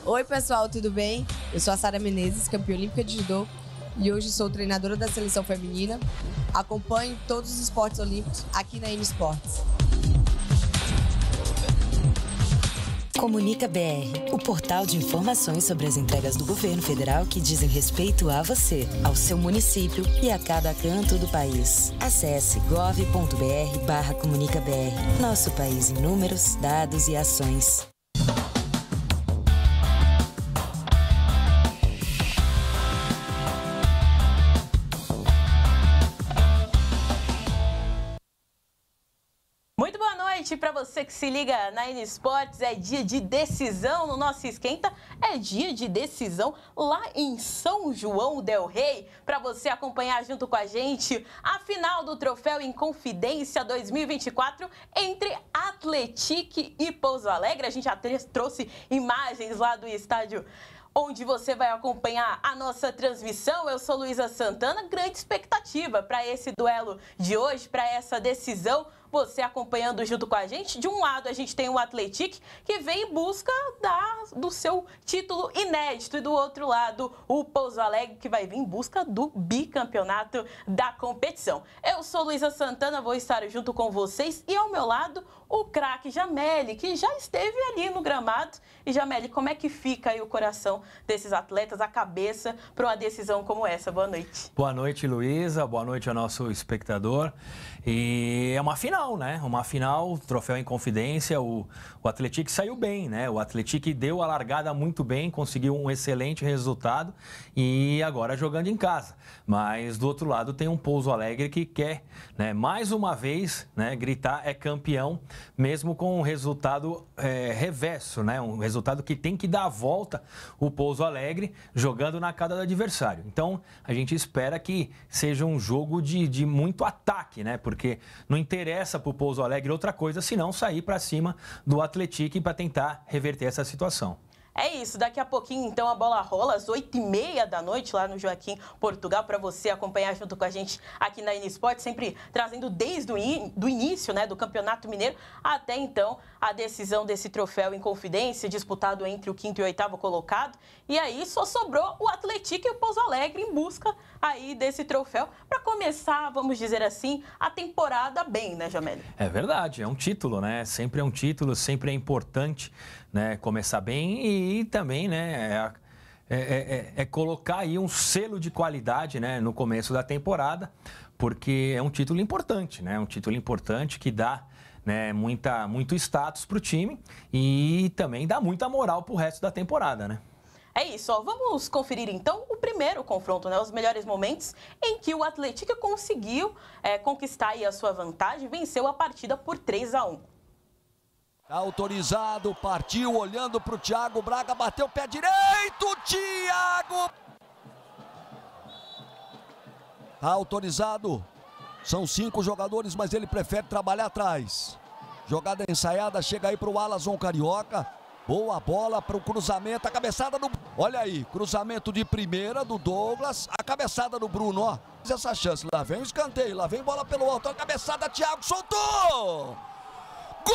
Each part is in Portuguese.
Oi, pessoal, tudo bem? Eu sou a Sara Menezes, campeã olímpica de judô, e hoje sou treinadora da seleção feminina. Acompanho todos os esportes olímpicos aqui na N Esportes. Comunica BR, o portal de informações sobre as entregas do governo federal que dizem respeito a você, ao seu município e a cada canto do país. Acesse gov.br/comunicabr. Nosso país em números, dados e ações. Muito boa noite para você que se liga na N Esportes. É dia de decisão no nosso Esquenta. É dia de decisão lá em São João del Rei. Para você acompanhar junto com a gente a final do Troféu Inconfidência 2024 entre Atletique e Pouso Alegre. A gente já trouxe imagens lá do estádio onde você vai acompanhar a nossa transmissão. Eu sou Luísa Santana. Grande expectativa para esse duelo de hoje, para essa decisão. Você acompanhando junto com a gente. De um lado, a gente tem o Atletique, que vem em busca do seu título inédito. E do outro lado, o Pouso Alegre, que vai vir em busca do bicampeonato da competição. Eu sou Luísa Santana, vou estar junto com vocês. E ao meu lado, o craque Jameli, que já esteve ali no gramado. E Jameli, como é que fica aí o coração desses atletas, a cabeça, para uma decisão como essa? Boa noite. Boa noite, Luísa. Boa noite ao nosso espectador. E é uma final, né? Uma final, Troféu Inconfidência. O Atletique saiu bem, né? O Atletique deu a largada muito bem, conseguiu um excelente resultado e agora jogando em casa. Mas do outro lado tem um Pouso Alegre que quer, né, mais uma vez, né, gritar é campeão, mesmo com um resultado reverso, né? Um resultado que tem que dar a volta o Pouso Alegre jogando na cara do adversário. Então a gente espera que seja um jogo de muito ataque, né? Porque não interessa para o Pouso Alegre outra coisa senão sair para cima do Atletique para tentar reverter essa situação. É isso, daqui a pouquinho então a bola rola às 8h30 da noite lá no Joaquim, Portugal, para você acompanhar junto com a gente aqui na N Esportes, sempre trazendo desde o início, né, do Campeonato Mineiro até então a decisão desse troféu Inconfidência, disputado entre o 5º e 8º colocado. E aí só sobrou o Atletique e o Pouso Alegre em busca aí desse troféu para começar, vamos dizer assim, a temporada bem, né, Jameli? É verdade, é um título, né? Sempre é um título, sempre é importante, né, começar bem e também, né, colocar aí um selo de qualidade, né, no começo da temporada, porque é um título importante, né? Um título importante que dá, né, muito status para o time e também dá muita moral para o resto da temporada, né? É isso, ó. Vamos conferir então o primeiro confronto, né? Os melhores momentos em que o Atletique conseguiu conquistar aí a sua vantagem, venceu a partida por 3-1. Autorizado, partiu, olhando para o Thiago Braga, bateu o pé direito, Thiago! Tá autorizado, são 5 jogadores, mas ele prefere trabalhar atrás. Jogada ensaiada, chega aí para o Alazon Carioca. Boa bola para o cruzamento, a cabeçada do... Olha aí, cruzamento de primeira do Douglas, a cabeçada do Bruno, ó. Essa chance, lá vem o escanteio, lá vem bola pelo alto, a cabeçada, Thiago soltou! Gol!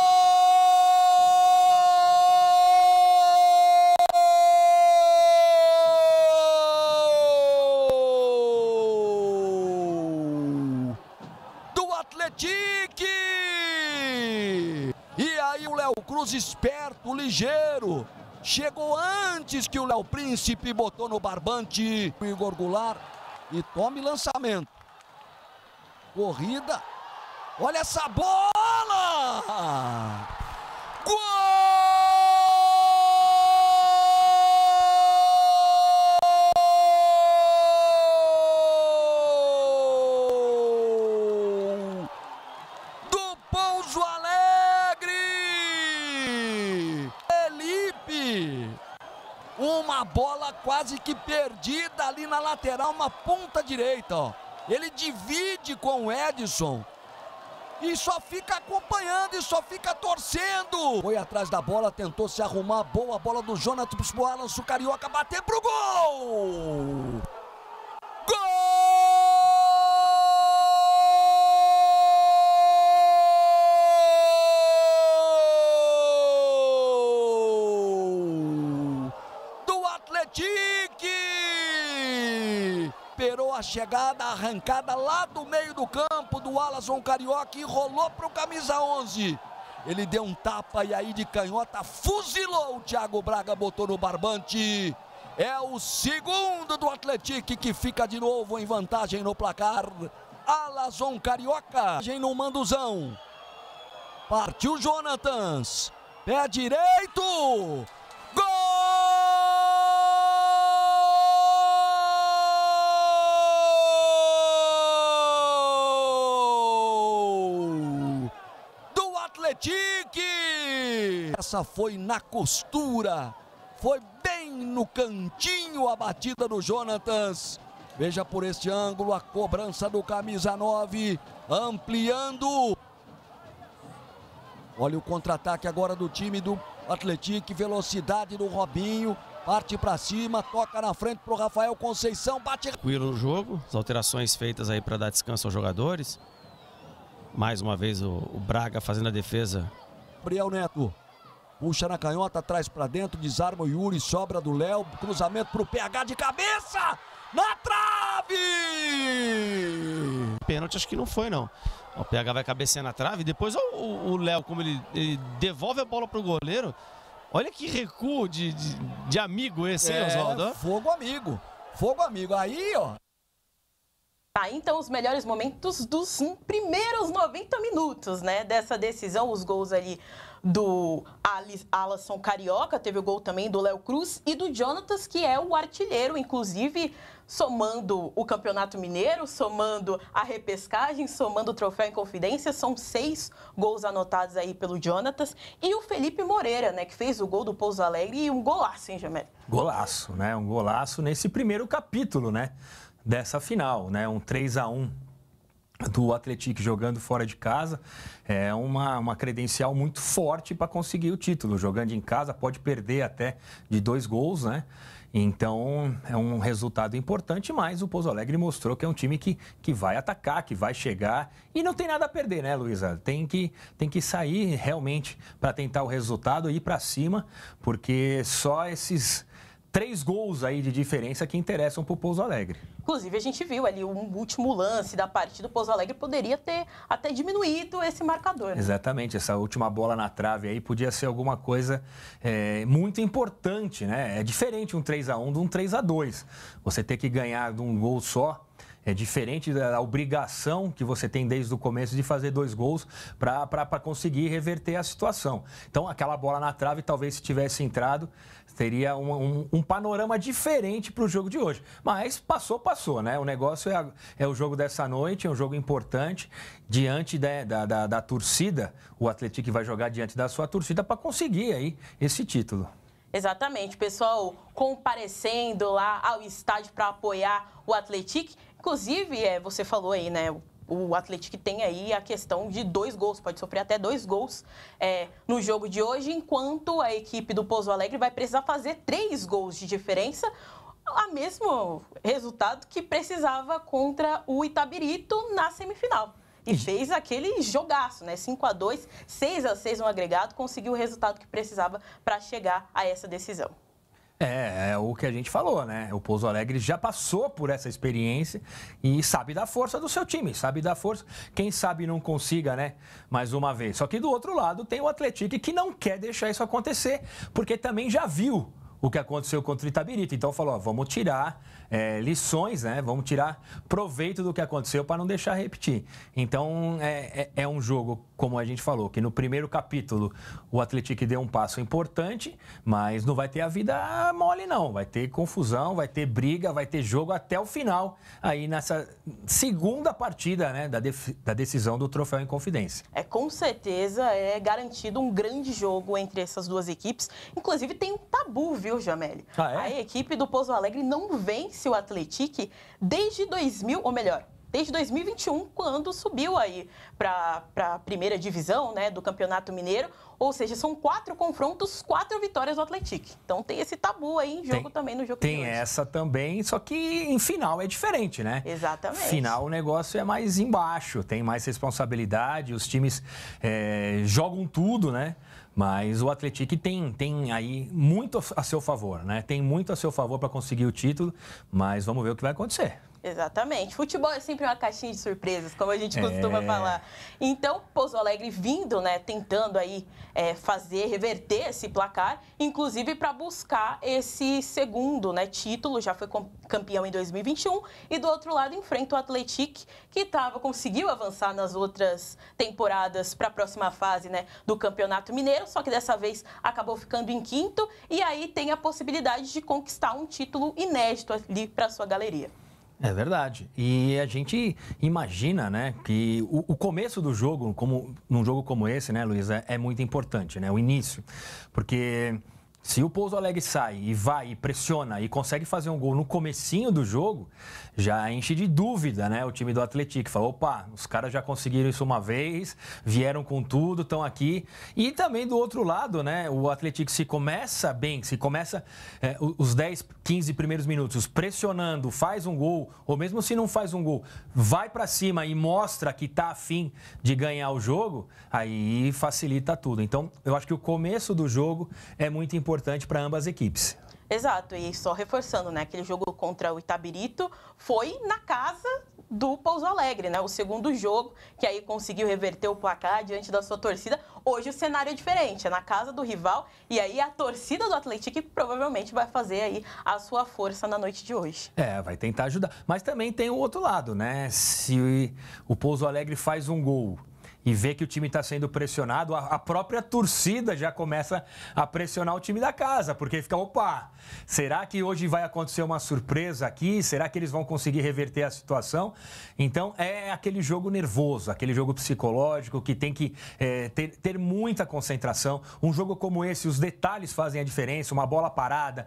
Do Atletique! E aí o Léo Cruz esperto, ligeiro, chegou antes que o Léo Príncipe, botou no barbante o Igor Goulart e tome lançamento. Corrida, olha essa bola! Gol! Do Pouso Alegre! Felipe! Uma bola quase que perdida ali na lateral, uma ponta direita, ó. Ele divide com o Edson. E só fica acompanhando e só fica torcendo. Foi atrás da bola, tentou se arrumar. Boa bola do Jonatas pro Alonso Carioca, bater pro gol! Gol! a chegada, a arrancada lá do meio do campo do Alisson Carioca e rolou para o camisa 11. Ele deu um tapa e aí de canhota fuzilou o Thiago Braga, botou no barbante. É o segundo do Atlético que fica de novo em vantagem no placar. Alisson Carioca no manduzão. Partiu Jonatas. Pé direito. Gol! Do Atlético! Essa foi na costura. Foi bem no cantinho a batida do Jonatas. Veja por este ângulo a cobrança do camisa 9, ampliando. Olha o contra-ataque agora do time do Atlético, velocidade do Robinho, parte para cima, toca na frente para o Rafael Conceição, bate. Tranquilo no jogo, as alterações feitas aí para dar descanso aos jogadores. Mais uma vez o Braga fazendo a defesa. Gabriel Neto. Puxa na canhota, traz para dentro, desarma o Yuri, sobra do Léo, cruzamento para o PH de cabeça, na trave! Pênalti acho que não foi não. O PH vai cabecear na trave, depois o Léo, como ele devolve a bola para o goleiro. Olha que recuo de amigo esse, hein, Oswaldo? Fogo amigo, aí ó. Tá, então os melhores momentos dos primeiros 90 minutos, né, dessa decisão, os gols ali do Alisson Carioca, teve o gol também do Léo Cruz e do Jonatas, que é o artilheiro, inclusive somando o Campeonato Mineiro, somando a repescagem, somando o Troféu em Confidência, são 6 gols anotados aí pelo Jonatas. E o Felipe Moreira, né, que fez o gol do Pouso Alegre e um golaço, hein, Jamel? Golaço, né? Um golaço nesse primeiro capítulo, né? Dessa final, né? Um 3-1 do Atlético jogando fora de casa. É uma credencial muito forte para conseguir o título. Jogando em casa, pode perder até de 2 gols, né? Então, é um resultado importante, mas o Pouso Alegre mostrou que é um time que vai atacar, que vai chegar e não tem nada a perder, né, Luísa? Tem que sair realmente para tentar o resultado e ir para cima, porque só esses 3 gols aí de diferença que interessam para o Pouso Alegre. Inclusive, a gente viu ali um último lance da partida, o Pouso Alegre poderia ter até diminuído esse marcador. Né? Exatamente, essa última bola na trave aí podia ser alguma coisa muito importante, né? É diferente um 3-1 de um 3-2. Você ter que ganhar de um gol só. É diferente da obrigação que você tem desde o começo de fazer 2 gols para conseguir reverter a situação. Então, aquela bola na trave, talvez se tivesse entrado, teria um panorama diferente para o jogo de hoje. Mas passou, né? O negócio é o jogo dessa noite, é um jogo importante. Diante da torcida, o Atlético vai jogar diante da sua torcida para conseguir aí esse título. Exatamente, pessoal comparecendo lá ao estádio para apoiar o Atlético. Inclusive, você falou aí, né? O Atlético tem aí a questão de 2 gols, pode sofrer até 2 gols no jogo de hoje, enquanto a equipe do Pouso Alegre vai precisar fazer 3 gols de diferença, o mesmo resultado que precisava contra o Itabirito na semifinal. E fez aquele jogaço, né? 5-2, 6-6 no agregado, conseguiu o resultado que precisava para chegar a essa decisão. É o que a gente falou, né? O Pouso Alegre já passou por essa experiência e sabe da força do seu time, sabe da força. Quem sabe não consiga, né? Mais uma vez. Só que do outro lado tem o Atlético que não quer deixar isso acontecer, porque também já viu o que aconteceu contra o Itabirito. Então falou, vamos tirar lições, né? Vamos tirar proveito do que aconteceu para não deixar repetir. Então é um jogo, como a gente falou, que no primeiro capítulo o Atlético deu um passo importante, mas não vai ter a vida mole não. Vai ter confusão, vai ter briga, vai ter jogo até o final, aí nessa segunda partida, né, da decisão do Troféu em Confidência. Com certeza é garantido um grande jogo entre essas duas equipes. Inclusive tem um tabu, viu, Jameli? A equipe do Pouso Alegre não vence o Atlético desde 2021, quando subiu aí para a primeira divisão, né, do Campeonato Mineiro. Ou seja, são 4 confrontos, 4 vitórias do Atlético. Então tem esse tabu aí em jogo também no jogo de hoje. Tem essa também, só que em final é diferente, né? Exatamente. Final o negócio é mais embaixo, tem mais responsabilidade, os times jogam tudo, né? Mas o Atlético tem aí muito a seu favor, né? Tem muito a seu favor para conseguir o título, mas vamos ver o que vai acontecer. Exatamente. Futebol é sempre uma caixinha de surpresas, como a gente costuma falar. Então, Pouso Alegre vindo, né, tentando aí reverter esse placar, inclusive para buscar esse segundo, né, título, já foi campeão em 2021, e do outro lado enfrenta o Atlético, que conseguiu avançar nas outras temporadas para a próxima fase, né, do Campeonato Mineiro, só que dessa vez acabou ficando em quinto, e aí tem a possibilidade de conquistar um título inédito ali para sua galeria. É verdade. E a gente imagina, né, que o começo do jogo, num jogo como esse, né, Luiz, é muito importante, né, o início. Porque se o Pouso Alegre sai e vai e pressiona e consegue fazer um gol no comecinho do jogo, já enche de dúvida, né, o time do Atlético. Fala, opa, os caras já conseguiram isso uma vez, vieram com tudo, estão aqui. E também do outro lado, né, o Atlético se começa bem, se começa os 10, 15 primeiros minutos pressionando, faz um gol, ou mesmo se não faz um gol, vai para cima e mostra que está afim de ganhar o jogo, aí facilita tudo. Então, eu acho que o começo do jogo é muito importante para ambas as equipes. Exato, e só reforçando, né, aquele jogo contra o Itabirito foi na casa do Pouso Alegre, né, o segundo jogo, que aí conseguiu reverter o placar diante da sua torcida. Hoje o cenário é diferente, é na casa do rival, e aí a torcida do Atlético provavelmente vai fazer aí a sua força na noite de hoje. Vai tentar ajudar, mas também tem o outro lado, né, se o Pouso Alegre faz um gol e vê que o time está sendo pressionado, a própria torcida já começa a pressionar o time da casa, porque fica, opa, será que hoje vai acontecer uma surpresa aqui? Será que eles vão conseguir reverter a situação? Então, é aquele jogo nervoso, aquele jogo psicológico que tem que ter muita concentração. Um jogo como esse, os detalhes fazem a diferença, uma bola parada,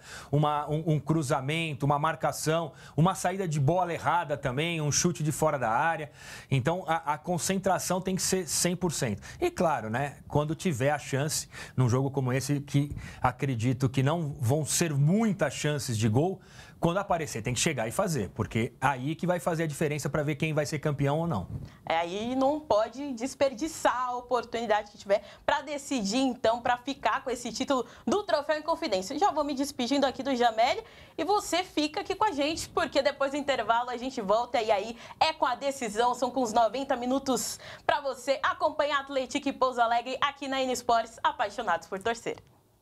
um cruzamento, uma marcação, uma saída de bola errada também, um chute de fora da área. Então, a concentração tem que ser 100%. E claro, né, quando tiver a chance, num jogo como esse, que acredito que não vão ser muitas chances de gol, quando aparecer tem que chegar e fazer, porque aí que vai fazer a diferença para ver quem vai ser campeão ou não. Aí não pode desperdiçar a oportunidade que tiver para decidir, então, para ficar com esse título do Troféu Inconfidência. Já vou me despedindo aqui do Jamel e você fica aqui com a gente, porque depois do intervalo a gente volta e aí é com a decisão, são com os 90 minutos para você acompanhar Atlético e Pouso Alegre aqui na N Sports, apaixonados por torcer.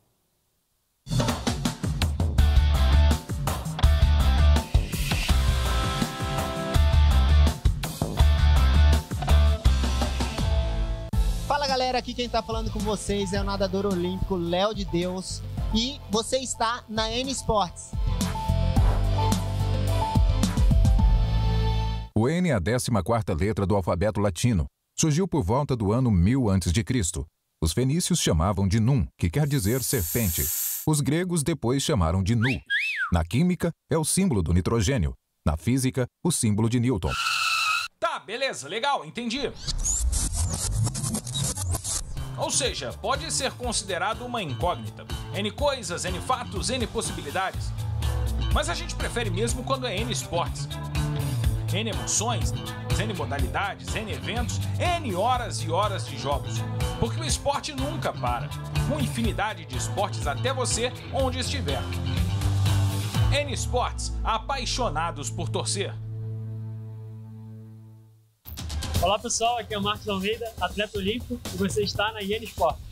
Fala galera, aqui quem tá falando com vocês é o nadador olímpico Léo de Deus e você está na N Sports. O N é a 14ª letra do alfabeto latino. Surgiu por volta do ano 1000 a.C. Os fenícios chamavam de Num, que quer dizer serpente. Os gregos depois chamaram de Nu. Na química, é o símbolo do nitrogênio. Na física, o símbolo de Newton. Tá, beleza, legal, entendi. Ou seja, pode ser considerado uma incógnita. N coisas, N fatos, N possibilidades. Mas a gente prefere mesmo quando é N esportes. N emoções, N modalidades, N eventos, N horas e horas de jogos. Porque o esporte nunca para. Com infinidade de esportes até você, onde estiver. N Sports, apaixonados por torcer. Olá pessoal, aqui é o Marcos Almeida, atleta olímpico, e você está na N Sports.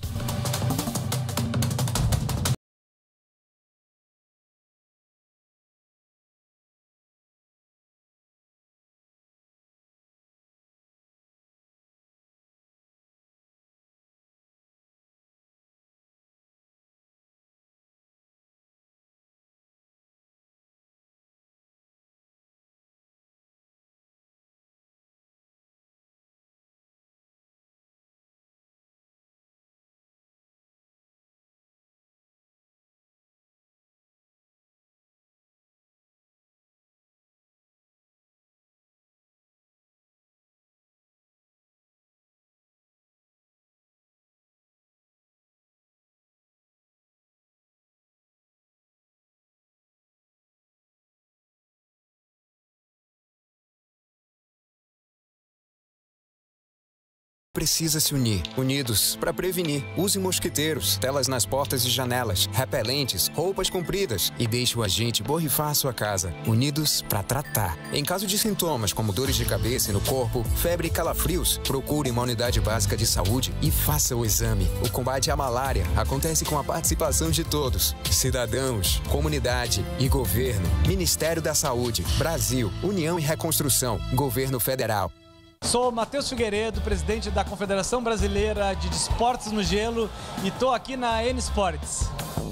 precisa se unir. Unidos para prevenir. Use mosquiteiros, telas nas portas e janelas, repelentes, roupas compridas e deixe o agente borrifar a sua casa. Unidos para tratar. Em caso de sintomas como dores de cabeça e no corpo, febre e calafrios, procure uma unidade básica de saúde e faça o exame. O combate à malária acontece com a participação de todos. Cidadãos, comunidade e governo. Ministério da Saúde, Brasil, União e Reconstrução, Governo Federal. Sou Matheus Figueiredo, presidente da Confederação Brasileira de Esportes no Gelo e estou aqui na N Sports.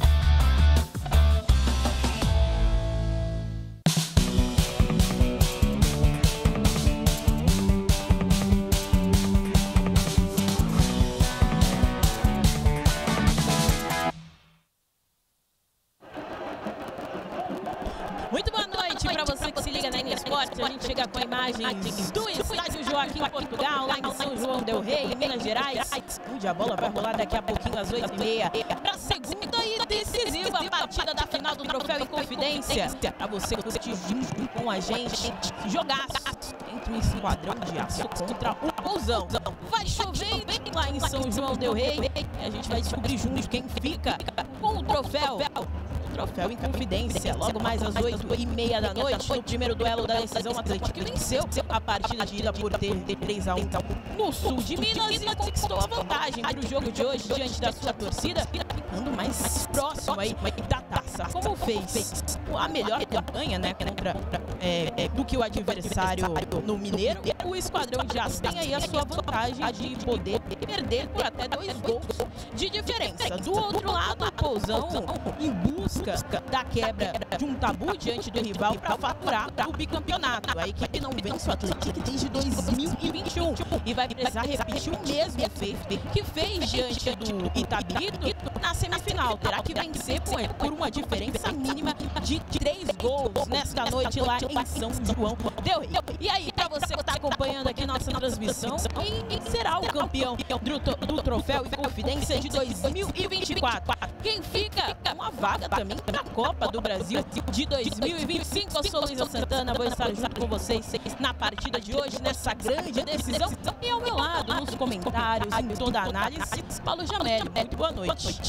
Muito boa noite para você que se liga na N Sports. A gente chega com imagens do estádio Joaquim Portugal, lá em São João del Rei, em Minas Gerais, onde a bola vai rolar daqui a pouquinho às 8h30 para a segunda e decisiva partida da final do Troféu Inconfidência. Para você que curte junto com a gente, jogaço entre o Esquadrão de Aço contra o Pousão. Vai chover lá em São João del Rei e a gente vai descobrir juntos quem fica com o troféu. Troféu Inconfidência, logo mais às 8h30 da noite, no primeiro duelo da decisão, o Atlético venceu a partida de ida por ter 3-1 no sul de Minas e conquistou a vantagem para o jogo de hoje diante da sua torcida, ficando mais próximo aí da taça. Como fez a melhor campanha, né, contra do que o adversário no Mineiro, o Esquadrão de Aço tem aí a sua vantagem de poder perder por até 2 gols de diferença. Do outro lado, o Pousão em busca da quebra de um tabu diante do rival para faturar o bicampeonato. A equipe não vence o Atlético desde 2021 e vai precisar repetir o mesmo feito que fez diante do Itabirito na semifinal. Terá que vencer por uma diferença mínima de 3 gols nesta noite lá em São João del Rei. E aí, para você que está acompanhando aqui nossa transmissão, quem será o campeão do Troféu Inconfidência de 2024? Quem fica com a vaga também na Copa do Brasil de 2025. Eu sou Luísa Santana, vou estar junto com vocês na partida de hoje, nessa grande decisão. E ao meu lado, nos comentários, em toda a análise, Paulo Jamélio. Muito boa noite.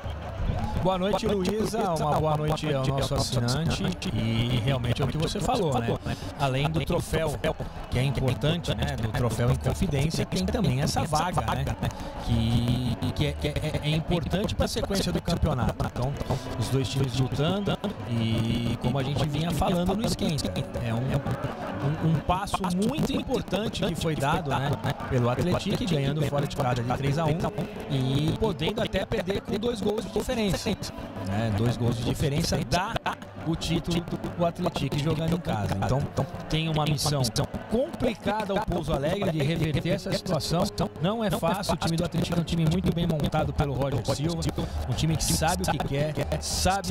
Boa noite, Luísa. Uma boa noite ao nosso assinante. E realmente é o que você falou, né? Além do troféu, que é importante, né? Do troféu Inconfidência, tem também essa vaga, né? Que é importante para a sequência do campeonato. Então, os dois times lutando e como a gente vinha falando no esquenta, é um passo muito importante que foi dado, né? Pelo Atlético, ganhando fora de casa de 3-1 e podendo até perder com 2 gols de diferença. 2 gols de diferença dá o título do Atlético jogando em casa. Então tem uma missão complicada ao Pouso Alegre de reverter essa situação. Não é fácil. O time do Atlético é um time muito bem montado pelo Roger Silva, um time que sabe o que quer, sabe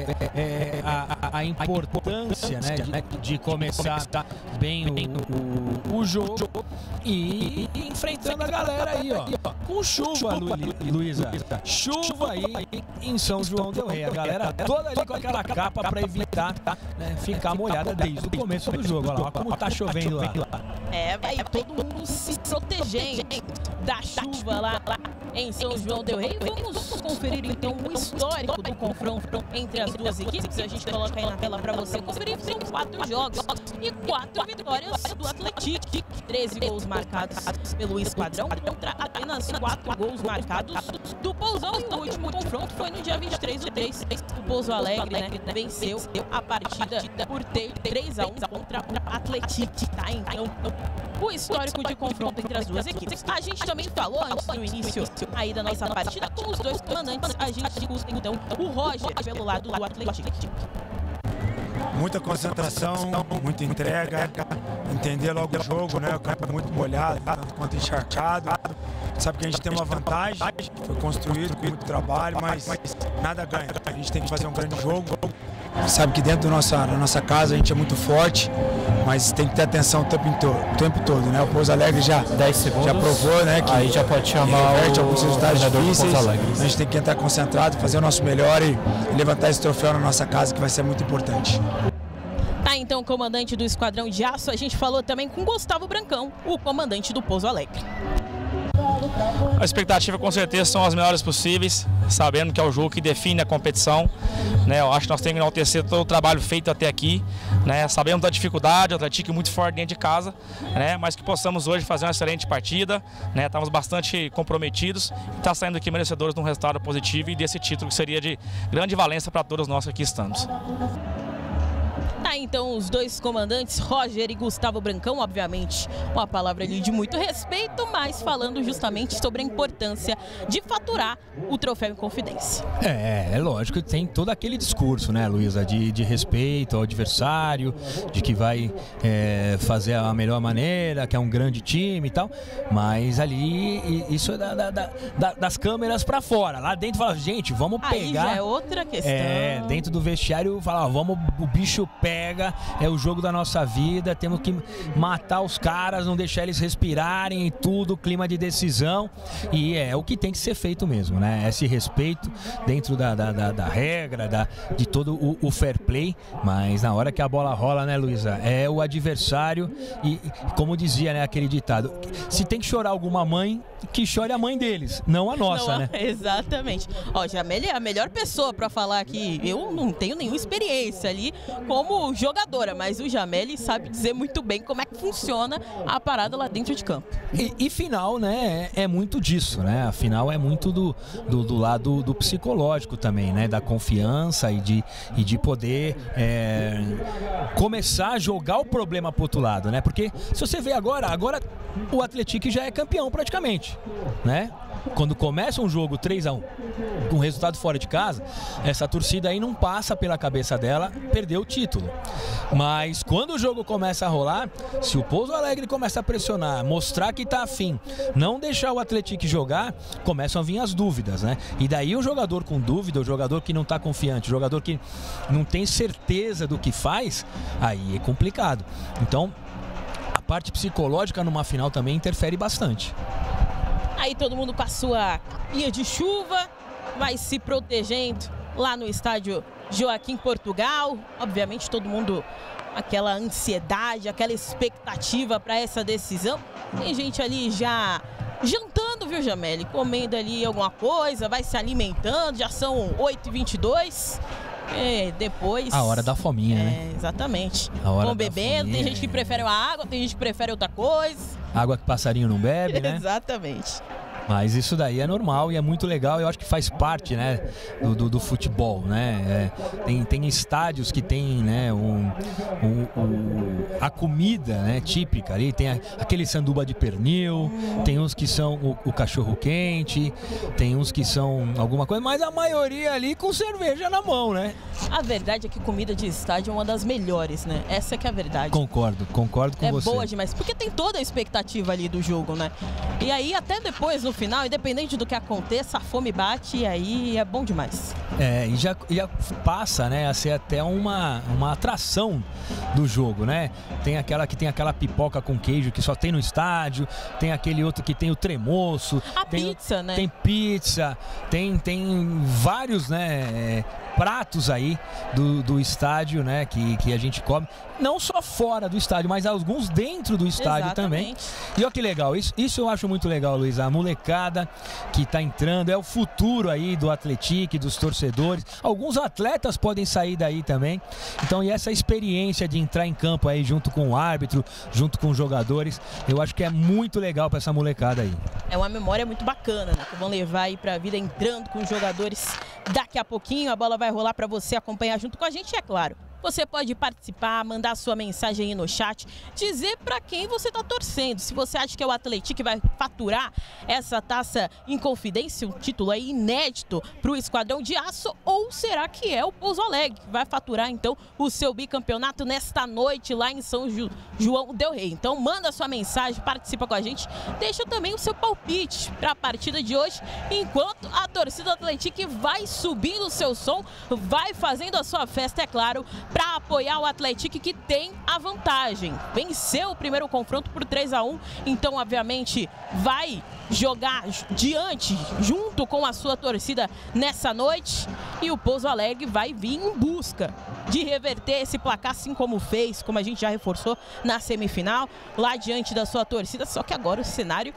a importância, né, de começar bem o jogo e enfrentando a galera aí, ó, com chuva, Luísa, chuva aí em São João del Rei, a galera toda ali com aquela capa para evitar, né, ficar molhada desde o começo do jogo. Olha lá como tá chovendo lá. Vai todo mundo se protegendo da chuva lá em São João del Rei. Vamos conferir então o histórico do confronto entre as duas equipes. A gente coloca aí na tela para você conferir. São 4 jogos e 4 vitórias do Atlético. 13 gols marcados pelo Esquadrão contra apenas 4 gols marcados do Pousão. E o último confronto foi no dia 23/3. O Pouso Alegre, né, venceu a partida por ter 3-1 contra o Atlético. Tá, então, o histórico de confronto entre as duas equipes. A gente também falou antes no início aí da nossa partida com os dois comandantes. A gente escuta então o Roger pelo lado do Atlético. Muita concentração, muita entrega, entender logo o jogo, né? O campo é muito molhado, tanto quanto encharcado. Sabe que a gente tem uma vantagem, foi construído com muito trabalho, mas nada ganha. A gente tem que fazer um grande jogo. Sabe que dentro da nossa casa a gente é muito forte, mas tem que ter atenção o tempo todo, né? O Pouso Alegre já 10 segundos, já provou, né? Que aí já pode chamar alguns resultados difíceis. A gente tem que entrar concentrado, fazer o nosso melhor e levantar esse troféu na nossa casa, que vai ser muito importante. Tá, então, o comandante do Esquadrão de Aço. A gente falou também com Gustavo Brancão, o comandante do Pouso Alegre. A expectativa com certeza são as melhores possíveis, sabendo que é o jogo que define a competição, né? Eu acho que nós temos que enaltecer todo o trabalho feito até aqui, né? Sabemos da dificuldade, o Atlético muito forte dentro de casa, né? Mas que possamos hoje fazer uma excelente partida, né? Estamos bastante comprometidos e está saindo aqui merecedores de um resultado positivo e desse título que seria de grande valência para todos nós que aqui estamos. Tá, então os dois comandantes, Roger e Gustavo Brancão, obviamente uma palavra ali de muito respeito, mas falando justamente sobre a importância de faturar o troféu Inconfidência. É lógico que tem todo aquele discurso, né, Luísa, de respeito ao adversário, de que vai fazer a melhor maneira, que é um grande time e tal, mas ali isso é das câmeras para fora. Lá dentro fala, gente, vamos pegar. Aí já é outra questão. Dentro do vestiário fala, vamos, o bicho pega, é o jogo da nossa vida, temos que matar os caras, não deixar eles respirarem e tudo, clima de decisão, e é o que tem que ser feito mesmo, né? Esse respeito dentro da regra, de todo o fair play, mas na hora que a bola rola, né, Luísa, é o adversário e como dizia, né, aquele ditado, se tem que chorar alguma mãe, que chore a mãe deles, não a nossa, né? Exatamente. Ó, Jameli é a melhor pessoa para falar aqui, eu não tenho nenhuma experiência ali como jogadora, mas o Jameli sabe dizer muito bem como é que funciona a parada lá dentro de campo. E final, né, é muito disso, né? A final é muito do lado do psicológico também, né? Da confiança e de poder começar a jogar o problema pro outro lado, né? Porque se você vê agora o Atlético já é campeão praticamente, né? Quando começa um jogo 3-1 com resultado fora de casa, essa torcida aí não passa pela cabeça dela perder o título. Mas quando o jogo começa a rolar, se o Pouso Alegre começa a pressionar, mostrar que tá afim, não deixar o Atlético jogar, começam a vir as dúvidas, né? E daí o jogador com dúvida, o jogador que não tá confiante, o jogador que não tem certeza do que faz, aí é complicado. Então, a parte psicológica numa final também interfere bastante. Aí todo mundo com a sua capinha de chuva, vai se protegendo lá no estádio Joaquim Portugal. Obviamente todo mundo aquela ansiedade, aquela expectativa para essa decisão. Tem gente ali já jantando, viu, Jameli? Comendo ali alguma coisa, vai se alimentando, já são 8h22. Depois... A hora da fominha, né? Exatamente. Vão bebendo, fominha, tem gente que prefere uma água, tem gente que prefere outra coisa. Água que passarinho não bebe, né? Exatamente. Mas isso daí é normal e é muito legal, eu acho que faz parte, né, do futebol, né? Tem estádios que tem, né, a comida, né, típica ali, tem aquele sanduba de pernil, tem uns que são o cachorro quente, tem uns que são alguma coisa, mas a maioria ali com cerveja na mão, né? A verdade é que comida de estádio é uma das melhores, né? Essa que é a verdade. Concordo com você. É boa demais, porque tem toda a expectativa ali do jogo, né? E aí até depois, no final, independente do que aconteça, a fome bate e aí é bom demais. E já passa, né, a ser até uma atração do jogo, né? Tem aquela pipoca com queijo que só tem no estádio, tem aquele outro que tem o tremoço. Pizza, né? Tem pizza, tem vários, né, pratos aí do estádio, né, que a gente come, não só fora do estádio, mas alguns dentro do estádio. Exatamente. Também. E olha que legal, isso eu acho muito legal, Luiz, a molecada que tá entrando, é o futuro aí do Atlético, dos torcedores, alguns atletas podem sair daí também, então, e essa experiência de entrar em campo aí junto com o árbitro, junto com os jogadores, eu acho que é muito legal para essa molecada aí. É uma memória muito bacana, né, que vão levar aí pra vida entrando com os jogadores daqui a pouquinho, a bola vai rolar para você acompanhar junto com a gente, é claro. Você pode participar, mandar sua mensagem aí no chat, dizer para quem você está torcendo. Se você acha que é o Atlético que vai faturar essa taça Inconfidência, um título aí inédito para o Esquadrão de Aço, ou será que é o Pouso Alegre que vai faturar então o seu bicampeonato nesta noite lá em São João del Rei. Então manda sua mensagem, participa com a gente, deixa também o seu palpite para a partida de hoje, enquanto a torcida do Atlético vai subindo o seu som, vai fazendo a sua festa, é claro, para apoiar o Atlético que tem a vantagem. Venceu o primeiro confronto por 3-1, então obviamente vai jogar diante, junto com a sua torcida nessa noite, e o Pouso Alegre vai vir em busca de reverter esse placar, assim como fez, como a gente já reforçou na semifinal, lá diante da sua torcida, só que agora o cenário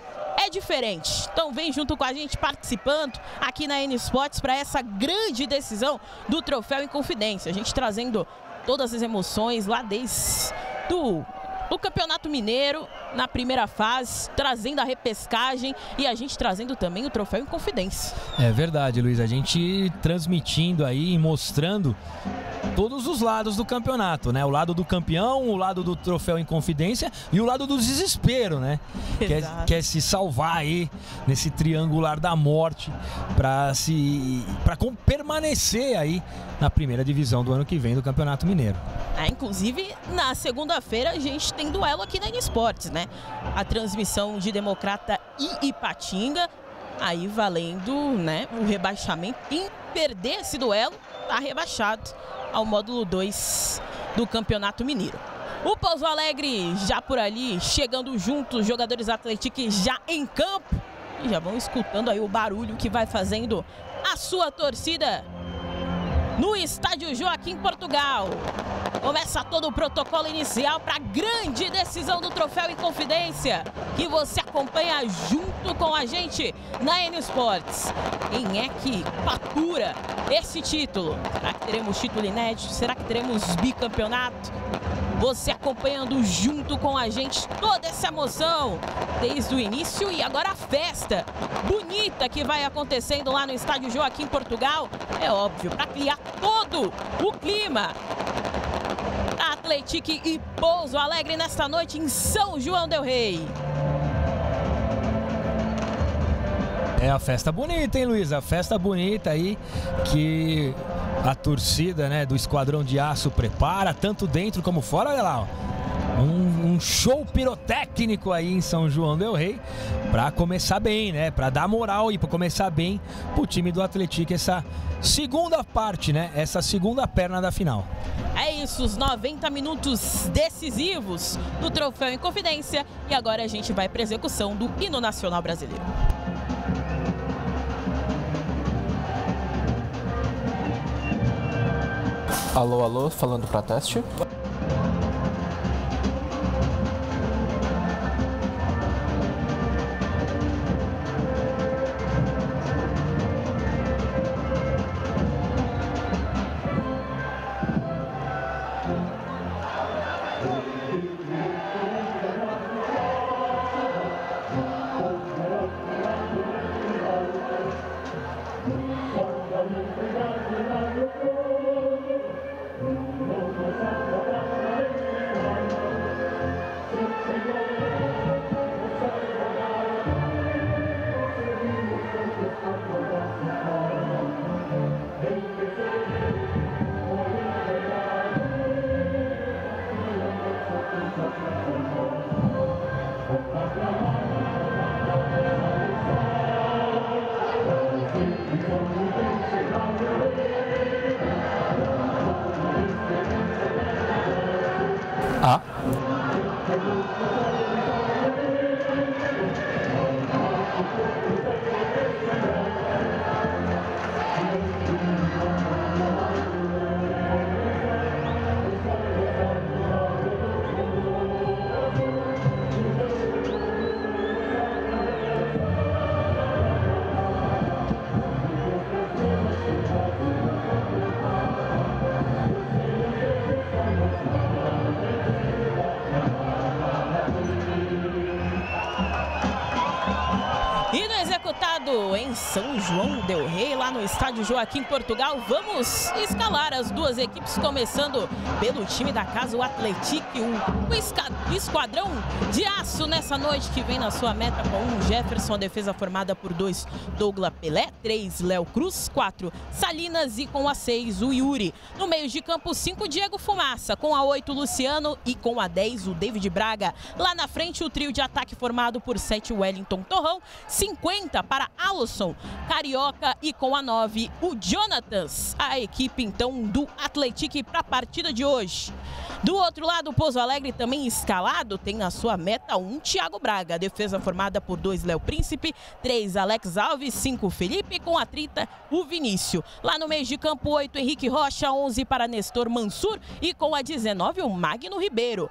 é diferente. Então vem junto com a gente participando aqui na N Sports para essa grande decisão do Troféu Inconfidência. A gente trazendo todas as emoções lá desde do Campeonato Mineiro, na primeira fase, trazendo a repescagem e a gente trazendo também o Troféu Inconfidência. É verdade, Luiz, a gente transmitindo aí e mostrando todos os lados do campeonato, né? O lado do campeão, o lado do Troféu Inconfidência e o lado do desespero, né? Quer se salvar aí nesse triangular da morte para permanecer aí na primeira divisão do ano que vem do Campeonato Mineiro. Inclusive, na segunda-feira a gente tem duelo aqui na N Sports, né? A transmissão de Democrata e Ipatinga, aí valendo, né, o rebaixamento. Quem perder esse duelo tá rebaixado ao módulo 2 do Campeonato Mineiro. O Pouso Alegre já por ali, chegando junto, os jogadores Atlético já em campo. E já vão escutando aí o barulho que vai fazendo a sua torcida no estádio Joaquim Portugal. Começa todo o protocolo inicial para a grande decisão do Troféu Inconfidência, que você acompanha junto com a gente na N Sports. Quem é que fatura esse título? Será que teremos título inédito? Será que teremos bicampeonato? Você acompanhando junto com a gente toda essa emoção desde o início e agora a festa bonita que vai acontecendo lá no estádio Joaquim Portugal. É óbvio, para criar todo o clima. Atlético e Pouso Alegre nesta noite em São João del Rei. É a festa bonita, hein, Luiz? A festa bonita aí que a torcida, né, do Esquadrão de Aço prepara, tanto dentro como fora. Olha lá, ó. Um show pirotécnico aí em São João del Rei para começar bem, né? Para dar moral e para começar bem pro time do Atlético essa segunda parte, né? Essa segunda perna da final. É isso, os 90 minutos decisivos do Troféu Inconfidência e agora a gente vai para a execução do Hino Nacional Brasileiro. Alô, alô, falando para teste. Em São João del Rei, lá no estádio Joaquim Portugal. Vamos escalar as duas equipes, começando pelo time da casa, o Atlético, o Esquadrão de Aço nessa noite, que vem na sua meta com 1 Jefferson, a defesa formada por 2 Douglas Pelé, 3 Léo Cruz, 4 Salinas e com a 6 o Yuri. No meio de campo, 5 Diego Fumaça, com a 8 Luciano e com a 10 o David Braga. Lá na frente, o trio de ataque formado por 7 Wellington Torrão, 50 para Alisson Carioca e com a 9 o Jonatas. A equipe então do Atlético para a partida de hoje. Do outro lado, o Pouso Alegre também escalado, tem na sua meta 1 Thiago Braga, defesa formada por 2 Léo Príncipe, 3 Alex Alves, 5 Felipe, com a 30 o Vinícius. Lá no meio de campo, 8 Henrique Rocha, 11 para Nestor Mansur e com a 19 o Magno Ribeiro.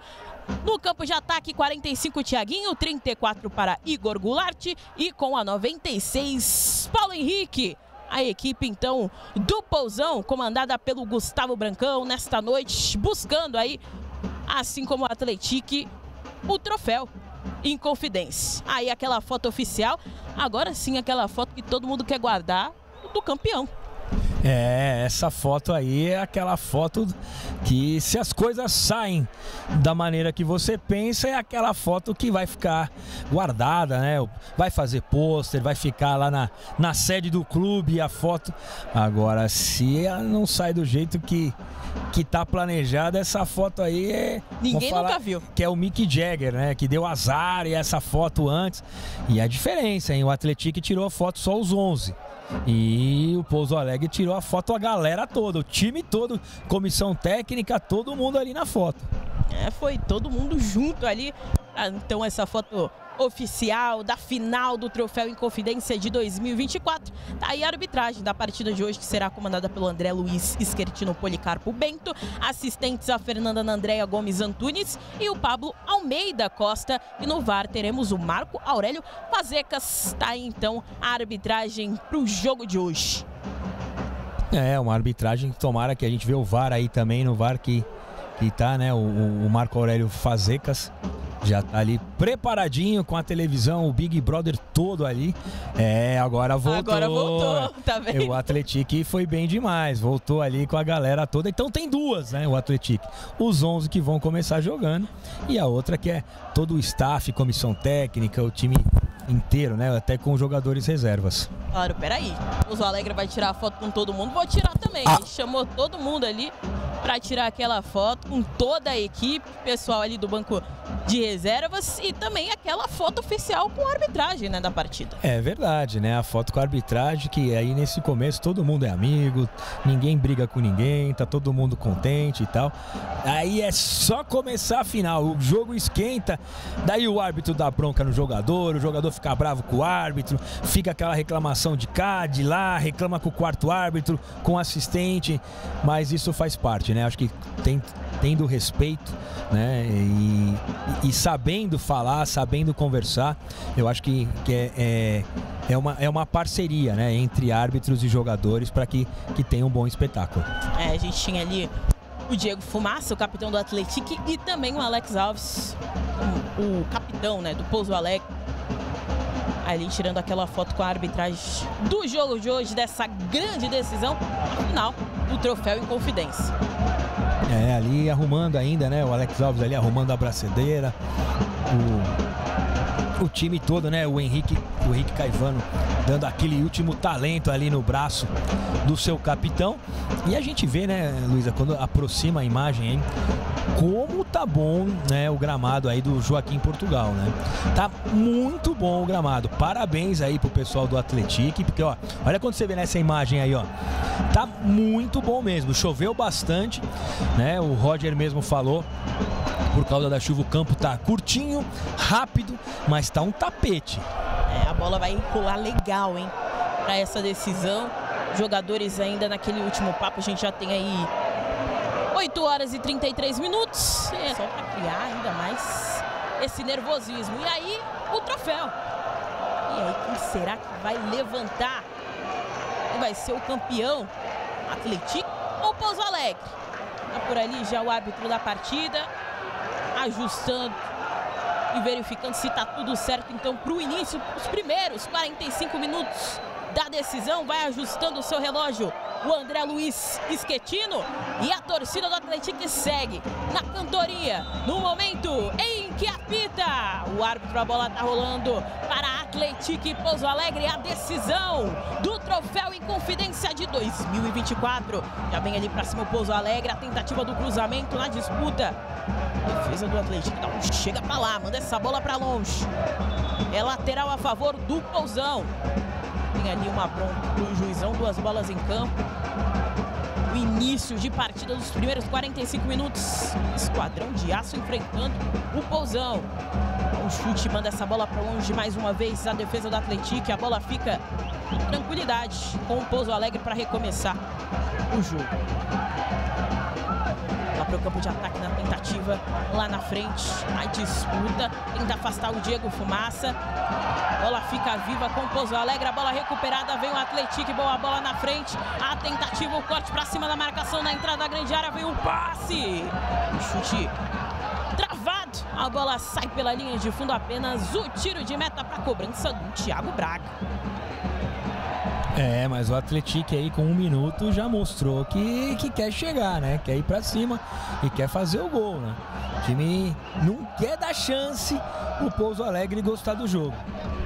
No campo de ataque, 45 Thiaguinho, 34 para Igor Goulart e com a 96 Paulo Henrique. A equipe, então, do Pousão, comandada pelo Gustavo Brancão, nesta noite, buscando aí, assim como o Atlético, o troféu Inconfidência. Aí aquela foto oficial, agora sim aquela foto que todo mundo quer guardar do campeão. Essa foto aí é aquela foto que, se as coisas saem da maneira que você pensa, é aquela foto que vai ficar guardada, né? Vai fazer pôster, vai ficar lá na sede do clube a foto. Agora, se ela não sai do jeito que tá planejada, essa foto aí é... Ninguém nunca viu. Que é o Mick Jagger, né? Que deu azar e essa foto antes. E a diferença, hein? O Atlético tirou a foto só os 11. E o Pouso Alegre tirou a foto a galera toda, o time todo, comissão técnica, todo mundo ali na foto. Foi todo mundo junto ali. Então essa foto oficial da final do Troféu Inconfidência de 2024. Tá aí a arbitragem da partida de hoje, que será comandada pelo André Luiz Esquertino Policarpo Bento. Assistentes a Fernanda Andréia Gomes Antunes e o Pablo Almeida Costa. E no VAR teremos o Marco Aurélio Fazecas. Tá aí então a arbitragem pro jogo de hoje. Uma arbitragem, tomara que a gente vê o VAR aí também, no VAR que tá, né, o Marco Aurélio Fazecas. Já tá ali preparadinho com a televisão, o Big Brother todo ali. Agora voltou. Agora voltou, tá vendo? O Atlético foi bem demais, voltou ali com a galera toda. Então tem duas, né, o Atlético. Os 11 que vão começar jogando e a outra que é todo o staff, comissão técnica, o time inteiro, né, até com jogadores reservas. Claro, peraí. O Pouso Alegre vai tirar a foto com todo mundo, vou tirar também. Ele chamou todo mundo ali para tirar aquela foto com toda a equipe, pessoal ali do banco de reservas e também aquela foto oficial com a arbitragem, né, da partida. É verdade, né? A foto com a arbitragem, que aí nesse começo todo mundo é amigo, ninguém briga com ninguém, tá todo mundo contente e tal. Aí é só começar a final, o jogo esquenta, daí o árbitro dá bronca no jogador, o jogador fica bravo com o árbitro, fica aquela reclamação de cá, de lá, reclama com o quarto árbitro, com o assistente, mas isso faz parte, né? Acho que tendo respeito, né? E sabendo falar, sabendo conversar, eu acho que é uma parceria, né, entre árbitros e jogadores para que tenha um bom espetáculo. A gente tinha ali o Diego Fumaça, o capitão do Atlético, e também o Alex Alves, o capitão, né, do Pouso Alegre, ali tirando aquela foto com a arbitragem do jogo de hoje, dessa grande decisão final do Troféu Inconfidência. Ali arrumando ainda, né? O Alex Alves ali arrumando a braçadeira. O time todo, né? O Henrique Caivano dando aquele último talento ali no braço do seu capitão. E a gente vê, né, Luísa, quando aproxima a imagem, hein, como tá bom, né, o gramado aí do Joaquim Portugal, né? Tá muito bom o gramado. Parabéns aí pro pessoal do Atlético, porque, ó, olha quando você vê nessa imagem aí, ó. Tá muito bom mesmo. Choveu bastante, né? O Roger mesmo falou, por causa da chuva o campo tá curtinho, rápido, mas tá um tapete. A bola vai rolar legal, hein, para essa decisão. Jogadores ainda naquele último papo, a gente já tem aí 8 horas e 33 minutos. Só para criar ainda mais esse nervosismo. E aí, o troféu. E aí, quem será que vai levantar? Quem vai ser o campeão? Atlético ou Pouso Alegre? Tá por ali já o árbitro da partida, ajustando e verificando se tá tudo certo, então, para o início, os primeiros 45 minutos da decisão. Vai ajustando o seu relógio o André Luiz Esquetino, e a torcida do Atlético segue na cantoria no momento em que apita o árbitro. A bola tá rolando para Atlético e Pouso Alegre, a decisão do Troféu Inconfidência de 2024. Já vem ali para cima o Pouso Alegre, a tentativa do cruzamento na disputa. Defesa do Atlético, não chega para lá, manda essa bola para longe. É lateral a favor do Pousão. Tem ali uma bronca pro juizão, 2 bolas em campo. O início de partida dos primeiros 45 minutos. Esquadrão de Aço enfrentando o Pousão. O chute manda essa bola para longe mais uma vez. A defesa do Atlético, a bola fica em tranquilidade com o Pouso Alegre para recomeçar o jogo. Bola para o campo de ataque na tentativa lá na frente. A disputa, tenta afastar o Diego Fumaça. Bola fica viva com o Pouso Alegre, a bola recuperada, vem o Atlético, boa bola na frente. A tentativa, o corte para cima da marcação na entrada da grande área, vem o passe. O chute travado, a bola sai pela linha de fundo, apenas o tiro de meta para a cobrança do Thiago Braga. Mas o Atlético aí com 1 minuto já mostrou que quer chegar, né? Quer ir pra cima e quer fazer o gol, né? O time não quer dar chance o Pouso Alegre gostar do jogo.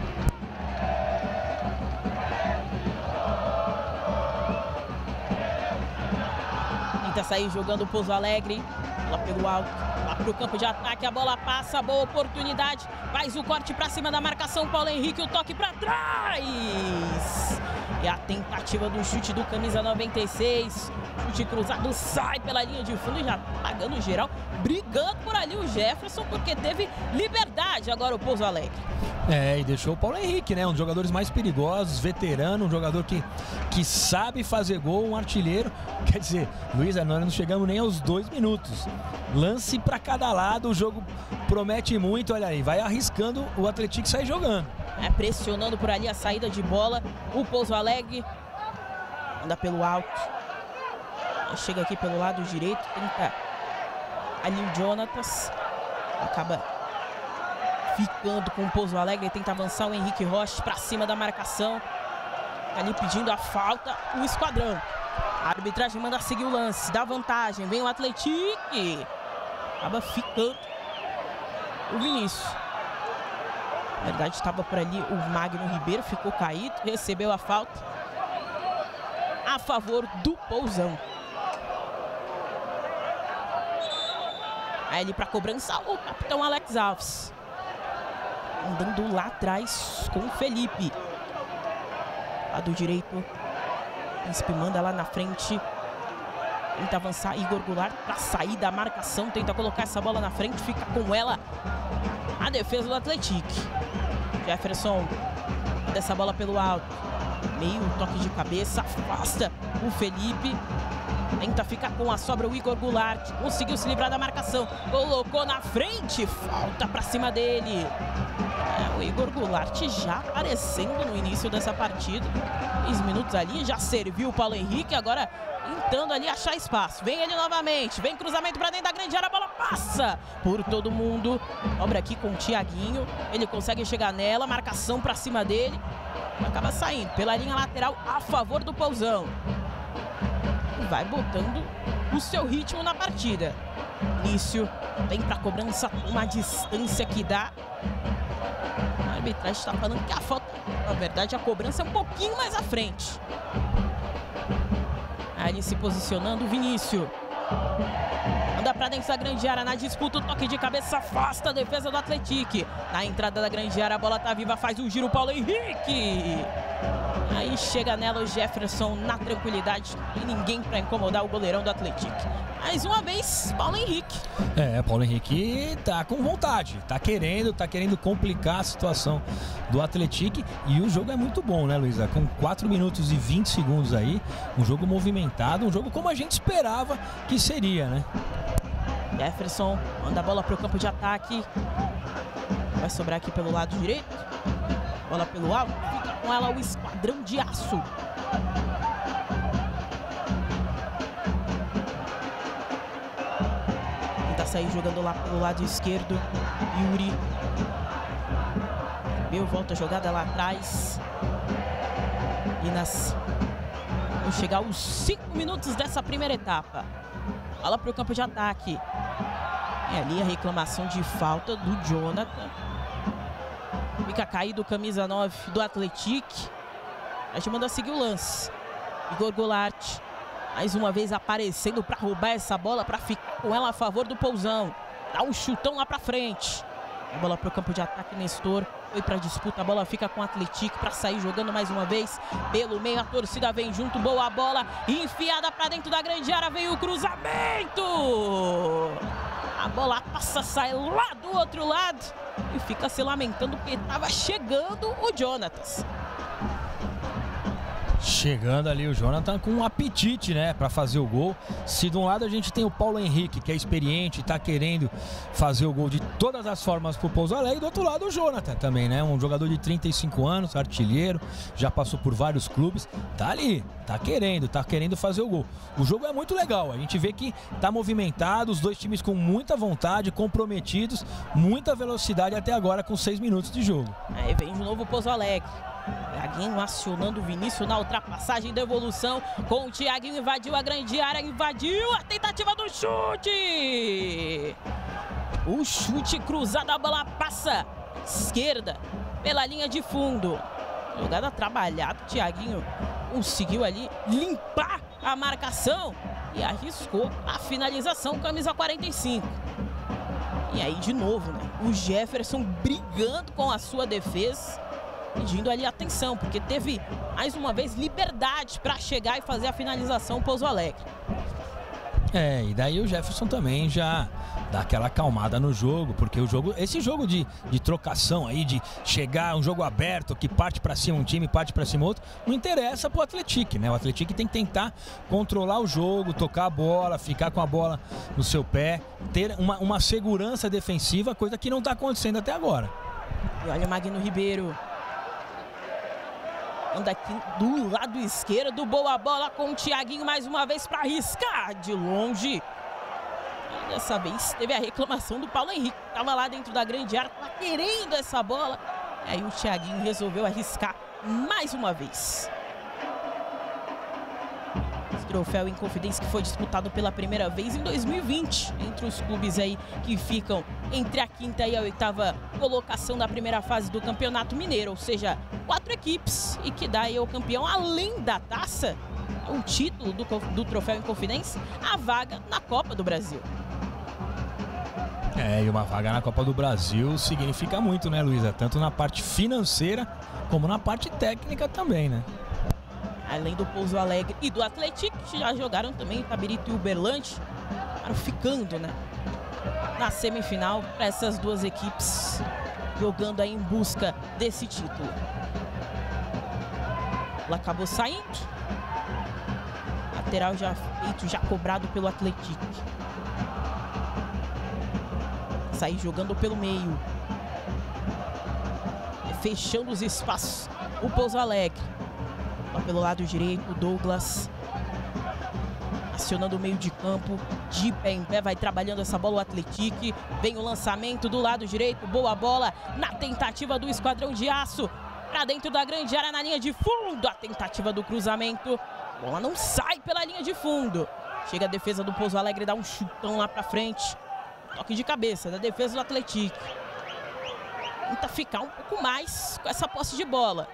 Tenta sair jogando o Pouso Alegre, lá pelo alto, lá pro campo de ataque, a bola passa, boa oportunidade, faz o corte pra cima da marcação, Paulo Henrique, o toque pra trás. E a tentativa do chute do camisa 96, chute cruzado, sai pela linha de fundo e já pagando geral, brigando por ali o Jefferson, porque teve liberdade agora o Pouso Alegre. E deixou o Paulo Henrique, né? Um dos jogadores mais perigosos, veterano, um jogador que sabe fazer gol, um artilheiro. Quer dizer, Luiz, nós não chegamos nem aos 2 minutos. Lance para cada lado, o jogo promete muito, olha aí, vai arriscando o Atlético sair jogando. Pressionando por ali a saída de bola, o Pouso Alegre anda pelo alto, chega aqui pelo lado direito, tenta ali o Jonatas, acaba ficando com o Pouso Alegre, tenta avançar o Henrique Rocha para cima da marcação, ali pedindo a falta, o esquadrão. A arbitragem manda seguir o lance, dá vantagem, vem o Atlético, acaba ficando o Vinícius. Na verdade estava por ali o Magno Ribeiro, ficou caído, recebeu a falta a favor do Pousão. Aí ali para cobrança o capitão Alex Alves. Andando lá atrás com o Felipe. Lado direito. Príncipe manda lá na frente. Tenta avançar Igor Goulart para sair da marcação. Tenta colocar essa bola na frente. Fica com ela a defesa do Atlético. Jefferson dessa bola pelo alto. Meio toque de cabeça. Afasta o Felipe. Tenta ficar com a sobra o Igor Goulart. Conseguiu se livrar da marcação. Colocou na frente. Falta para cima dele. O Igor Goulart já aparecendo no início dessa partida. 3 minutos ali. Já serviu o Paulo Henrique. Agora tentando ali achar espaço. Vem ele novamente. Vem cruzamento para dentro da grande área. A bola passa por todo mundo. Obra aqui com o Thiaguinho. Ele consegue chegar nela. Marcação para cima dele. Acaba saindo pela linha lateral a favor do Pousão. Vai botando o seu ritmo na partida. Início, vem para cobrança, uma distância que dá. A arbitragem está falando que a falta, na verdade, a cobrança é um pouquinho mais à frente. Ali se posicionando o Vinícius. Anda para dentro da grande área, na disputa, o toque de cabeça afasta a defesa do Atlético. Na entrada da grande área, a bola tá viva, faz o giro, Paulo Henrique. Aí chega nela o Jefferson na tranquilidade e ninguém para incomodar o goleirão do Atlético. Mais uma vez, Paulo Henrique. Paulo Henrique tá com vontade, tá querendo complicar a situação do Atlético e o jogo é muito bom, né, Luísa? Com 4 minutos e 20 segundos aí, um jogo movimentado, um jogo como a gente esperava que seria, né? Jefferson manda a bola para o campo de ataque. Vai sobrar aqui pelo lado direito. Bola pelo alto. Fica com ela o esquadrão de aço. Tenta sair jogando lá pelo lado esquerdo. Yuri. Volta a jogada lá atrás. Minas. Vamos chegar aos 5 minutos dessa primeira etapa. Bola para o campo de ataque. E ali a reclamação de falta do Jonathan. Fica caído o camisa 9 do Atlético. A gente manda seguir o lance. Igor Goulart. Mais uma vez aparecendo para roubar essa bola, para ficar com ela a favor do Pousão. Dá um chutão lá para frente. A bola para o campo de ataque, Nestor. Foi para disputa, a bola fica com o Atlético para sair jogando mais uma vez. Pelo meio, a torcida vem junto. Boa bola, enfiada para dentro da grande área. Veio o cruzamento. A bola passa, sai lá do outro lado. E fica se lamentando porque estava chegando o Jonatas. Chegando ali o Jonathan com um apetite, né, para fazer o gol. Se de um lado a gente tem o Paulo Henrique, que é experiente, tá querendo fazer o gol de todas as formas pro Pouso Alegre, do outro lado o Jonathan também, né, um jogador de 35 anos, artilheiro, já passou por vários clubes, tá ali, tá querendo fazer o gol. O jogo é muito legal, a gente vê que tá movimentado, os dois times com muita vontade, comprometidos, muita velocidade até agora com 6 minutos de jogo. Aí vem de novo o Pouso Alegre. Thiaguinho acionando o Vinícius na ultrapassagem da evolução. Com o Thiaguinho, invadiu a grande área, invadiu a tentativa do chute. O chute cruzado, a bola passa esquerda pela linha de fundo. Jogada trabalhada, o Thiaguinho conseguiu ali limpar a marcação e arriscou a finalização, camisa 45. E aí de novo, né? O Jefferson brigando com a sua defesa, pedindo ali atenção, porque teve mais uma vez liberdade para chegar e fazer a finalização Pouso Alegre. E daí o Jefferson também já dá aquela acalmada no jogo, porque esse jogo de trocação aí, de chegar, um jogo aberto, que parte para cima um time, parte para cima outro, não interessa pro Atlético, né? O Atlético tem que tentar controlar o jogo, tocar a bola, ficar com a bola no seu pé, ter uma segurança defensiva, coisa que não tá acontecendo até agora. E olha o Magno Ribeiro. Anda aqui do lado esquerdo, boa bola com o Thiaguinho mais uma vez para arriscar de longe. E dessa vez teve a reclamação do Paulo Henrique, que estava lá dentro da grande área, estava querendo essa bola. E aí o Thiaguinho resolveu arriscar mais uma vez. Esse troféu Inconfidência que foi disputado pela primeira vez em 2020, entre os clubes aí que ficam entre a 5ª e a 8ª colocação da primeira fase do Campeonato Mineiro, ou seja, 4 equipes, e que dá aí ao campeão, além da taça, o título do troféu Inconfidência, a vaga na Copa do Brasil. E uma vaga na Copa do Brasil significa muito, né, Luísa? Tanto na parte financeira como na parte técnica também, né? Além do Pouso Alegre e do Atlético, que já jogaram também Itabirito e Uberlândia, ficando, né, na semifinal para essas duas equipes, jogando aí em busca desse título. Ela acabou saindo. Lateral já feito, já cobrado pelo Atlético. Sair jogando pelo meio. Fechando os espaços. O Pouso Alegre. Pelo lado direito, Douglas acionando o meio de campo, de pé em pé, vai trabalhando essa bola o Atlético. Vem o lançamento do lado direito, boa bola na tentativa do Esquadrão de Aço, para dentro da grande área na linha de fundo, a tentativa do cruzamento, bola não sai pela linha de fundo. Chega a defesa do Pouso Alegre, dá um chutão lá para frente, toque de cabeça da defesa do Atlético. Tenta ficar um pouco mais com essa posse de bola.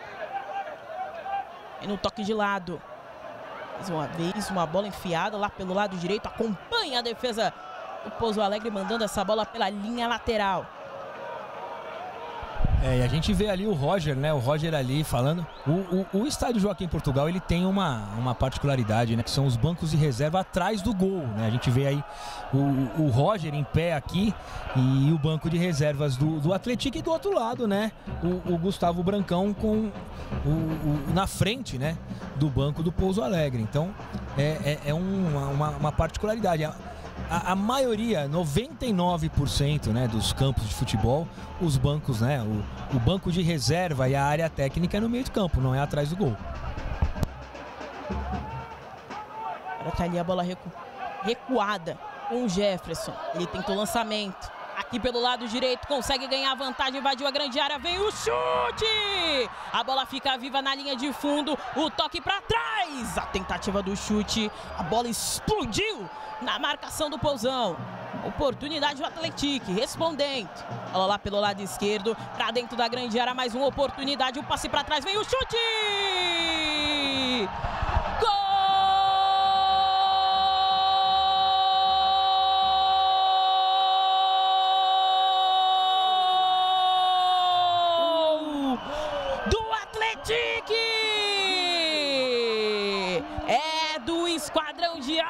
E no toque de lado, mais uma vez, uma bola enfiada lá pelo lado direito, acompanha a defesa do Pouso Alegre, mandando essa bola pela linha lateral. E a gente vê ali o Roger, né? O Roger ali falando. O estádio Joaquim Portugal, ele tem uma particularidade, né? Que são os bancos de reserva atrás do gol, né? A gente vê aí o Roger em pé aqui e o banco de reservas do Atlético, e do outro lado, né? O Gustavo Brancão com na frente, né? Do banco do Pouso Alegre. Então é uma particularidade. A maioria, 99%, né, dos campos de futebol, os bancos, né, o banco de reserva e a área técnica é no meio de campo, não é atrás do gol. Agora tá ali a bola recuada com o Jefferson. Ele tentou o lançamento. Aqui pelo lado direito, consegue ganhar a vantagem, invadiu a grande área, vem o chute! A bola fica viva na linha de fundo, o toque para trás! A tentativa do chute, a bola explodiu na marcação do Pousão. Oportunidade do Atlético, respondendo. Olha lá pelo lado esquerdo, para dentro da grande área, mais uma oportunidade, o passe para trás, vem o chute! Gol! É do Esquadrão de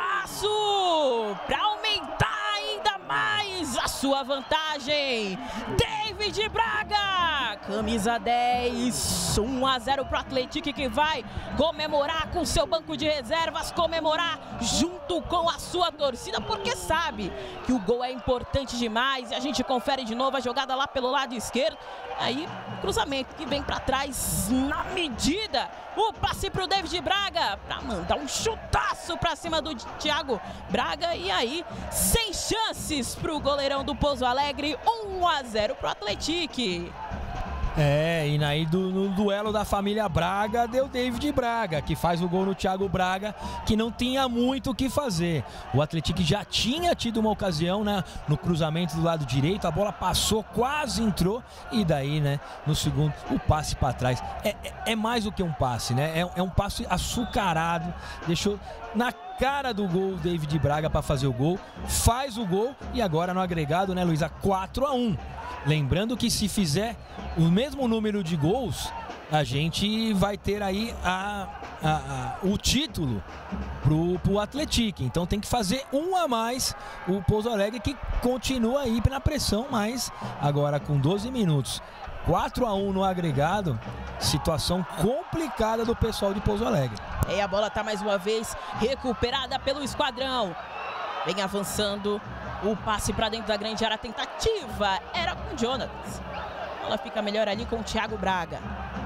Aço para aumentar ainda mais a sua vantagem. David Braga, camisa 10, 1-0 pro Atlético, que vai comemorar com seu banco de reservas, comemorar junto com a sua torcida, porque sabe que o gol é importante demais. E a gente confere de novo a jogada lá pelo lado esquerdo. Aí, cruzamento que vem para trás na medida. O passe pro David Braga para mandar um chutaço para cima do Thiago Braga. E aí, sem chances pro goleirão do Pouso Alegre, 1-0 pro Atlético. E aí no duelo da família Braga, deu David Braga, que faz o gol no Thiago Braga, que não tinha muito o que fazer. O Atlético já tinha tido uma ocasião, né, no cruzamento do lado direito, a bola passou, quase entrou, e daí, né, no segundo, o passe para trás. É mais do que um passe, né, é um passe açucarado, deixou na cara do gol o David Braga para fazer o gol, faz o gol, e agora no agregado, né, Luísa, 4-1. Lembrando que se fizer o mesmo número de gols, a gente vai ter aí o título pro Atlético. Então tem que fazer um a mais o Pouso Alegre, que continua aí na pressão, mas agora com 12 minutos. 4-1 no agregado, situação complicada do pessoal de Pouso Alegre. E a bola tá mais uma vez recuperada pelo esquadrão. Vem avançando. O passe para dentro da grande área, a tentativa era com o Jonatas. Ela fica melhor ali com o Thiago Braga.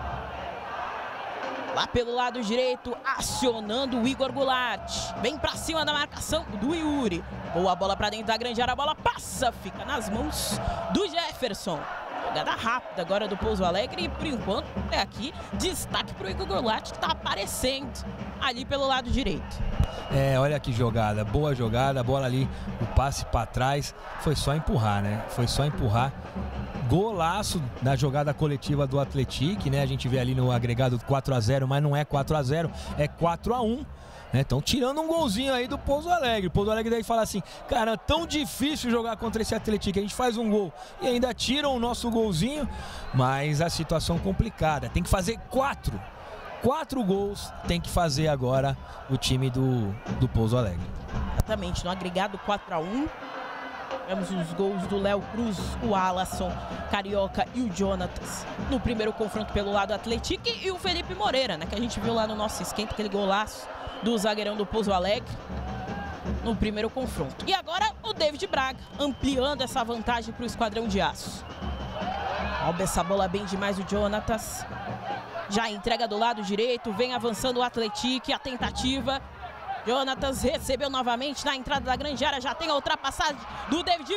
Lá pelo lado direito, acionando o Igor Goulart. Vem para cima da marcação do Yuri. Boa bola para dentro da grande área, a bola passa, fica nas mãos do Jefferson. Jogada rápida agora do Pouso Alegre e, por enquanto, é aqui destaque para o Igor Goulart, que está aparecendo ali pelo lado direito. Olha que jogada, boa jogada, a bola ali, o passe para trás, foi só empurrar, né? Foi só empurrar. Golaço na jogada coletiva do Atlético, né? A gente vê ali no agregado 4-0, mas não é 4-0, é 4-1. Estão tirando um golzinho aí do Pouso Alegre. O Pouso Alegre daí fala assim, cara, tão difícil jogar contra esse Atlético, a gente faz um gol e ainda tiram o nosso golzinho, mas a situação complicada, tem que fazer 4 gols, tem que fazer agora o time do Pouso Alegre. Exatamente, no agregado 4-1, vemos os gols do Léo Cruz, o Alasson, Carioca e o Jonatas no primeiro confronto pelo lado Atlético, e o Felipe Moreira, né, que a gente viu lá no nosso esquenta, aquele golaço do zagueirão do Pouso Alegre no primeiro confronto. E agora o David Braga, ampliando essa vantagem para o esquadrão de aço. Alba essa bola bem demais o Jonatas. Já entrega do lado direito, vem avançando o Atlético, a tentativa. Jonatas recebeu novamente na entrada da grande área, já tem a ultrapassagem do David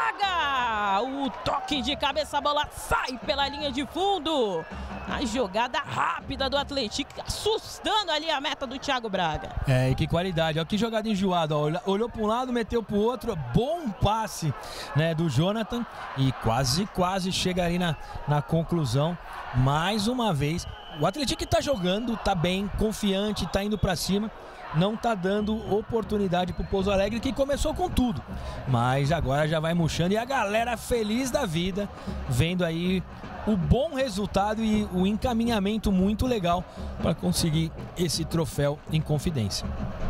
Braga. O toque de cabeça, a bola sai pela linha de fundo. A jogada rápida do Atlético, assustando ali a meta do Thiago Braga. E que qualidade, olha que jogada enjoada, ó. Olhou para um lado, meteu para o outro, bom passe, né, do Jonathan, e quase chega ali na conclusão. Mais uma vez, o Atlético está jogando, está bem, confiante, está indo para cima. Não está dando oportunidade para o Pouso Alegre, que começou com tudo, mas agora já vai murchando, e a galera feliz da vida, vendo aí o bom resultado e o encaminhamento muito legal para conseguir esse troféu em Confidência.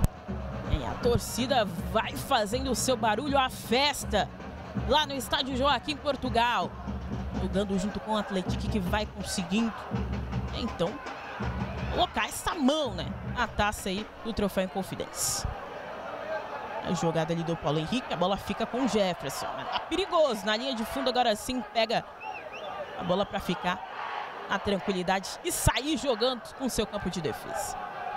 E a torcida vai fazendo o seu barulho, a festa lá no estádio Joaquim Portugal, jogando junto com o Atlético, que vai conseguindo então colocar essa mão, né, a taça aí do troféu em Confidência. A jogada ali do Paulo Henrique, a bola fica com o Jefferson, tá perigoso na linha de fundo, agora sim pega a bola para ficar na tranquilidade e sair jogando com seu campo de defesa.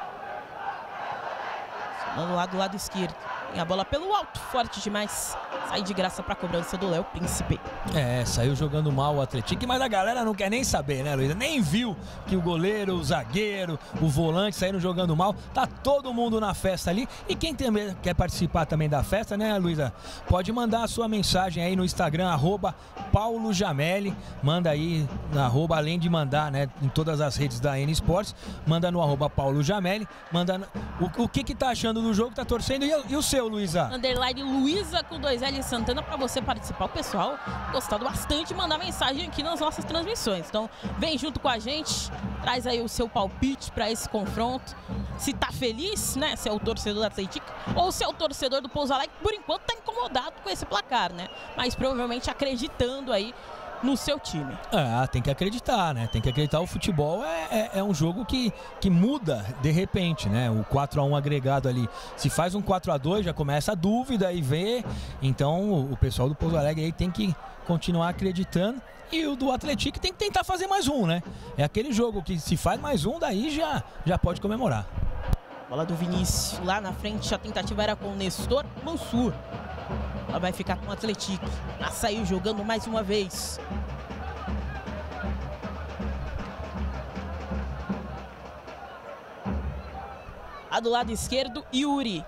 Sonando lá do lado esquerdo, tem a bola pelo alto, forte demais. Sai de graça para a cobrança do Léo Príncipe. Saiu jogando mal o Atlético, mas a galera não quer nem saber, né, Luísa? Nem viu que o goleiro, o zagueiro, o volante saíram jogando mal. Tá todo mundo na festa ali. E quem também quer participar também da festa, né, Luísa? Pode mandar a sua mensagem aí no Instagram, @PauloJamelli. Manda aí, além de mandar, né, em todas as redes da N Sports, manda no @PauloJamelli. Manda o que tá achando do jogo, tá torcendo. E o seu, Luísa? Underline Luísa com 2L Santana, para você participar. O pessoal gostado bastante de mandar mensagem aqui nas nossas transmissões. Então vem junto com a gente, traz aí o seu palpite para esse confronto. Se tá feliz, né, se é o torcedor do Atlético, ou se é o torcedor do Pouso Alegre, por enquanto tá incomodado com esse placar, né? Mas provavelmente acreditando aí no seu time. Tem que acreditar, né? Tem que acreditar. O futebol é um jogo que muda de repente, né? O 4-1 agregado ali, se faz um 4-2, já começa a dúvida e vê. Então o pessoal do Pouso Alegre aí tem que continuar acreditando. E o do Atlético tem que tentar fazer mais um, né? É aquele jogo que se faz mais um, daí já pode comemorar. Bola do Vinícius lá na frente, a tentativa era com o Nestor Mansur. Ela vai ficar com o Atlético. Já saiu jogando mais uma vez. Lá do lado esquerdo, Yuri.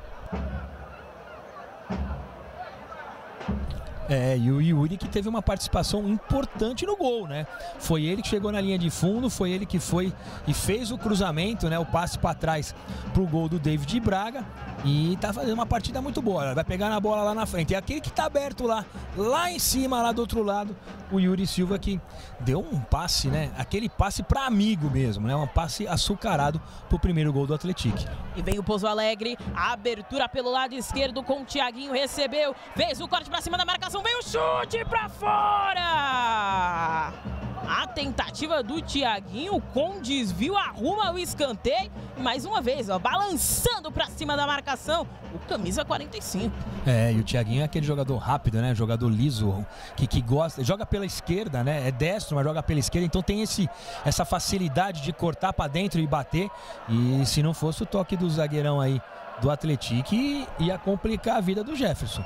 E o Yuri que teve uma participação importante no gol, né? Foi ele que chegou na linha de fundo, foi ele que foi e fez o cruzamento, né? O passe para trás pro gol do David Braga e tá fazendo uma partida muito boa. Vai pegar na bola lá na frente. É aquele que tá aberto lá em cima, lá do outro lado, o Yuri Silva que deu um passe, né? Aquele passe para amigo mesmo, né? Um passe açucarado pro primeiro gol do Atlético. E vem o Pouso Alegre, a abertura pelo lado esquerdo com o Thiaguinho, recebeu, fez o corte para cima da marcação. Vem o chute pra fora! A tentativa do Thiaguinho com desvio arruma o escanteio. Mais uma vez, balançando pra cima da marcação, o camisa 45. E o Thiaguinho é aquele jogador rápido, né? Jogador liso, que gosta, joga pela esquerda, né? É destro, mas joga pela esquerda, então tem essa facilidade de cortar pra dentro e bater. E se não fosse o toque do zagueirão aí do Atlético, ia complicar a vida do Jefferson.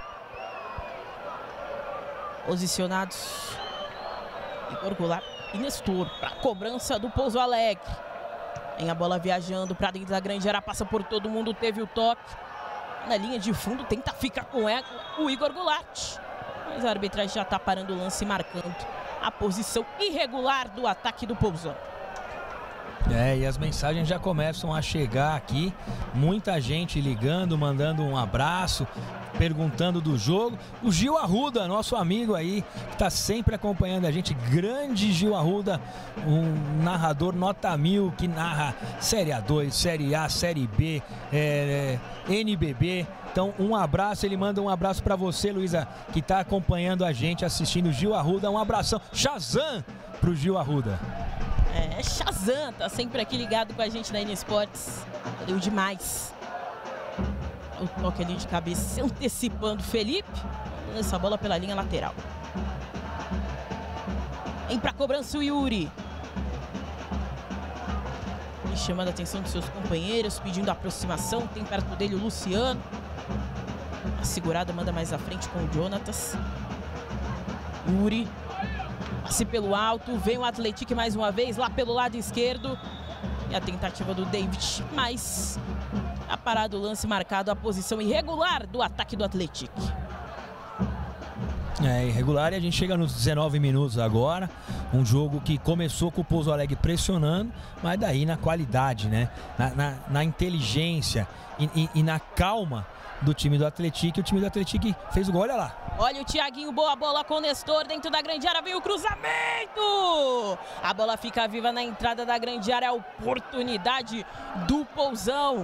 Posicionados Igor Goulart e Nestor para cobrança do Pouso Alegre. Tem a bola viajando para dentro da grande área, passa por todo mundo, teve o toque. Na linha de fundo, tenta ficar com o Igor Goulart. Mas a arbitragem já está parando o lance e marcando a posição irregular do ataque do Pousão. E as mensagens já começam a chegar aqui. Muita gente ligando, mandando um abraço, perguntando do jogo. O Gil Arruda, nosso amigo aí, que está sempre acompanhando a gente. Grande Gil Arruda, um narrador nota 1000 que narra Série A2, Série A, Série B, NBB. Então, um abraço, ele manda um abraço para você, Luísa, que está acompanhando a gente, assistindo o Gil Arruda. Um abração, Shazam pro Gil Arruda. Shazam, tá sempre aqui ligado com a gente na N Sports. Valeu demais. O toque ali de cabeça, se antecipando Felipe. Essa bola pela linha lateral. Vem pra cobrança o Yuri. E chamando a atenção dos seus companheiros, pedindo aproximação. Tem perto dele o Luciano. A segurada manda mais à frente com o Jonatas. Yuri. Passe pelo alto, vem o Atlético mais uma vez, lá pelo lado esquerdo. E a tentativa do David, mas a parada do lance marcado, a posição irregular do ataque do Atlético. Irregular, e a gente chega nos 19 minutos agora. Um jogo que começou com o Pouso Alegre pressionando, mas daí na qualidade, né? Na inteligência e na calma do time do Atlético. O time do Atlético fez o gol, olha lá. Olha o Thiaguinho, boa bola com o Nestor, dentro da grande área, vem o cruzamento! A bola fica viva na entrada da grande área, a oportunidade do Pousão.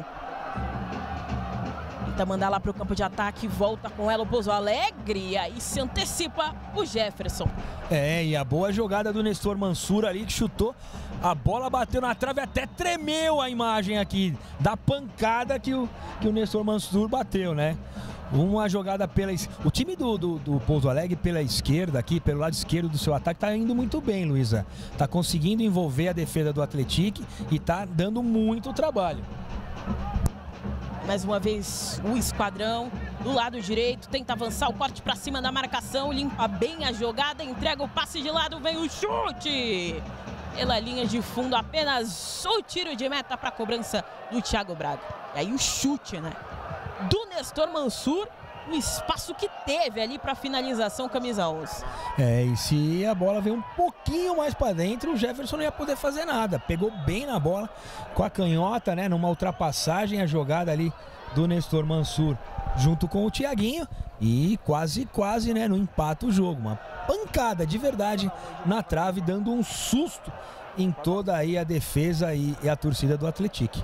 Tenta mandar lá para o campo de ataque, volta com ela o Pouso Alegre, e aí se antecipa o Jefferson. E a boa jogada do Nestor Mansur ali, que chutou, a bola bateu na trave, até tremeu a imagem aqui da pancada que o Nestor Mansur bateu, né? Uma jogada o time do Pouso Alegre pela esquerda aqui, pelo lado esquerdo do seu ataque, tá indo muito bem, Luísa. Tá conseguindo envolver a defesa do Atlético e tá dando muito trabalho. Mais uma vez o esquadrão do lado direito, tenta avançar o corte para cima da marcação, limpa bem a jogada, entrega o passe de lado, vem o chute! Pela linha de fundo, apenas o tiro de meta para a cobrança do Thiago Braga. E aí o chute, né? Do Nestor Mansur, o espaço que teve ali para finalização, camisa 11. E se a bola veio um pouquinho mais para dentro, o Jefferson não ia poder fazer nada. Pegou bem na bola com a canhota, né? Numa ultrapassagem, a jogada ali do Nestor Mansur junto com o Thiaguinho e quase, né? No empate o jogo. Uma pancada de verdade na trave, dando um susto em toda aí a defesa e a torcida do Atlético.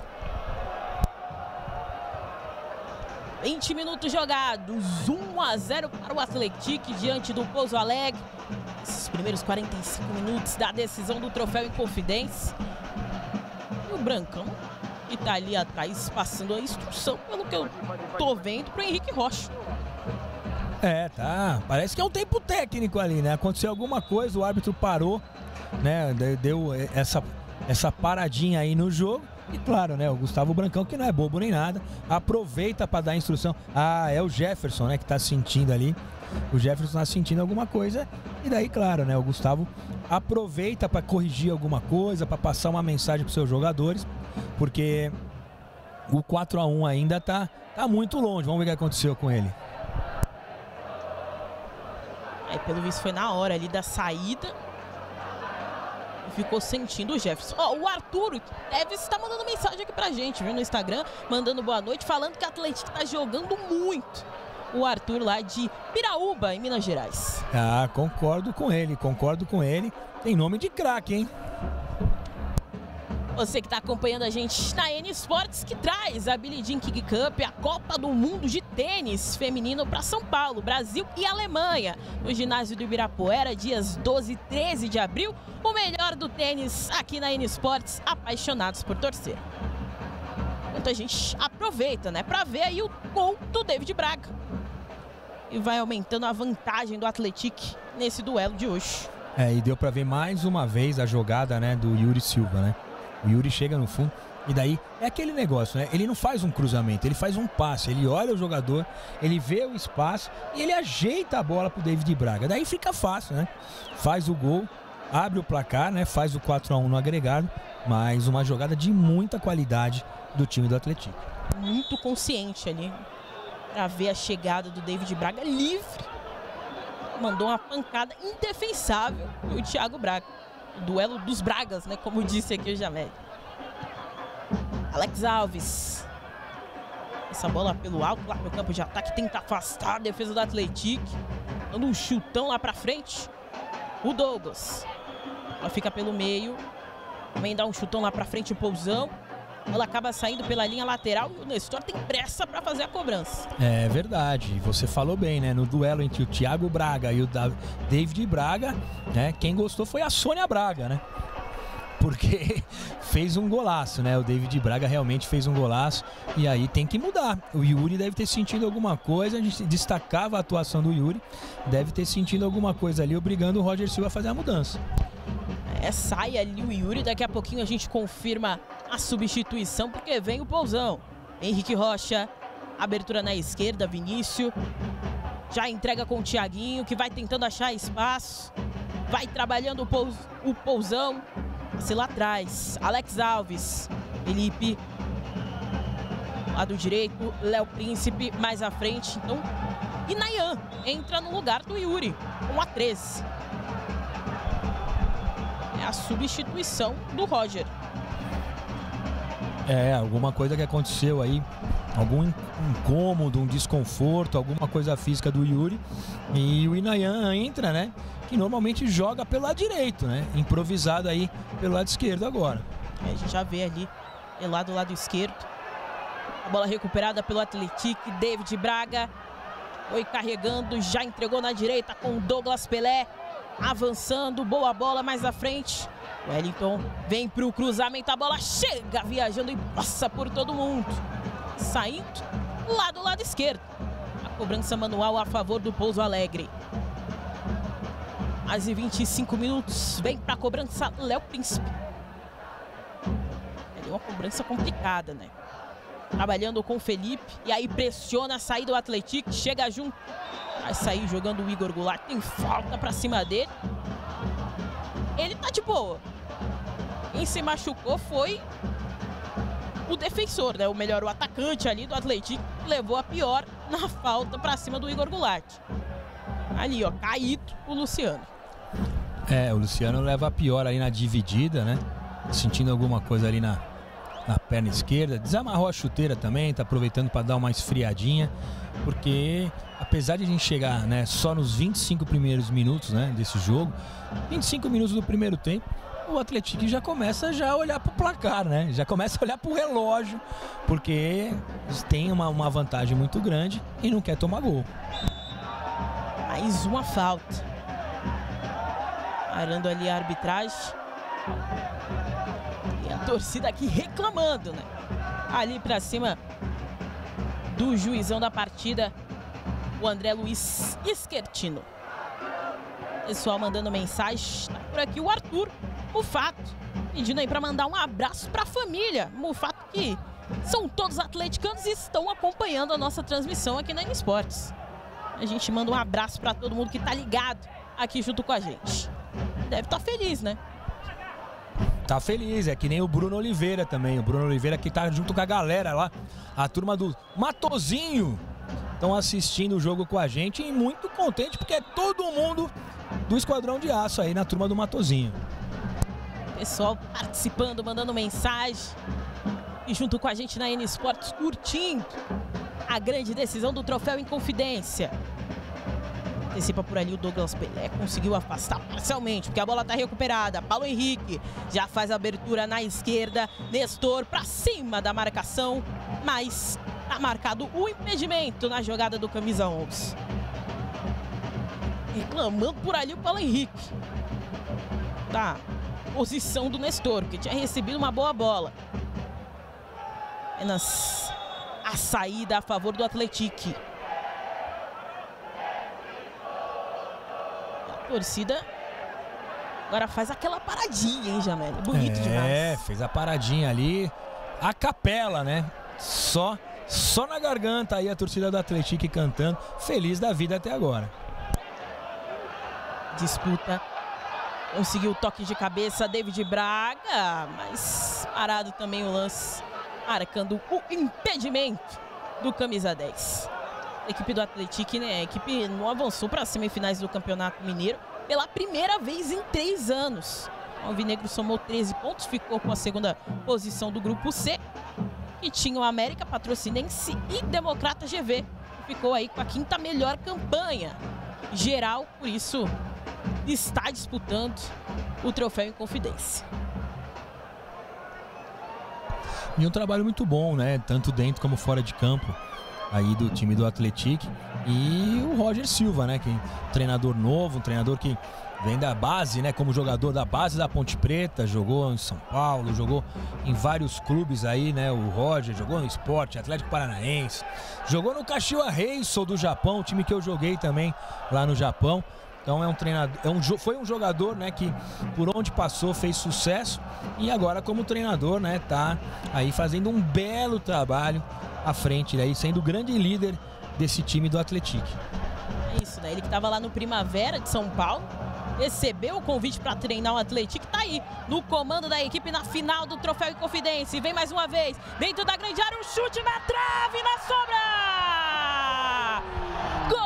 20 minutos jogados, 1-0 para o Atlético diante do Pouso Alegre. Esses primeiros 45 minutos da decisão do Troféu Inconfidência. E o Brancão, que tá ali atrás, passando a instrução, pelo que eu tô vendo, pro Henrique Rocha. Tá. Parece que é um tempo técnico ali, né? Aconteceu alguma coisa, o árbitro parou, né? Deu essa paradinha aí no jogo. E claro, né? O Gustavo Brancão, que não é bobo nem nada, aproveita para dar instrução. É o Jefferson, né? Que tá sentindo ali. O Jefferson tá sentindo alguma coisa. E daí, claro, né? O Gustavo aproveita para corrigir alguma coisa, para passar uma mensagem para seus jogadores. Porque o 4-1 ainda tá muito longe. Vamos ver o que aconteceu com ele. Aí, pelo visto, foi na hora ali da saída. E ficou sentindo o Jefferson. O Arthur deve estar mandando mensagem aqui pra gente, viu? No Instagram, mandando boa noite, falando que o Atlético tá jogando muito. O Arthur lá de Piraúba, em Minas Gerais. Concordo com ele. Tem nome de craque, hein? Você que está acompanhando a gente na N Sports, que traz a Billie Jean King Cup, a Copa do Mundo de tênis feminino para São Paulo, Brasil e Alemanha, no ginásio do Ibirapuera, dias 12 e 13 de abril. O melhor do tênis aqui na N Sports, apaixonados por torcer. Enquanto a gente aproveita, né, para ver aí o gol do David Braga. E vai aumentando a vantagem do Atlético nesse duelo de hoje. E deu para ver mais uma vez a jogada, né, do Yuri Silva, né? O Yuri chega no fundo e daí é aquele negócio, né? Ele não faz um cruzamento, ele faz um passe. Ele olha o jogador, ele vê o espaço e ele ajeita a bola pro David Braga. Daí fica fácil, né? Faz o gol, abre o placar, né? Faz o 4-1 no agregado. Mas uma jogada de muita qualidade do time do Atlético. Muito consciente ali para ver a chegada do David Braga livre. Mandou uma pancada indefensável o Thiago Braga. Duelo dos Bragas, né? Como disse aqui o Jamel. Alex Alves. Essa bola pelo alto, lá no campo de ataque, tenta afastar a defesa do Atlético. Dando um chutão lá pra frente. O Douglas. Ela fica pelo meio. Também dá um chutão lá pra frente, o Pousão. Ela acaba saindo pela linha lateral e o Nestor tem pressa para fazer a cobrança. É verdade, você falou bem, né? No duelo entre o Thiago Braga e o David Braga, né? Quem gostou foi a Sônia Braga, né? Porque fez um golaço, né? O David Braga realmente fez um golaço e aí tem que mudar. O Yuri deve ter sentido alguma coisa, a gente destacava a atuação do Yuri, deve ter sentido alguma coisa ali, obrigando o Roger Silva a fazer a mudança. Sai ali o Yuri, daqui a pouquinho a gente confirma a substituição, porque vem o Pousão. Henrique Rocha, abertura na esquerda, Vinícius. Já entrega com o Thiaguinho, que vai tentando achar espaço. Vai trabalhando o Pousão. Passe lá atrás, Alex Alves, Felipe. Lado direito, Léo Príncipe, mais à frente. Então, e Nayan entra no lugar do Yuri, com a 13. A substituição do Roger. Alguma coisa que aconteceu aí, algum incômodo, um desconforto, alguma coisa física do Yuri. E o Inayan entra, né? Que normalmente joga pelo lado direito, né? Improvisado aí pelo lado esquerdo agora. A gente já vê ali, do lado esquerdo. A bola recuperada pelo Atlético, David Braga. Foi carregando, já entregou na direita com Douglas Pelé. Avançando, boa bola mais à frente. Wellington vem pro cruzamento, a bola chega viajando e passa por todo mundo. Saindo lá do lado esquerdo. A cobrança manual a favor do Pouso Alegre. Mais de 25 minutos, vem pra cobrança Léo Príncipe. É uma cobrança complicada, né? Trabalhando com o Felipe, e aí pressiona a saída do Atlético, chega junto. Vai sair jogando o Igor Goulart, tem falta pra cima dele. Ele tá de boa. Quem se machucou foi o defensor, né? O atacante ali do Atlético, levou a pior na falta pra cima do Igor Goulart. Ali, ó, caído o Luciano. O Luciano leva a pior ali na dividida, né? Sentindo alguma coisa ali na perna esquerda. Desamarrou a chuteira também, tá aproveitando para dar uma esfriadinha. Porque apesar de a gente chegar, né, só nos 25 primeiros minutos, né, desse jogo, 25 minutos do primeiro tempo, o Atlético já começa a olhar pro placar, né? Já começa a olhar pro relógio, porque tem uma vantagem muito grande e não quer tomar gol. Mais uma falta. Parando ali a arbitragem. E a torcida aqui reclamando, né? Ali pra cima do juizão da partida, o André Luiz Esquertino. Pessoal mandando mensagem. Tá por aqui o Arthur Mufato, pedindo aí pra mandar um abraço pra família. Mufato, que são todos atleticanos e estão acompanhando a nossa transmissão aqui na N Esportes. A gente manda um abraço pra todo mundo que tá ligado aqui junto com a gente. Deve estar feliz, né? Tá feliz, é que nem o Bruno Oliveira também. O Bruno Oliveira que tá junto com a galera lá, a turma do Matozinho. Estão assistindo o jogo com a gente e muito contente porque é todo mundo do Esquadrão de Aço aí na turma do Matozinho. Pessoal participando, mandando mensagem. E junto com a gente na N Esportes, curtindo a grande decisão do Troféu Inconfidência. Antecipa por ali o Douglas Pelé, conseguiu afastar parcialmente, porque a bola tá recuperada. Paulo Henrique já faz a abertura na esquerda. Nestor pra cima da marcação, mas tá marcado o impedimento na jogada do camisa 11. Reclamando por ali o Paulo Henrique. Tá, posição do Nestor, que tinha recebido uma boa bola. Apenas a saída a favor do Atlético. A torcida agora faz aquela paradinha, hein, Jamel? Bonito demais. É, fez a paradinha ali. A capela, né? Só na garganta aí a torcida do Atlético cantando. Feliz da vida até agora. Disputa. Conseguiu o toque de cabeça, David Braga, mas parado também o lance, marcando o impedimento do camisa 10. A equipe do Atlético, né? A equipe não avançou para as semifinais do Campeonato Mineiro pela primeira vez em 3 anos. O Alvinegro somou 13 pontos, ficou com a segunda posição do grupo C, e tinha o América, Patrocinense e Democrata GV. Ficou aí com a 5ª melhor campanha geral, por isso está disputando o Troféu Inconfidência. E um trabalho muito bom, né? Tanto dentro como fora de campo aí do time do Atlético. E o Roger Silva, né? Que é um treinador novo, um treinador que vem da base, né? Como jogador da base da Ponte Preta, jogou em São Paulo, jogou em vários clubes aí, né? O Roger jogou no Sport, Atlético Paranaense, jogou no Kashiwa Reysol do Japão, o time que eu joguei também lá no Japão. Então é um treinador, foi um jogador, né, que por onde passou fez sucesso e agora como treinador, né, tá aí fazendo um belo trabalho à frente, aí sendo o grande líder desse time do Atlético. É isso, né? Ele que estava lá no Primavera de São Paulo, recebeu o convite para treinar o Atlético, tá aí no comando da equipe na final do Troféu Inconfidência. E vem mais uma vez dentro da grande área, um chute na trave, na sobra! Gol!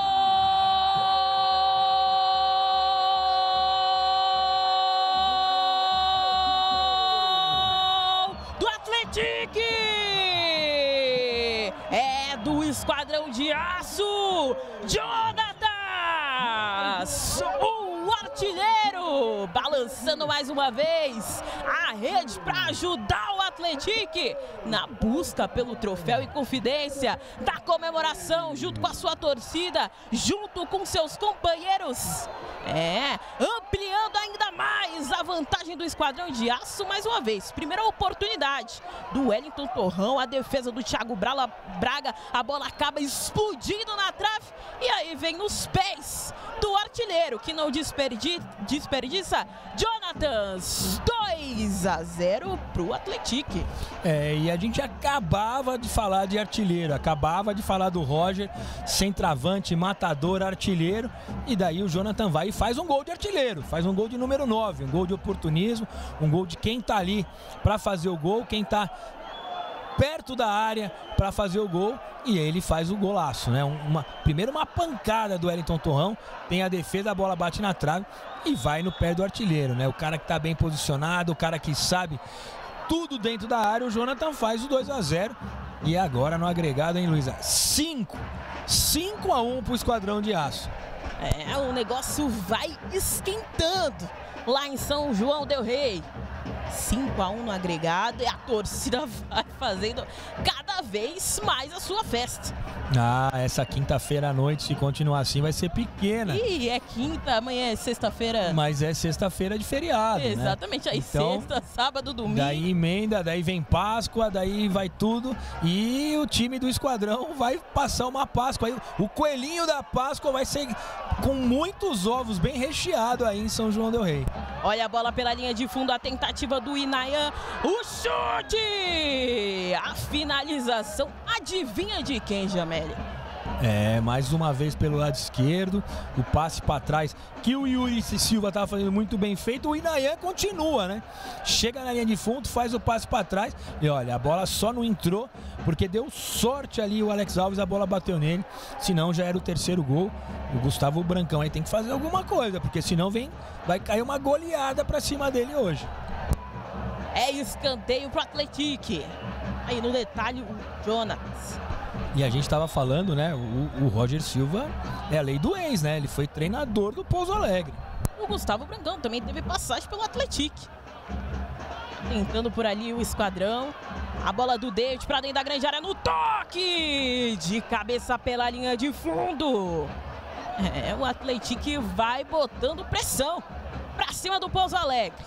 É do Esquadrão de Aço, Jonatas, o artilheiro, balançando mais uma vez a rede para ajudar o Atlético na busca pelo Troféu Inconfidência, da comemoração junto com a sua torcida, junto com seus companheiros. Ampliando ainda mais a vantagem do Esquadrão de Aço mais uma vez. Primeira oportunidade do Wellington Torrão, a defesa do Thiago Braga, a bola acaba explodindo na trave e aí vem nos pés do artilheiro, que não desperdiça. Jonatas, 2-0 pro Atlético. E a gente acabava de falar de artilheiro, acabava de falar do Roger, centroavante, matador, artilheiro, e daí o Jonathan vai e faz um gol de artilheiro, faz um gol de número 9, um gol de oportunismo, um gol de quem tá ali para fazer o gol, quem tá perto da área para fazer o gol, e ele faz o golaço, né? Primeiro uma pancada do Wellington Torrão, tem a defesa, a bola bate na trave e vai no pé do artilheiro, né? O cara que tá bem posicionado, o cara que sabe tudo dentro da área, o Jonathan faz o 2-0. E agora no agregado, hein, Luísa? 5-1 pro Esquadrão de Aço. O negócio vai esquentando lá em São João del Rei. 5-1 no agregado e a torcida vai fazendo cada vez mais a sua festa. Essa quinta-feira à noite, se continuar assim, vai ser pequena. Ih, é quinta, amanhã é sexta-feira. Mas é sexta-feira de feriado, Exatamente, né? Aí então, sexta, sábado, domingo. Daí emenda, daí vem Páscoa, daí vai tudo. E o time do Esquadrão vai passar uma Páscoa. Aí, o coelhinho da Páscoa vai ser com muitos ovos, bem recheado aí em São João del Rei. Olha a bola pela linha de fundo, a tentativa do Inayan. O chute! A finalização, adivinha de quem, Jamel? Mais uma vez pelo lado esquerdo, o passe para trás que o Yuri Silva estava fazendo muito bem feito, o Inayan continua, né? Chega na linha de fundo, faz o passe para trás e olha, a bola só não entrou porque deu sorte ali o Alex Alves, a bola bateu nele, senão já era o terceiro gol. O Gustavo Brancão aí tem que fazer alguma coisa, porque senão vai cair uma goleada para cima dele hoje. É escanteio pro Atlético. Aí no detalhe o Jonas. E a gente estava falando, né? O Roger Silva é a lei do ex, né? Ele foi treinador do Pouso Alegre. O Gustavo Brancão também teve passagem pelo Atlético. Tentando por ali o Esquadrão. A bola do David para dentro da grande área no toque! De cabeça pela linha de fundo. O Atlético vai botando pressão para cima do Pouso Alegre.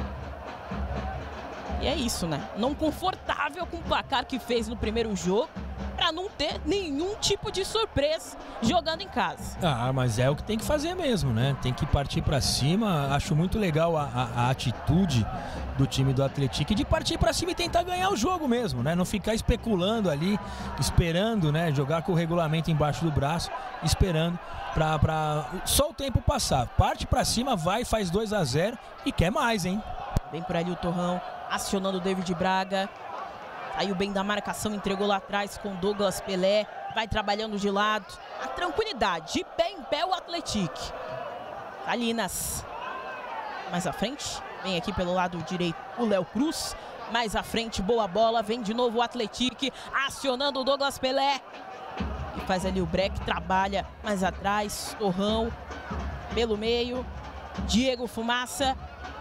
E é isso, né? Não confortável com o placar que fez no primeiro jogo, para não ter nenhum tipo de surpresa jogando em casa. Mas é o que tem que fazer mesmo, né? Tem que partir para cima. Acho muito legal a atitude do time do Atlético de partir para cima e tentar ganhar o jogo mesmo, né? Não ficar especulando ali, esperando, né? Jogar com o regulamento embaixo do braço, esperando para só o tempo passar. Parte para cima, vai, faz 2-0 e quer mais, hein? Vem por ali o Torrão, acionando o David Braga. Saiu bem da marcação, entregou lá atrás com Douglas Pelé. Vai trabalhando de lado. A tranquilidade, de pé em pé o Atlético. Salinas. Mais à frente, vem aqui pelo lado direito o Léo Cruz. Mais à frente, boa bola, vem de novo o Atlético. Acionando o Douglas Pelé. E faz ali o break, trabalha mais atrás. Torrão, pelo meio. Diego Fumaça.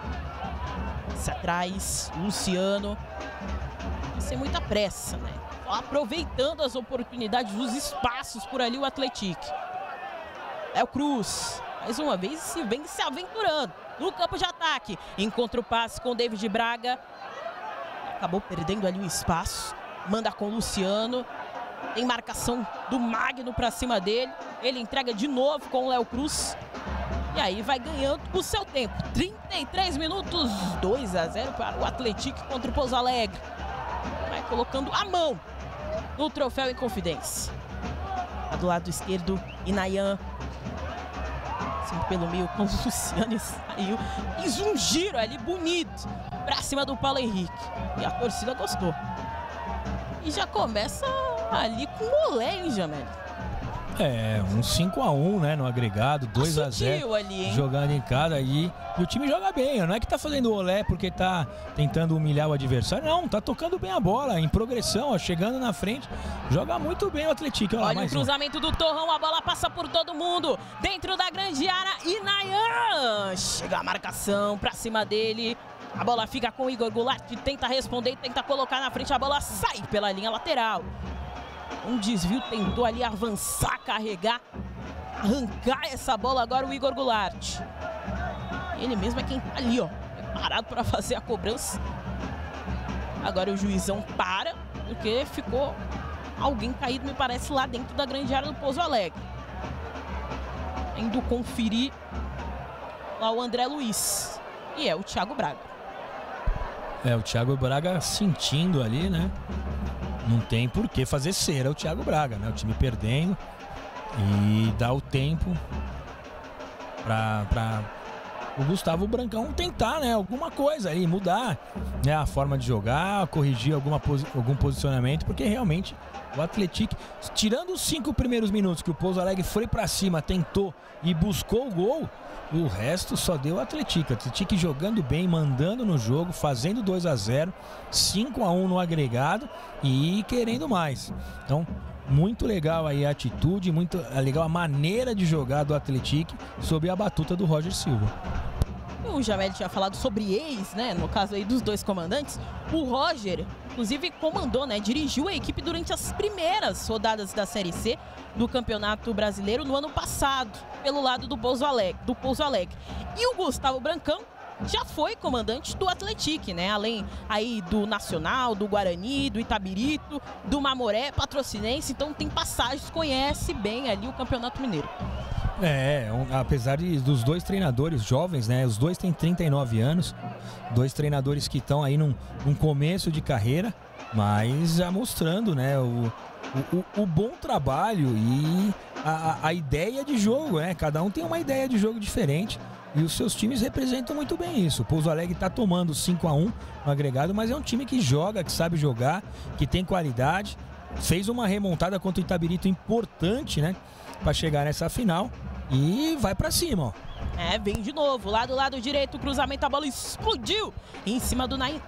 Atrás, Luciano. Sem muita pressa, né? Aproveitando as oportunidades, os espaços por ali o Atlético. É o Cruz, mais uma vez vem se aventurando no campo de ataque. Encontra o passe com o David Braga. Acabou perdendo ali o espaço. Manda com o Luciano. Tem marcação do Magno pra cima dele. Ele entrega de novo com o Léo Cruz. E aí vai ganhando o seu tempo. 33 minutos, 2-0 para o Atlético contra o Pouso Alegre. Vai colocando a mão no troféu em Confidência. Do lado esquerdo, Inayan. Sempre pelo meio com o Luciano e saiu. Fiz um giro ali bonito pra cima do Paulo Henrique. E a torcida gostou. E já começa ali com o olé, hein, Jamel? Um 5-1, né, no agregado, 2-0, ali, jogando em casa e o time joga bem, não é que tá fazendo olé porque tá tentando humilhar o adversário, não, tá tocando bem a bola, em progressão, ó, chegando na frente, joga muito bem o Atlético. Olha o cruzamento do Torrão, a bola passa por todo mundo, dentro da grande área, Inayan, chega a marcação pra cima dele, a bola fica com o Igor Goulart, que tenta responder, tenta colocar na frente, a bola sai pela linha lateral. Um desvio, tentou ali avançar, carregar, arrancar essa bola agora o Igor Goulart. Ele mesmo é quem tá ali, ó, preparado para fazer a cobrança. Agora o juizão para, porque ficou alguém caído, me parece, lá dentro da grande área do Pouso Alegre. Indo conferir lá o André Luiz. E é o Thiago Braga. O Thiago Braga sentindo ali, né? Não tem por que fazer cera o Thiago Braga, né? O time perdendo e dá o tempo para o Gustavo Brancão tentar, né? Alguma coisa aí, mudar, né? A forma de jogar, corrigir algum posicionamento, porque realmente o Atlético, tirando os 5 primeiros minutos que o Pouso Alegre foi para cima, tentou e buscou o gol, o resto só deu o Atlético. O Atlético jogando bem, mandando no jogo, fazendo 2-0, 5-1 no agregado e querendo mais. Então, muito legal aí a atitude, muito legal a maneira de jogar do Atlético sob a batuta do Roger Silva. o Jamel tinha falado sobre ex, né? No caso aí dos dois comandantes, o Roger, inclusive, comandou, né? Dirigiu a equipe durante as primeiras rodadas da Série C do Campeonato Brasileiro no ano passado, pelo lado do Pouso Alegre. E o Gustavo Brancão já foi comandante do Atlético, né? Além aí do Nacional, do Guarani, do Itabirito, do Mamoré, Patrocinense. Então tem passagens, conhece bem ali o Campeonato Mineiro. Apesar dos dois treinadores jovens, né? Os dois têm 39 anos. Dois treinadores que estão aí num começo de carreira, mas já mostrando, né? O bom trabalho e a ideia de jogo, né? Cada um tem uma ideia de jogo diferente. E os seus times representam muito bem isso. O Pouso Alegre está tomando 5-1 no agregado, mas é um time que joga, que sabe jogar, que tem qualidade. Fez uma remontada contra o Itabirito importante, né? Para chegar nessa final. E vai para cima, ó. Vem de novo. Lá do lado direito, o cruzamento, a bola explodiu em cima do Nayan.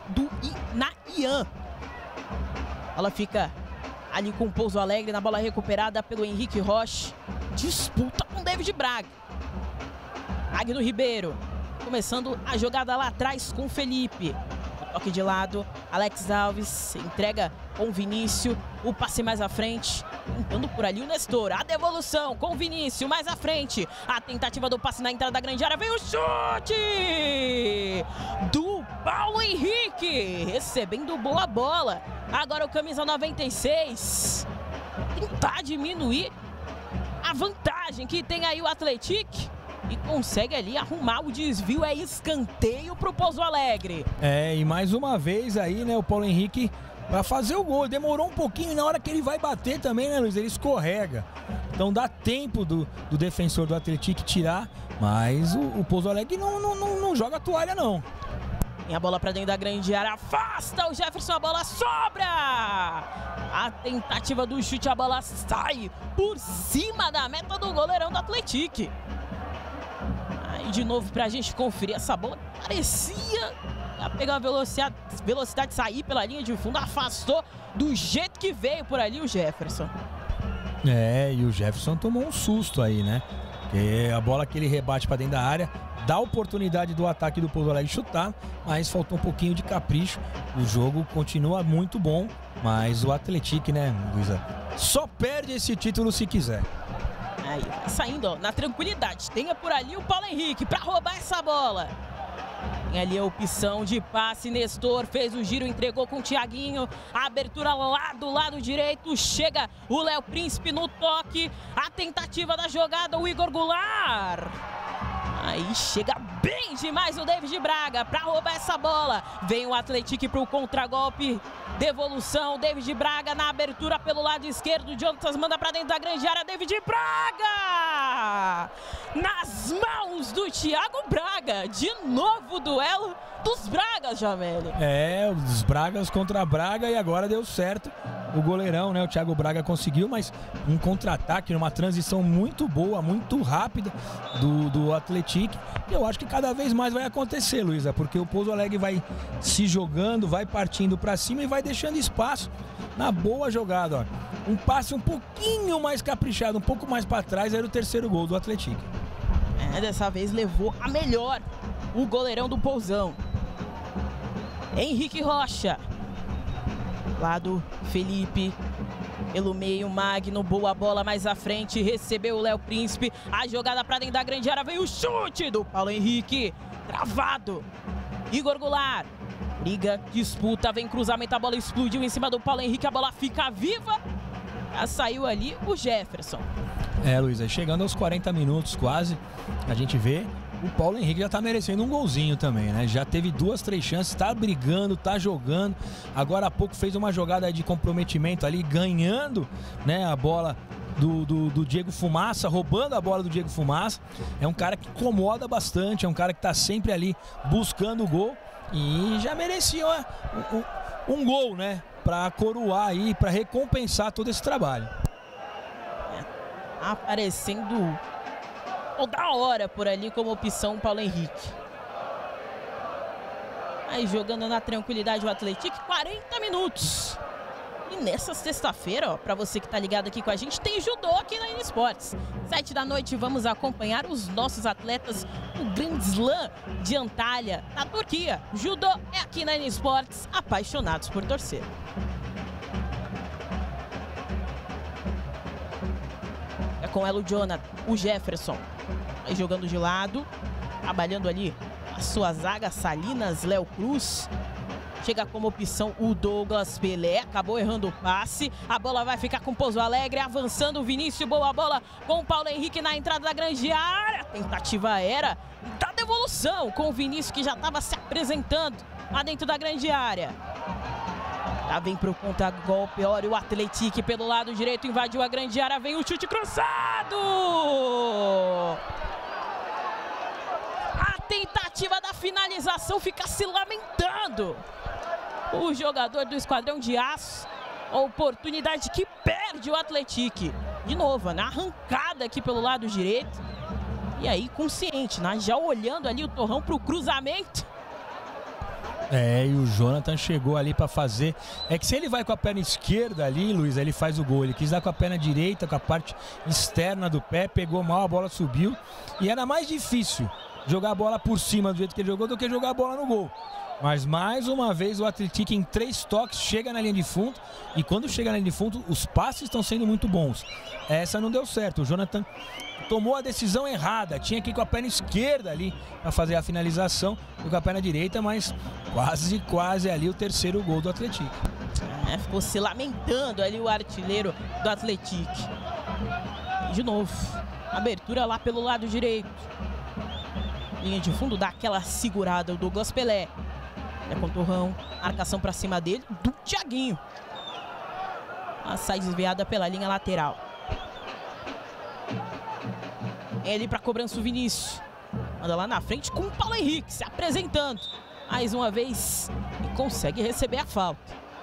Ela fica ali com o Pouso Alegre, na bola recuperada pelo Henrique Rocha. Disputa com o David Braga. Agno Ribeiro, começando a jogada lá atrás com o Felipe. O toque de lado, Alex Alves entrega com o Vinícius, o passe mais à frente, tentando por ali o Nestor. A devolução com o Vinícius mais à frente. A tentativa do passe na entrada da grande área, vem o chute do Paulo Henrique, recebendo boa bola. Agora o camisa 96 tentar diminuir a vantagem que tem aí o Atlético. E consegue ali arrumar o desvio, é escanteio pro Pouso Alegre. E mais uma vez aí, né, o Paulo Henrique para fazer o gol. Demorou um pouquinho e na hora que ele vai bater também, né, Luiz, ele escorrega. Então dá tempo do defensor do Atlético tirar, mas o Pouso Alegre não joga a toalha, não. E a bola para dentro da grande área, afasta o Jefferson, a bola sobra! A tentativa do chute, a bola sai por cima da meta do goleirão do Atlético. Aí de novo pra gente conferir essa bola, parecia pegar uma velocidade de sair pela linha de fundo, afastou do jeito que veio por ali o Jefferson. E o Jefferson tomou um susto aí, né? Porque a bola que ele rebate pra dentro da área dá oportunidade do ataque do Pouso Alegre chutar, mas faltou um pouquinho de capricho. O jogo continua muito bom, mas o Atlético, né, Luísa, só perde esse título se quiser. Aí vai saindo, ó, na tranquilidade. Tenha por ali o Paulo Henrique para roubar essa bola. Tem ali a opção de passe. Nestor fez o giro, entregou com o Thiaguinho. A abertura lá do lado direito. Chega o Léo Príncipe no toque. A tentativa da jogada, o Igor Goulart. Aí chega bem demais o David Braga para roubar essa bola. Vem o Atlético para o contragolpe. Devolução, David Braga na abertura pelo lado esquerdo. Jonatas manda para dentro da grande área. David Braga! Nas mãos do Thiago Braga. De novo o duelo dos Bragas, Jamel. Os Bragas contra a Braga e agora deu certo. O goleirão, né, o Thiago Braga conseguiu, mas um contra-ataque, uma transição muito boa, muito rápida do Atlético. E eu acho que cada vez mais vai acontecer, Luísa, porque o Pouso Alegre vai se jogando, vai partindo para cima e vai deixando espaço na boa jogada. Ó. Um passe um pouquinho mais caprichado, um pouco mais para trás, era o terceiro gol do Atlético. Dessa vez levou a melhor o goleirão do Pousão. Henrique Rocha. Lado Felipe, pelo meio Magno, boa bola mais à frente, recebeu o Léo Príncipe, a jogada para dentro da grande área, veio o chute do Paulo Henrique, travado, Igor Goulart, briga, disputa, vem cruzamento, a bola explodiu em cima do Paulo Henrique, a bola fica viva, já saiu ali o Jefferson. Luiz, chegando aos 40 minutos quase, a gente vê o Paulo Henrique já tá merecendo um golzinho também, né? Já teve 2, 3 chances, tá brigando, tá jogando. Agora há pouco fez uma jogada de comprometimento ali, ganhando, né, a bola do Diego Fumaça, roubando a bola do Diego Fumaça. É um cara que incomoda bastante, é um cara que tá sempre ali buscando o gol e já merecia um gol, né? Pra coroar aí, pra recompensar todo esse trabalho. Aparecendo toda hora por ali como opção o Paulo Henrique. Aí jogando na tranquilidade o Atlético, 40 minutos. E nessa sexta-feira, ó, para você que tá ligado aqui com a gente, tem judô aqui na N Esportes. 7 da noite vamos acompanhar os nossos atletas no Grand Slam de Antalya, na Turquia. Judô é aqui na N Esportes, apaixonados por torcer. É com ela o Jonathan, o Jefferson. Aí jogando de lado, trabalhando ali a sua zaga, Salinas, Léo Cruz. Chega como opção o Douglas Pelé, acabou errando o passe. A bola vai ficar com Pouso Alegre, avançando o Vinícius, boa bola com o Paulo Henrique na entrada da grande área. A tentativa era da devolução com o Vinícius, que já estava se apresentando lá dentro da grande área. Já vem pro contra-golpe, olha o Atlético pelo lado direito, invadiu a grande área, vem o chute cruzado! A tentativa da finalização fica se lamentando. O jogador do Esquadrão de Aço, a oportunidade que perde o Atlético. De novo, na arrancada aqui pelo lado direito. E aí, consciente, né? Já olhando ali o Torrão pro cruzamento. E o Jonathan chegou ali para fazer. É que se ele vai com a perna esquerda ali, Luiz, ele faz o gol. Ele quis dar com a perna direita, com a parte externa do pé, pegou mal, a bola subiu. E era mais difícil jogar a bola por cima do jeito que ele jogou do que jogar a bola no gol. Mas mais uma vez o Atlético em 3 toques chega na linha de fundo. E quando chega na linha de fundo, os passes estão sendo muito bons. Essa não deu certo. O Jonathan tomou a decisão errada. Tinha que ir com a perna esquerda ali para fazer a finalização. E com a perna direita, mas quase ali o terceiro gol do Atlético. Ficou se lamentando ali o artilheiro do Atlético. E de novo, abertura lá pelo lado direito. Linha de fundo dá aquela segurada, o Douglas Pelé. É com o Torrão, marcação para cima dele, do Thiaguinho. A sai desviada pela linha lateral. Ele para cobrança o Vinícius. Manda lá na frente com o Paulo Henrique se apresentando. Mais uma vez e consegue receber a falta.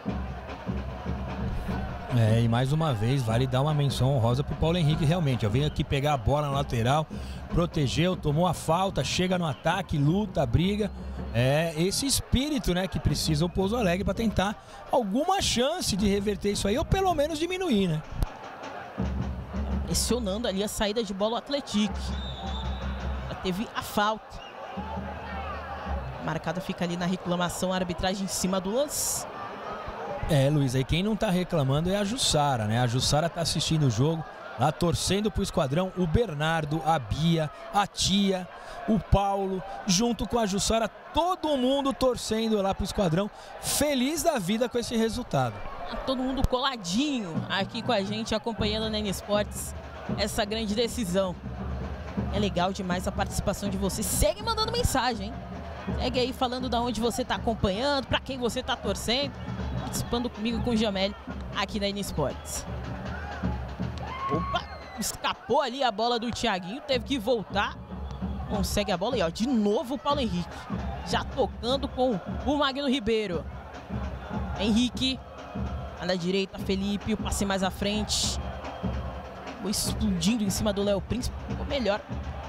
E mais uma vez vale dar uma menção honrosa pro Paulo Henrique realmente. Eu venho aqui pegar a bola na lateral, protegeu, tomou a falta, chega no ataque, luta, briga. É esse espírito, né, que precisa o Pouso Alegre para tentar alguma chance de reverter isso aí, ou pelo menos diminuir, né? Pressionando ali a saída de bola o Atlético. Já teve a falta. Marcada fica ali na reclamação, a arbitragem em cima do lance. Luiz, aí quem não tá reclamando é a Jussara, né? A Jussara tá assistindo o jogo, lá torcendo pro Esquadrão, o Bernardo, a Bia, a tia, o Paulo, junto com a Jussara, todo mundo torcendo lá pro Esquadrão, feliz da vida com esse resultado. Todo mundo coladinho aqui com a gente, acompanhando na N Esportes essa grande decisão. É legal demais a participação de vocês. Segue mandando mensagem, hein? Segue aí falando de onde você tá acompanhando, para quem você tá torcendo. Participando comigo com o Jamel aqui na N Esportes. Opa, escapou ali a bola do Thiaguinho, teve que voltar. Consegue a bola e ó, de novo o Paulo Henrique. Já tocando com o Magno Ribeiro. Henrique, na direita, Felipe, o passe mais à frente. Foi explodindo em cima do Léo Príncipe. Ficou melhor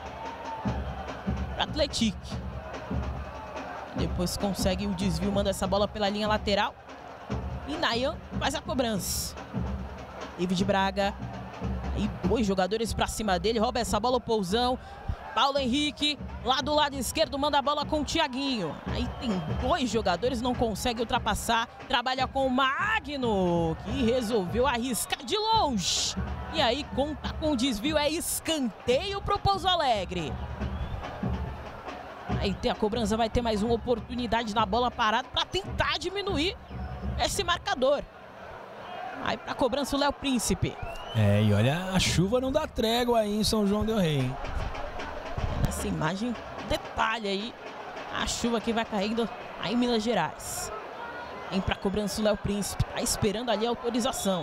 para Atlético. Depois consegue o desvio, manda essa bola pela linha lateral. E Nayan faz a cobrança. David Braga. E 2 jogadores pra cima dele. Rouba essa bola o Pousão. Paulo Henrique, lá do lado esquerdo, manda a bola com o Thiaguinho. Aí tem 2 jogadores, não consegue ultrapassar. Trabalha com o Magno, que resolveu arriscar de longe. E aí conta com o desvio, é escanteio pro Pouso Alegre. Aí tem a cobrança, vai ter mais uma oportunidade na bola parada para tentar diminuir esse marcador. Aí pra cobrança o Léo Príncipe. E olha, a chuva não dá trégua aí em São João del Rei, hein? Essa imagem, detalhe aí, a chuva que vai caindo aí em Minas Gerais. Vem pra cobrança o Léo Príncipe, tá esperando ali a autorização.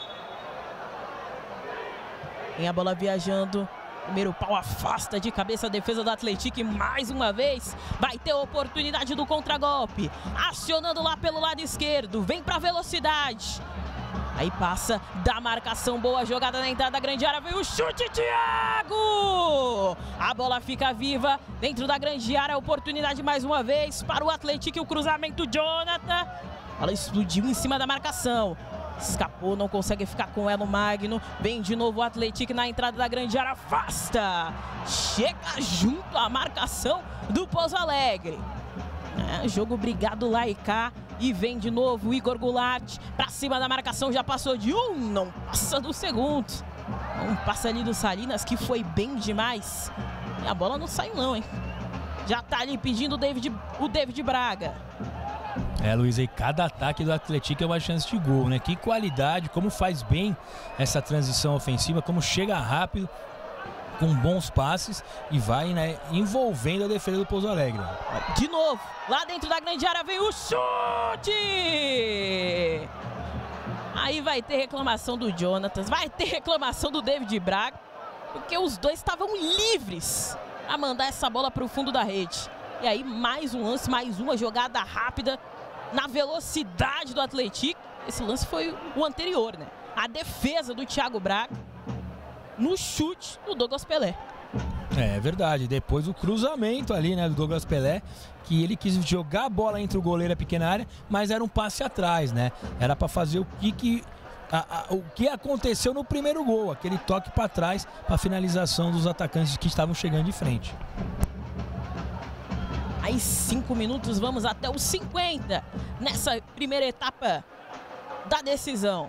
Tem a bola viajando. Primeiro pau afasta de cabeça a defesa do Atlético e mais uma vez vai ter a oportunidade do contragolpe. Acionando lá pelo lado esquerdo, vem pra velocidade. Aí passa da marcação, boa jogada na entrada da grande área, vem o chute, Thiago! A bola fica viva dentro da grande área, oportunidade mais uma vez para o Atlético e o cruzamento, Jonathan. Ela explodiu em cima da marcação. Escapou, não consegue ficar com ela o Magno. Vem de novo o Atlético na entrada da grande área. Afasta. Chega junto à marcação do Pouso Alegre. Jogo brigado lá e cá. E vem de novo o Igor Goulart pra cima da marcação. Já passou de um, não passa do segundo. Um passe ali do Salinas que foi bem demais. E a bola não saiu não, hein? Já tá ali pedindo o David Braga. Luiz, aí cada ataque do Atlético é uma chance de gol, né? Que qualidade, como faz bem essa transição ofensiva, como chega rápido, com bons passes e vai, né, envolvendo a defesa do Pouso Alegre. De novo, lá dentro da grande área vem o chute! Aí vai ter reclamação do Jonatas, vai ter reclamação do David Braga, porque os dois estavam livres a mandar essa bola para o fundo da rede. E aí mais um lance, mais uma jogada rápida na velocidade do Atlético. Esse lance foi o anterior, né? A defesa do Thiago Braga no chute do Douglas Pelé. É verdade, depois o cruzamento ali, né, do Douglas Pelé, que ele quis jogar a bola entre o goleiro e a pequena área, mas era um passe atrás, né? Era para fazer o que aconteceu no primeiro gol, aquele toque para trás para finalização dos atacantes que estavam chegando de frente. Aí 5 minutos, vamos até os 50 nessa primeira etapa da decisão.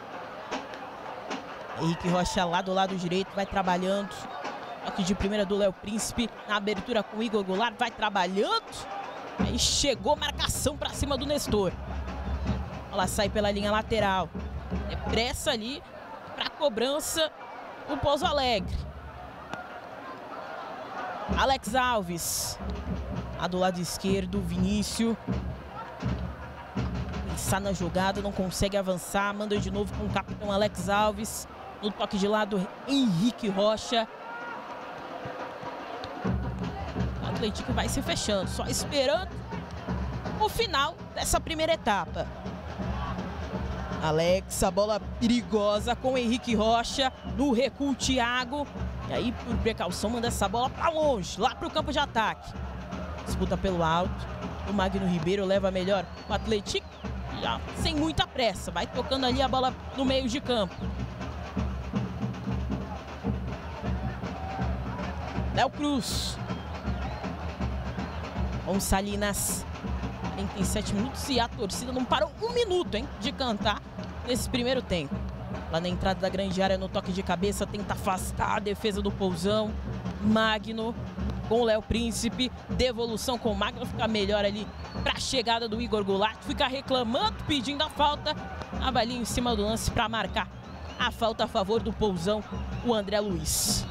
Henrique Rocha lá do lado direito vai trabalhando. Toque de primeira do Léo Príncipe na abertura com o Igor Goulart, vai trabalhando. Aí chegou marcação para cima do Nestor. Ela sai pela linha lateral. É pressa ali para cobrança o Pouso Alegre. Alex Alves. Lá do lado esquerdo, Vinícius. Pensar na jogada, não consegue avançar. Manda de novo com o capitão Alex Alves. No toque de lado, Henrique Rocha. O Atlético vai se fechando, só esperando o final dessa primeira etapa. Alex, a bola perigosa com Henrique Rocha. No recuo, Thiago. E aí, por precaução, manda essa bola para longe, lá para o campo de ataque. Disputa pelo alto. O Magno Ribeiro leva melhor o Atlético, já sem muita pressa. Vai tocando ali a bola no meio de campo. Léo Cruz. Com Salinas. 37 minutos e a torcida não parou um minuto, hein, de cantar nesse primeiro tempo. Lá na entrada da grande área, no toque de cabeça, tenta afastar a defesa do Pousão. Magno com o Léo Príncipe. Devolução com o Magno, fica melhor ali para a chegada do Igor Goulart. Fica reclamando, pedindo a falta. Tava ali em cima do lance para marcar a falta a favor do Pousão, o André Luiz.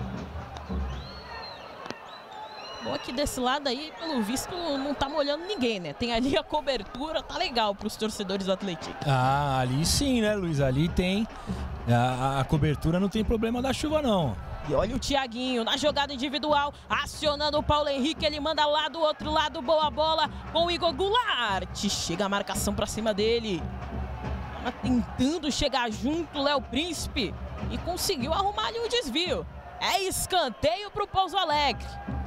Bom, aqui desse lado aí, pelo visto, não tá molhando ninguém, né? Tem ali a cobertura, tá legal para os torcedores do Atlético. Ah, ali sim, né, Luiz? Ali tem a cobertura, não tem problema da chuva, não. E olha o Thiaguinho na jogada individual, acionando o Paulo Henrique, ele manda lá do outro lado, boa bola com o Igor Goulart. Chega a marcação pra cima dele. Tava tentando chegar junto o Léo Príncipe e conseguiu arrumar ali o desvio. É escanteio pro Pouso Alegre.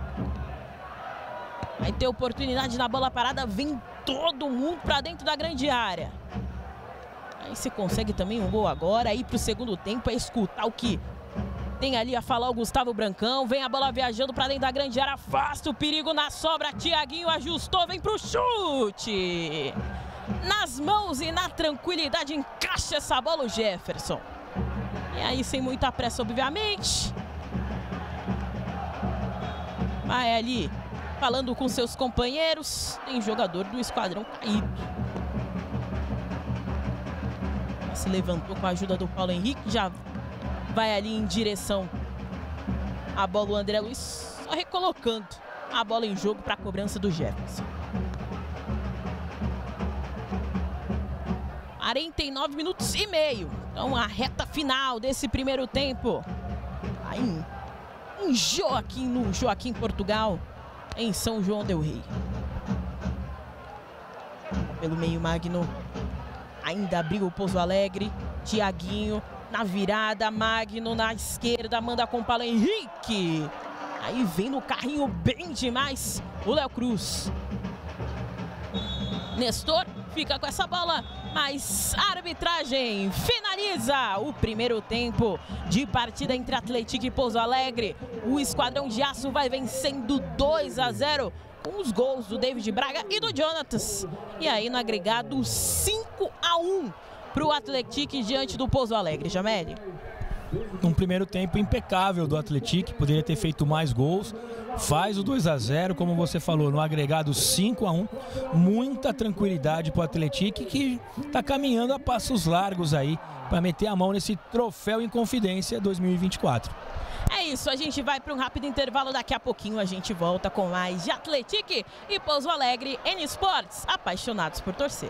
Vai ter oportunidade na bola parada, vem todo mundo pra dentro da grande área. Aí você consegue também um gol agora, aí pro segundo tempo é escutar o que tem ali a falar o Gustavo Brancão. Vem a bola viajando para dentro da grande área, afasta o perigo na sobra. Thiaguinho ajustou, vem pro chute. Nas mãos e na tranquilidade encaixa essa bola o Jefferson. E aí sem muita pressa, obviamente. Vai ali falando com seus companheiros. Tem jogador do esquadrão caído. Se levantou com a ajuda do Paulo Henrique, já vai ali em direção à bola o André Luiz, só recolocando a bola em jogo para a cobrança do Jefferson. 49 minutos e meio. Então a reta final desse primeiro tempo. Aí em Joaquim, no Joaquim, Portugal, em São João del Rei. Pelo meio, Magno ainda abriu o Pouso Alegre. Thiaguinho na virada, Magno na esquerda, manda com o Paulo Henrique. Aí vem no carrinho bem demais o Léo Cruz. Nestor fica com essa bola Mas a arbitragem finaliza o primeiro tempo de partida entre Atlético e Pouso Alegre. O Esquadrão de Aço vai vencendo 2-0 com os gols do David Braga e do Jonatas. E aí no agregado 5-1 para o Atlético diante do Pouso Alegre. Jameli. Um primeiro tempo impecável do Atlético, poderia ter feito mais gols, faz o 2-0, como você falou, no agregado 5-1, muita tranquilidade para o Atlético, que está caminhando a passos largos aí para meter a mão nesse troféu Inconfidência 2024. É isso, a gente vai para um rápido intervalo, daqui a pouquinho a gente volta com mais de Atlético e Pouso Alegre N Sports, apaixonados por torcer.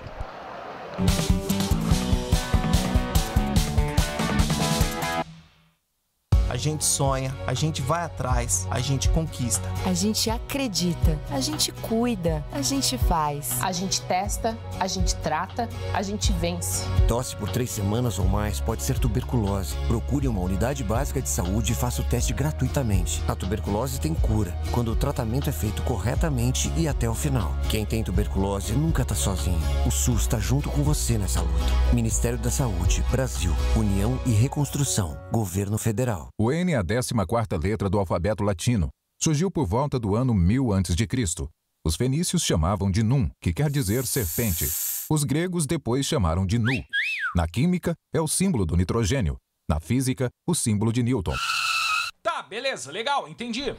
A gente sonha, a gente vai atrás, a gente conquista. A gente acredita, a gente cuida, a gente faz. A gente testa, a gente trata, a gente vence. Tosse por 3 semanas ou mais pode ser tuberculose. Procure uma unidade básica de saúde e faça o teste gratuitamente. A tuberculose tem cura, quando o tratamento é feito corretamente e até o final. Quem tem tuberculose nunca está sozinho. O SUS está junto com você nessa luta. Ministério da Saúde, Brasil, União e Reconstrução, Governo Federal. O N é a 14ª letra do alfabeto latino. Surgiu por volta do ano 1000 a.C. Os fenícios chamavam de Num, que quer dizer serpente. Os gregos depois chamaram de Nu. Na química, é o símbolo do nitrogênio. Na física, o símbolo de Newton. Tá, beleza, legal, entendi.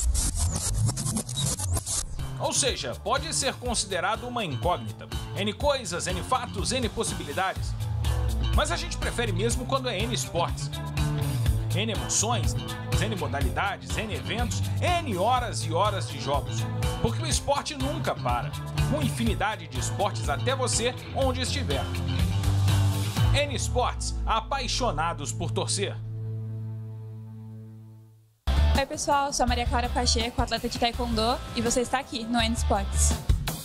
Ou seja, pode ser considerado uma incógnita. N coisas, N fatos, N possibilidades. Mas a gente prefere mesmo quando é N esportes. N emoções, N modalidades, N eventos, N horas e horas de jogos. Porque o esporte nunca para. Uma infinidade de esportes até você, onde estiver. N Sports, apaixonados por torcer. Oi pessoal, sou a Maria Clara Pacheco, atleta de Taekwondo, e você está aqui no N Sports.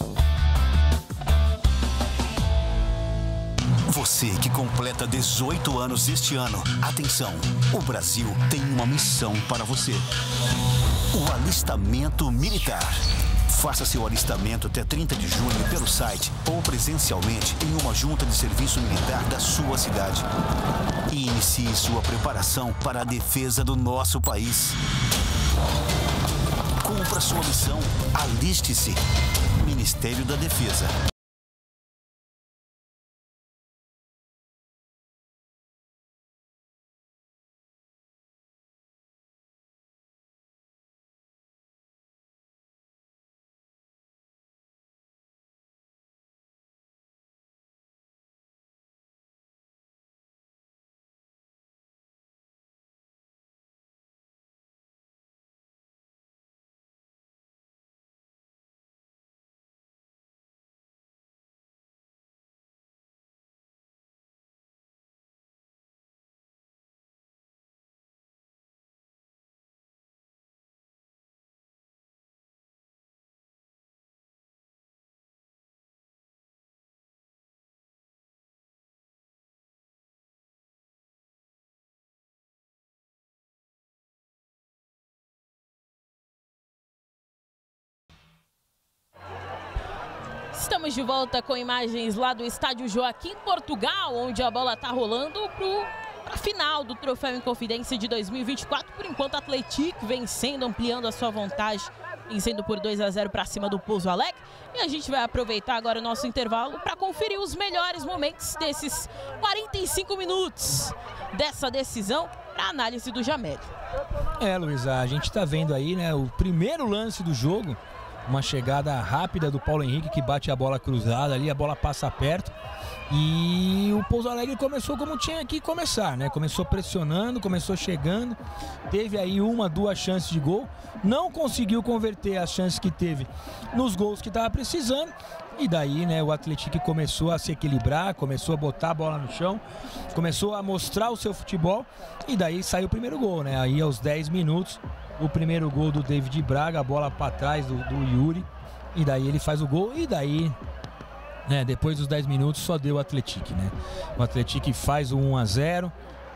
Você que completa 18 anos este ano, atenção, o Brasil tem uma missão para você. O alistamento militar. Faça seu alistamento até 30 de junho pelo site ou presencialmente em uma junta de serviço militar da sua cidade. E inicie sua preparação para a defesa do nosso país. Cumpra sua missão, aliste-se. Ministério da Defesa. Estamos de volta com imagens lá do estádio Joaquim Portugal, onde a bola está rolando para a final do Troféu Inconfidência de 2024. Por enquanto, o Atlético vencendo, ampliando a sua vantagem, vencendo por 2-0 para cima do Pouso Alegre. E a gente vai aproveitar agora o nosso intervalo para conferir os melhores momentos desses 45 minutos dessa decisão para análise do Jameli. Luísa, a gente está vendo aí, né, o primeiro lance do jogo. Uma chegada rápida do Paulo Henrique, que bate a bola cruzada ali, a bola passa perto. E o Pouso Alegre começou como tinha que começar, né? Começou pressionando, começou chegando. Teve aí 1, 2 chances de gol. Não conseguiu converter as chances que teve nos gols que estava precisando. E daí, né, o Atlético começou a se equilibrar, começou a botar a bola no chão, começou a mostrar o seu futebol. E daí saiu o primeiro gol, né? Aí aos 10 minutos, o primeiro gol do David Braga, a bola para trás do Yuri. E daí ele faz o gol e daí, né, depois dos 10 minutos só deu o Atlético, né? O Atlético faz o 1-0,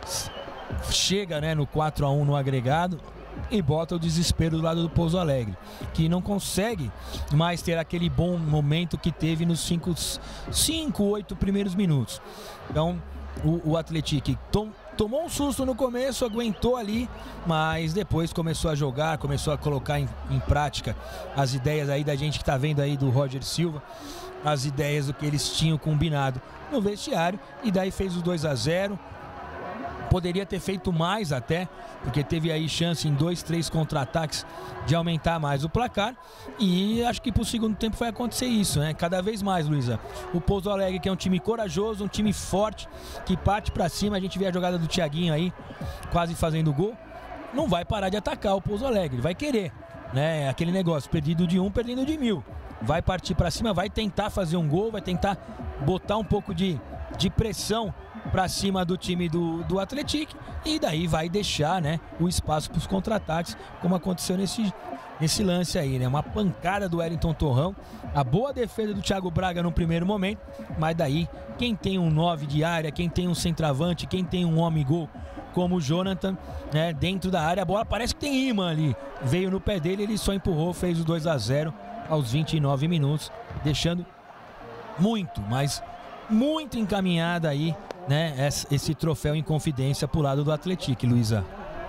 chega, né, no 4-1 no agregado e bota o desespero do lado do Pouso Alegre, que não consegue mais ter aquele bom momento que teve nos 8 primeiros minutos. Então, o Atlético tomou um susto no começo, aguentou ali, mas depois começou a jogar, começou a colocar em prática as ideias aí da gente que tá vendo aí do Roger Silva, as ideias do que eles tinham combinado no vestiário, e daí fez o 2-0. Poderia ter feito mais até, porque teve aí chance em 2, 3 contra-ataques de aumentar mais o placar, e acho que pro segundo tempo vai acontecer isso, né? Cada vez mais, Luísa. O Pouso Alegre, que é um time corajoso, um time forte, que parte pra cima, a gente vê a jogada do Thiaguinho aí, quase fazendo gol, não vai parar de atacar o Pouso Alegre, vai querer, né? Aquele negócio, perdido de 1, perdendo de 1000. Vai partir pra cima, vai tentar fazer um gol, vai tentar botar um pouco de pressão para cima do time do Atlético, e daí vai deixar, né, o espaço para os contra-ataques, como aconteceu nesse lance aí, né? Uma pancada do Wellington Torrão, a boa defesa do Thiago Braga no primeiro momento, mas daí quem tem um 9 de área, quem tem um centroavante, quem tem um homem-gol como o Jonathan, né, dentro da área, a bola parece que tem imã ali, veio no pé dele, ele só empurrou, fez o 2-0 aos 29 minutos, deixando muito, mas muito encaminhada aí, né, esse troféu em confidência pro lado do Atlético, Luísa.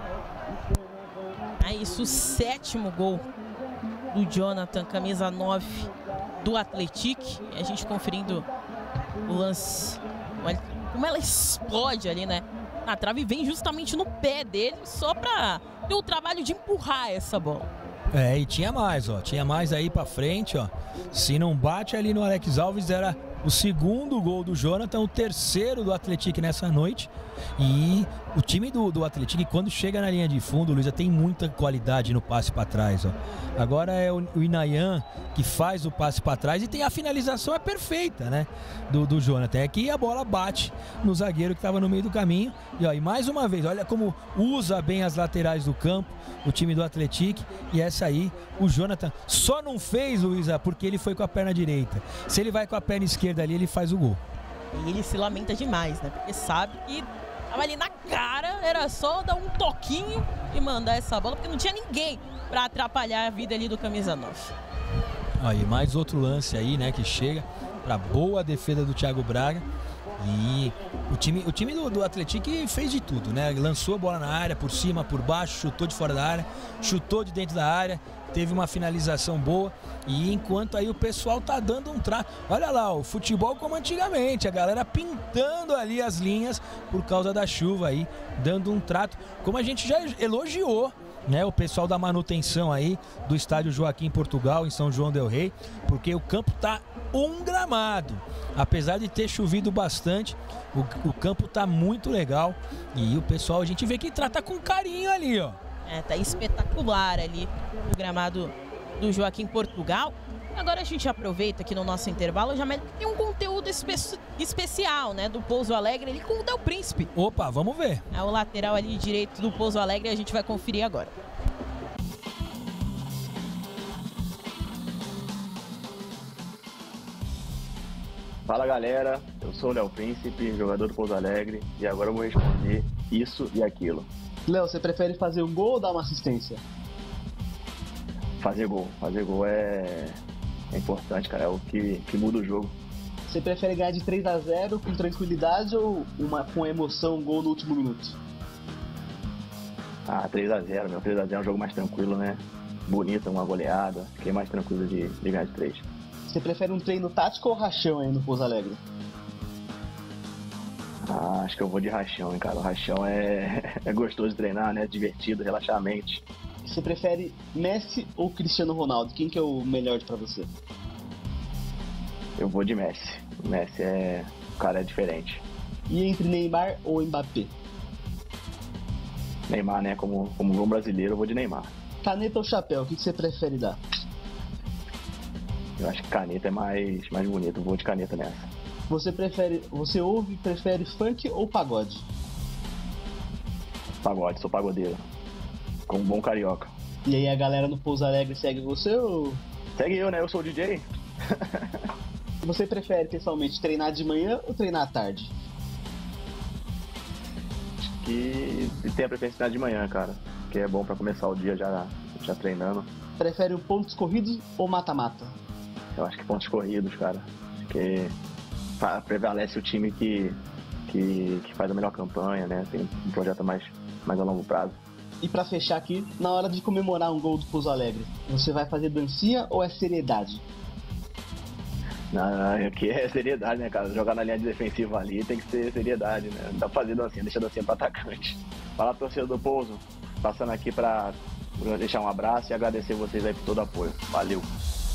É isso, o 7º gol do Jonathan, camisa 9 do Atlético. E a gente conferindo o lance, como ela explode ali, né, na trave, e vem justamente no pé dele, só pra ter o trabalho de empurrar essa bola. É, e tinha mais, ó, tinha mais aí pra frente, ó. Se não bate ali no Alex Alves, era o 2º gol do Jonathan, o 3º do Atlético nessa noite. E o time do Atlético, quando chega na linha de fundo, Luísa, tem muita qualidade no passe para trás, ó. Agora é o Inayan que faz o passe para trás, e tem a finalização, é perfeita, né, do Jonathan. É que a bola bate no zagueiro que estava no meio do caminho. E, ó, e mais uma vez, olha como usa bem as laterais do campo o time do Atlético. E essa aí, o Jonathan só não fez, Luísa, porque ele foi com a perna direita. Se ele vai com a perna esquerda ali, ele faz o gol. E ele se lamenta demais, né, porque sabe que tava ali na cara, era só dar um toquinho e mandar essa bola, porque não tinha ninguém para atrapalhar a vida ali do camisa 9. Aí mais outro lance aí, né, que chega para boa defesa do Thiago Braga. E o time do Atlético fez de tudo, né? Lançou a bola na área, por cima, por baixo, chutou de fora da área, chutou de dentro da área, teve uma finalização boa. E enquanto aí o pessoal tá dando um trato, olha lá, o futebol como antigamente, a galera pintando ali as linhas por causa da chuva aí, dando um trato, como a gente já elogiou, né, o pessoal da manutenção aí do estádio Joaquim Portugal em São João del Rei, porque o campo tá um gramado, apesar de ter chovido bastante, o campo tá muito legal, e o pessoal, a gente vê que trata com carinho ali, ó. É, tá espetacular ali o gramado do Joaquim Portugal. Agora a gente aproveita aqui no nosso intervalo, já tem um conteúdo especial, né, do Pouso Alegre ali com o Del Príncipe. Opa, vamos ver. É o lateral ali direito do Pouso Alegre, a gente vai conferir agora. Fala galera, eu sou o Del Príncipe, jogador do Pouso Alegre, e agora eu vou responder isso e aquilo. Léo, você prefere fazer um gol ou dar uma assistência? Fazer gol é importante, cara, é o que muda o jogo. Você prefere ganhar de 3-0 com tranquilidade ou com emoção, um gol no último minuto? 3-0, meu, 3-0 é um jogo mais tranquilo, né? Bonito, uma goleada, fiquei mais tranquilo de ganhar de 3. Você prefere um treino tático ou rachão aí no Pouso Alegre? Acho que eu vou de rachão, hein, cara. O rachão é gostoso de treinar, né? Divertido, relaxar a mente. Você prefere Messi ou Cristiano Ronaldo? Quem que é o melhor pra você? Eu vou de Messi. O Messi o cara é diferente. E entre Neymar ou Mbappé? Neymar, né? Como bom brasileiro, eu vou de Neymar. Caneta ou chapéu? O que você prefere dar? Eu acho que caneta é mais bonito. Eu vou de caneta nessa. Você ouve e prefere funk ou pagode? Pagode, sou pagodeiro. Como um bom carioca. E aí a galera no Pouso Alegre segue você ou... Segue eu, né? Eu sou o DJ. Você prefere, pessoalmente, treinar de manhã ou treinar à tarde? Acho que tem a preferência de manhã, cara. Que é bom pra começar o dia já treinando. Prefere pontos corridos ou mata-mata? Eu acho que pontos corridos, cara. Porque prevalece o time que faz a melhor campanha, né? Tem um projeto mais a longo prazo. E pra fechar aqui, na hora de comemorar um gol do Pouso Alegre, você vai fazer dancinha ou é seriedade? Não, aqui é seriedade, né, cara? Jogar na linha de defensiva ali tem que ser seriedade, né? Não dá pra fazer dancinha, deixa a dancinha pra atacante. Fala, torcedor do Pouso, passando aqui pra deixar um abraço e agradecer vocês aí por todo o apoio. Valeu!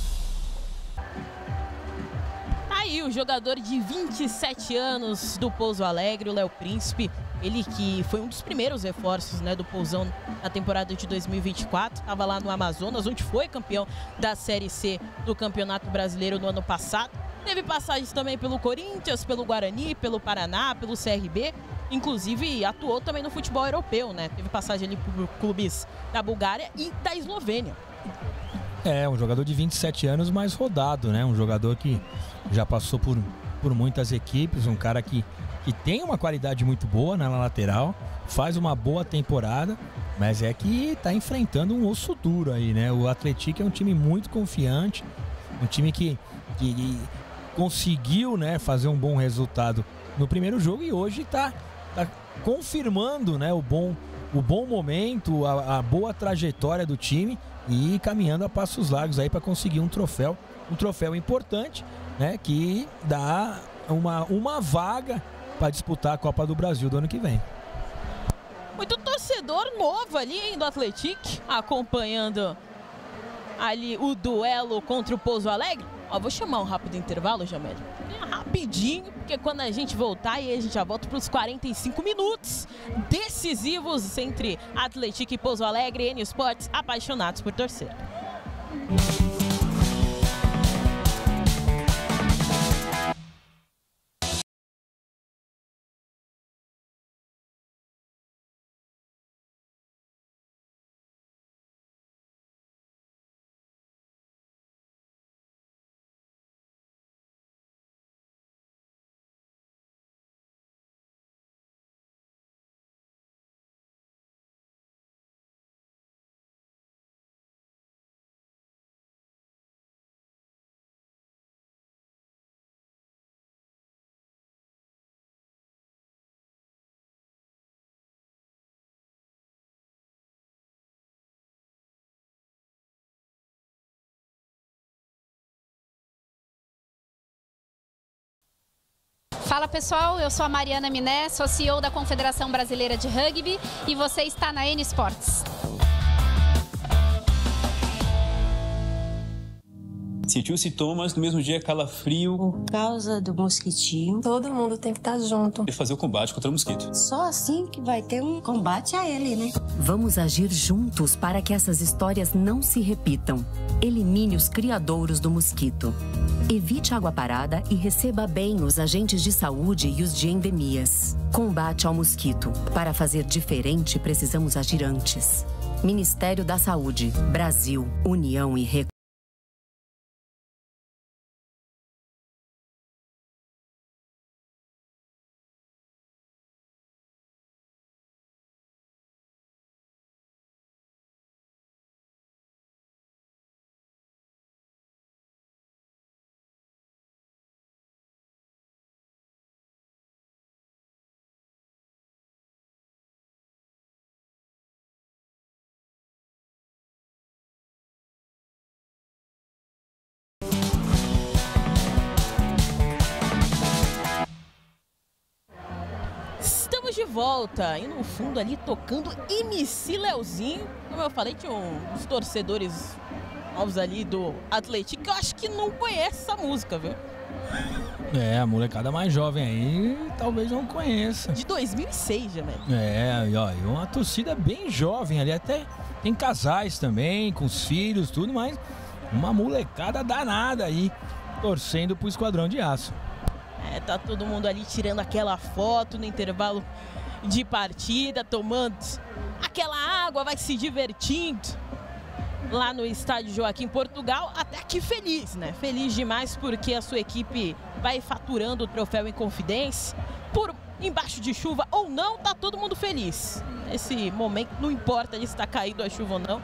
Aí o jogador de 27 anos do Pouso Alegre, o Léo Príncipe, ele que foi um dos primeiros reforços, né, do Pousão na temporada de 2024, estava lá no Amazonas, onde foi campeão da Série C do Campeonato Brasileiro no ano passado. Teve passagens também pelo Corinthians, pelo Guarani, pelo Paraná, pelo CRB, inclusive atuou também no futebol europeu, né? Teve passagem ali por clubes da Bulgária e da Eslovênia. É, um jogador de 27 anos mais rodado, né? Um jogador que já passou por muitas equipes, um cara que tem uma qualidade muito boa na lateral, faz uma boa temporada, mas é que tá enfrentando um osso duro aí, né? O Atlético é um time muito confiante, um time que conseguiu, né, fazer um bom resultado no primeiro jogo e hoje tá confirmando, né, o bom momento, a boa trajetória do time e caminhando a passos largos aí para conseguir um troféu importante, né, que dá uma vaga para disputar a Copa do Brasil do ano que vem. Muito torcedor novo ali, hein, do Atlético, acompanhando ali o duelo contra o Pouso Alegre. Ó, vou chamar um rápido intervalo, Jamel. Rapidinho, porque quando a gente voltar, aí a gente já volta para os 45 minutos decisivos entre Atlético e Pouso Alegre e N Sports, apaixonados por torcer. Fala pessoal, eu sou a Mariana Miné, sou CEO da Confederação Brasileira de Rugby e você está na N Sports. Sentiu sintomas, no mesmo dia calafrio. Por causa do mosquitinho, todo mundo tem que estar junto. E fazer o combate contra o mosquito. Só assim que vai ter um combate a ele, né? Vamos agir juntos para que essas histórias não se repitam. Elimine os criadouros do mosquito. Evite água parada e receba bem os agentes de saúde e os de endemias. Combate ao mosquito. Para fazer diferente, precisamos agir antes. Ministério da Saúde, Brasil, União e Recursos. Estamos de volta e no fundo ali tocando MC Leozinho. Como eu falei, tinha uns torcedores novos ali do Atlético que eu acho que não conhece essa música, viu? É, a molecada mais jovem aí talvez não conheça. De 2006 já, né? É, e ó, uma torcida bem jovem ali, até tem casais também, com os filhos, tudo, mas uma molecada danada aí, torcendo pro Esquadrão de Aço. É, tá todo mundo ali tirando aquela foto no intervalo de partida, tomando aquela água, vai se divertindo lá no estádio Joaquim Portugal, até que feliz, né? Feliz demais porque a sua equipe vai faturando o troféu em Confidência. Por embaixo de chuva ou não, tá todo mundo feliz. Nesse momento, não importa se está caindo a chuva ou não,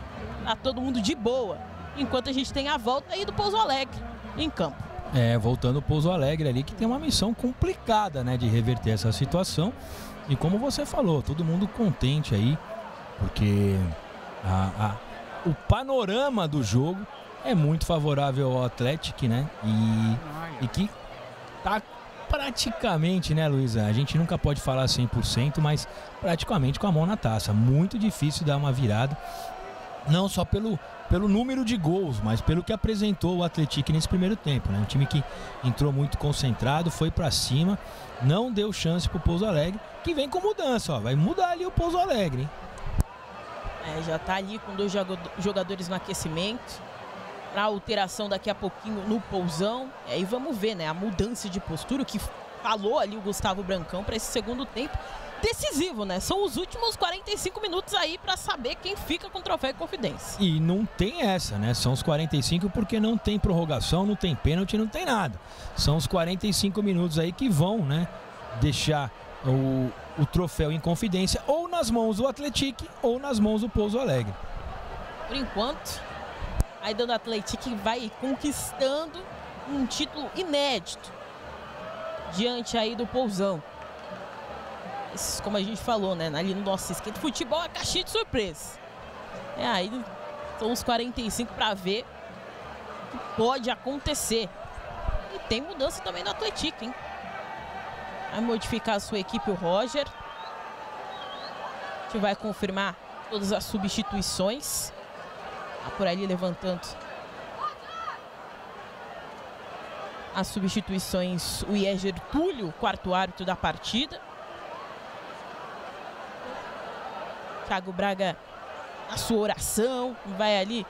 Tá todo mundo de boa, enquanto a gente tem a volta aí do Pouso Alegre em campo. Voltando o Pouso Alegre ali, que tem uma missão complicada, né, de reverter essa situação. E como você falou, todo mundo contente aí, porque o panorama do jogo é muito favorável ao Atlético, né? E que tá praticamente, né, Luísa? A gente nunca pode falar 100%, mas praticamente com a mão na taça. Muito difícil dar uma virada, não só pelo número de gols, mas pelo que apresentou o Atlético nesse primeiro tempo, né? Um time que entrou muito concentrado, foi pra cima, não deu chance pro Pouso Alegre, que vem com mudança, ó. Vai mudar ali o Pouso Alegre, hein? Já tá ali com 2 jogadores no aquecimento, pra alteração daqui a pouquinho no Pousão. E aí vamos ver, né, a mudança de postura, o que falou ali o Gustavo Brancão para esse segundo tempo decisivo, né? São os últimos 45 minutos aí para saber quem fica com o troféu e Confidência. E não tem essa, né? São os 45 porque não tem prorrogação, não tem pênalti, não tem nada. São os 45 minutos aí que vão, né, deixar o troféu em Confidência ou nas mãos do Atlético ou nas mãos do Pouso Alegre. Por enquanto, aí dando o Atlético vai conquistando um título inédito diante aí do Pousão. Como a gente falou, né, ali no nosso esquema, futebol é caixinha de surpresa. Aí são os 45 para ver o que pode acontecer. E tem mudança também no Atlético, hein? Vai modificar a sua equipe o Roger. A gente vai confirmar todas as substituições. Tá por ali levantando as substituições o Ieger Túlio, quarto árbitro da partida. Thiago Braga na sua oração, vai ali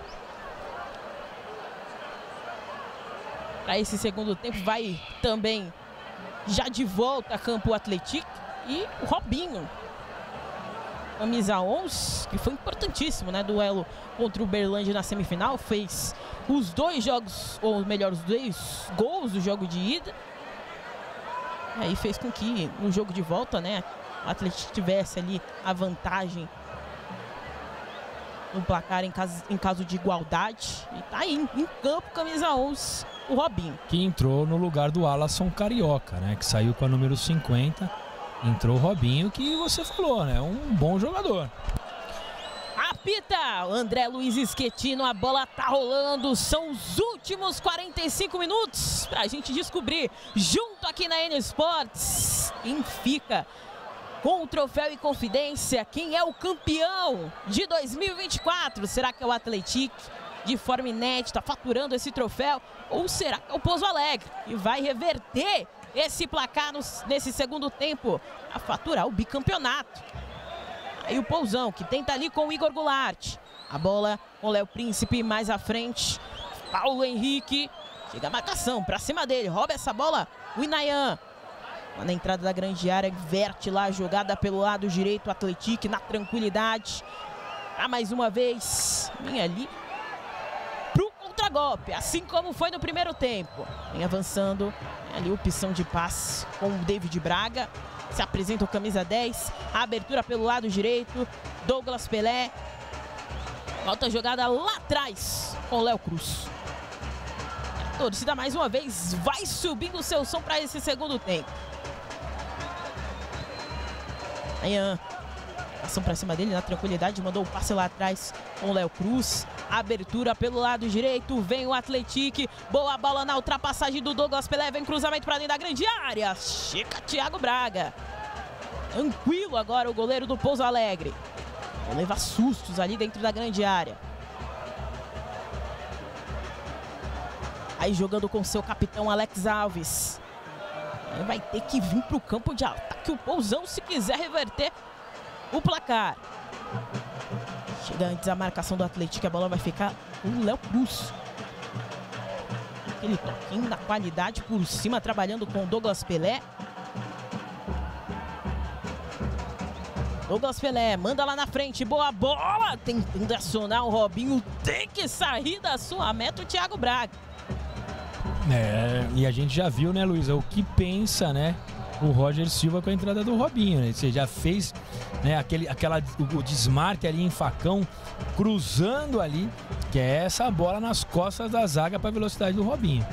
para esse segundo tempo, vai também já de volta a campo o Atlético e o Robinho, camisa 11, que foi importantíssimo, né, duelo contra o Uberlândia na semifinal, fez os 2 jogos, ou melhor, os 2 gols do jogo de ida, e aí fez com que no jogo de volta, né, o Atlético tivesse ali a vantagem no placar em caso de igualdade. E tá aí em campo, camisa 11, o Robinho. Que entrou no lugar do Alisson Carioca, né? Que saiu com a número 50. Entrou o Robinho, que você falou, né? Um bom jogador. Apita o André Luiz Schettino, a bola tá rolando. São os últimos 45 minutos pra gente descobrir, junto aqui na N Sports, quem fica com o troféu e Confidência, quem é o campeão de 2024? Será que é o Atlético, de forma inédita, faturando esse troféu? Ou será que é o Pouso Alegre, que vai reverter esse placar nesse segundo tempo a faturar o bicampeonato? Aí o Pousão, que tenta ali com o Igor Goulart. A bola com o Léo Príncipe mais à frente. Paulo Henrique, chega a marcação pra cima dele, rouba essa bola o Inayan. Na entrada da grande área, inverte lá a jogada pelo lado direito, o Atlético na tranquilidade. Pra mais uma vez, vem ali pro contragolpe, assim como foi no primeiro tempo. Vem avançando, vem ali opção de passe com o David Braga. Se apresenta o camisa 10, a abertura pelo lado direito, Douglas Pelé. Volta a jogada lá atrás com o Léo Cruz. A torcida mais uma vez vai subindo o seu som para esse segundo tempo. Ayan, ação pra cima dele na tranquilidade, mandou o passe lá atrás com o Léo Cruz. Abertura pelo lado direito, vem o Atlético. Boa bola na ultrapassagem do Douglas Pelé, vem cruzamento pra dentro da grande área. Chega Thiago Braga. Tranquilo agora o goleiro do Pouso Alegre. Leva sustos ali dentro da grande área. Aí jogando com seu capitão Alex Alves. Aí vai ter que vir pro campo de ataque o Pousão se quiser reverter o placar. Chega antes a marcação do Atlético, a bola vai ficar com o Léo Cruz. Aquele toquinho na qualidade por cima, trabalhando com o Douglas Pelé. Douglas Pelé manda lá na frente, boa bola, tentando acionar o Robinho, tem que sair da sua meta o Thiago Braga. E a gente já viu, né, Luísa, o que pensa, né, o Roger Silva com a entrada do Robinho, né? Você já fez, né, o desmarte ali em facão, cruzando ali, que é essa bola nas costas da zaga para a velocidade do Robinho.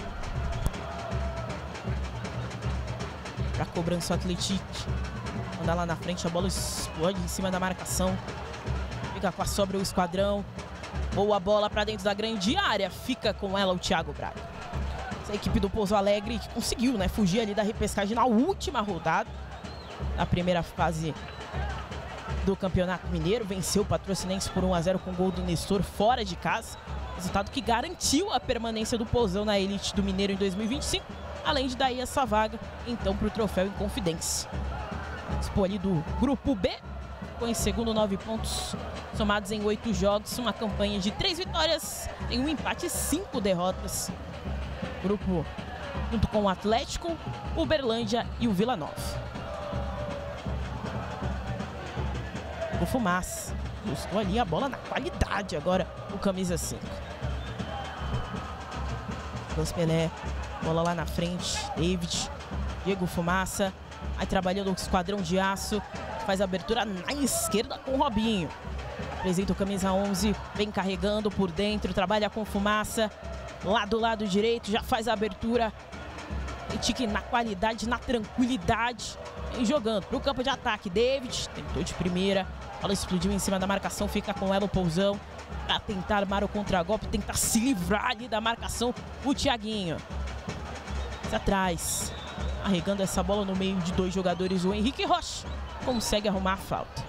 Para cobrança o Atlético. Manda lá na frente, a bola explode em cima da marcação. Fica com a sobra o Esquadrão. Boa bola para dentro da grande área. Fica com ela o Thiago Braga. Essa equipe do Pouso Alegre que conseguiu, né, fugir ali da repescagem na última rodada. Na primeira fase do Campeonato Mineiro. Venceu o Patrocinense por 1-0 com gol do Nestor fora de casa. Resultado que garantiu a permanência do Pousão na elite do Mineiro em 2025. Além de dar essa vaga, então, para o troféu Inconfidência. Participou ali do Grupo B. Ficou em segundo, 9 pontos somados em 8 jogos. Uma campanha de 3 vitórias, tem um empate e 5 derrotas. Grupo junto com o Atlético, o Uberlândia e o Vila Nova. O Fumaça buscou ali a bola na qualidade agora, o camisa 5. Carlos Pelé, bola lá na frente, David, Diego Fumaça, aí trabalhando o Esquadrão de Aço, faz a abertura na esquerda com o Robinho. Apresenta o camisa 11, vem carregando por dentro, trabalha com Fumaça, lá do lado direito, já faz a abertura. Tique na qualidade, na tranquilidade, vem jogando para o campo de ataque. David tentou de primeira, ela explodiu em cima da marcação, fica com ela o Pousão para tentar armar o contragolpe, tentar se livrar ali da marcação o Thiaguinho. Atrás, carregando essa bola no meio de 2 jogadores, o Henrique Rocha consegue arrumar a falta.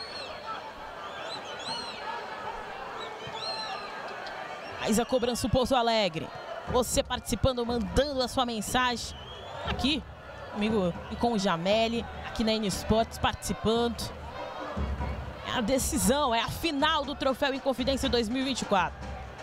Mais a cobrança o Pouso Alegre. Você participando, mandando a sua mensagem aqui comigo e com o Jameli, aqui na N Sports, participando. É a decisão, é a final do Troféu Inconfidência 2024.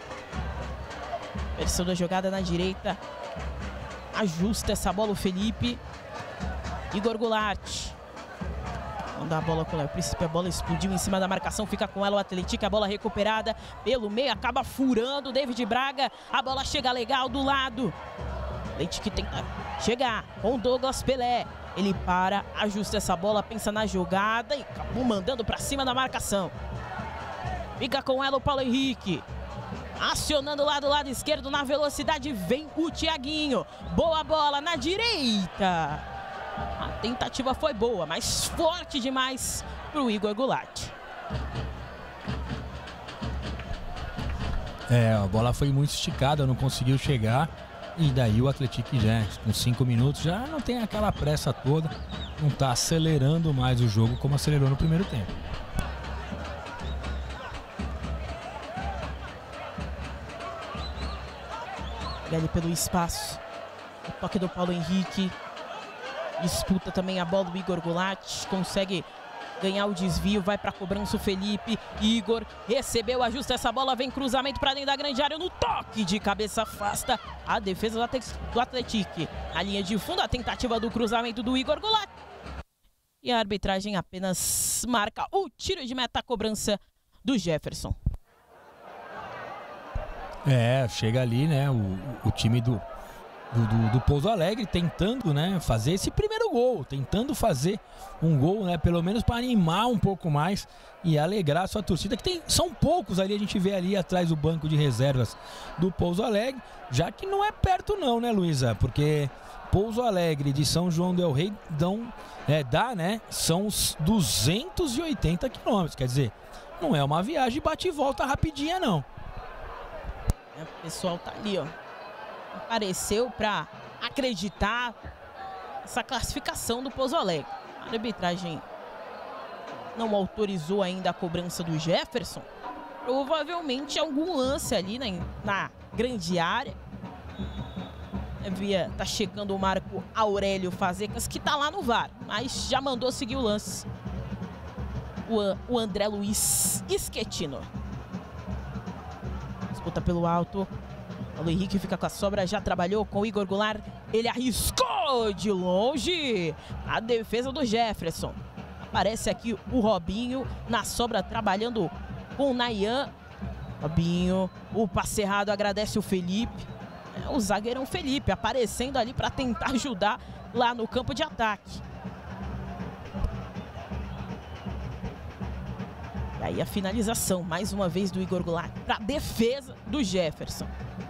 Versão da jogada na direita. Ajusta essa bola o Felipe. Igor Goulart. Manda a bola com o Léo Príncipe, a bola explodiu em cima da marcação, fica com ela o Atlético, a bola recuperada pelo meio, acaba furando o David Braga, a bola chega legal do lado. Atlético tenta chegar com o Douglas Pelé, ele para, ajusta essa bola, pensa na jogada e acabou mandando para cima da marcação. Fica com ela o Paulo Henrique. Acionando lá do lado esquerdo, na velocidade, vem o Thiaguinho. Boa bola na direita. A tentativa foi boa, mas forte demais para o Igor Goulart. A bola foi muito esticada, não conseguiu chegar. E daí o Atlético já, com 5 minutos, já não tem aquela pressa toda. Não está acelerando mais o jogo como acelerou no primeiro tempo. E ali pelo espaço, o toque do Paulo Henrique. Disputa também a bola do Igor Goulart, consegue ganhar o desvio, vai para a cobrança o Felipe. Igor recebeu, ajusta essa bola, vem cruzamento para dentro da grande área, no toque de cabeça afasta a defesa do Atlético. A linha de fundo, a tentativa do cruzamento do Igor Goulart. E a arbitragem apenas marca o tiro de meta, a cobrança do Jefferson. Chega ali, né, o time do Pouso Alegre tentando, né, fazer esse primeiro gol, tentando fazer um gol, né, pelo menos para animar um pouco mais e alegrar a sua torcida, que são poucos ali, a gente vê ali atrás do banco de reservas do Pouso Alegre, já que não é perto não, né, Luísa? Porque Pouso Alegre de São João del Rei são uns 280 quilômetros, quer dizer, não é uma viagem bate e volta rapidinha não. O pessoal tá ali, ó. Apareceu para acreditar essa classificação do Pouso Alegre. A arbitragem não autorizou ainda a cobrança do Jefferson. Provavelmente algum lance ali na grande área. Tá checando o Marco Aurélio Fazecas, que tá lá no VAR, mas já mandou seguir o lance. O André Luiz Schettino. Disputa pelo alto. O Henrique fica com a sobra, já trabalhou com o Igor Goulart. Ele arriscou de longe a defesa do Jefferson. Aparece aqui o Robinho na sobra, trabalhando com o Nayan. Robinho, o passe errado, agradece o Felipe. O zagueirão Felipe aparecendo ali para tentar ajudar lá no campo de ataque. E aí a finalização, mais uma vez, do Igor Goulart para defesa do Jefferson.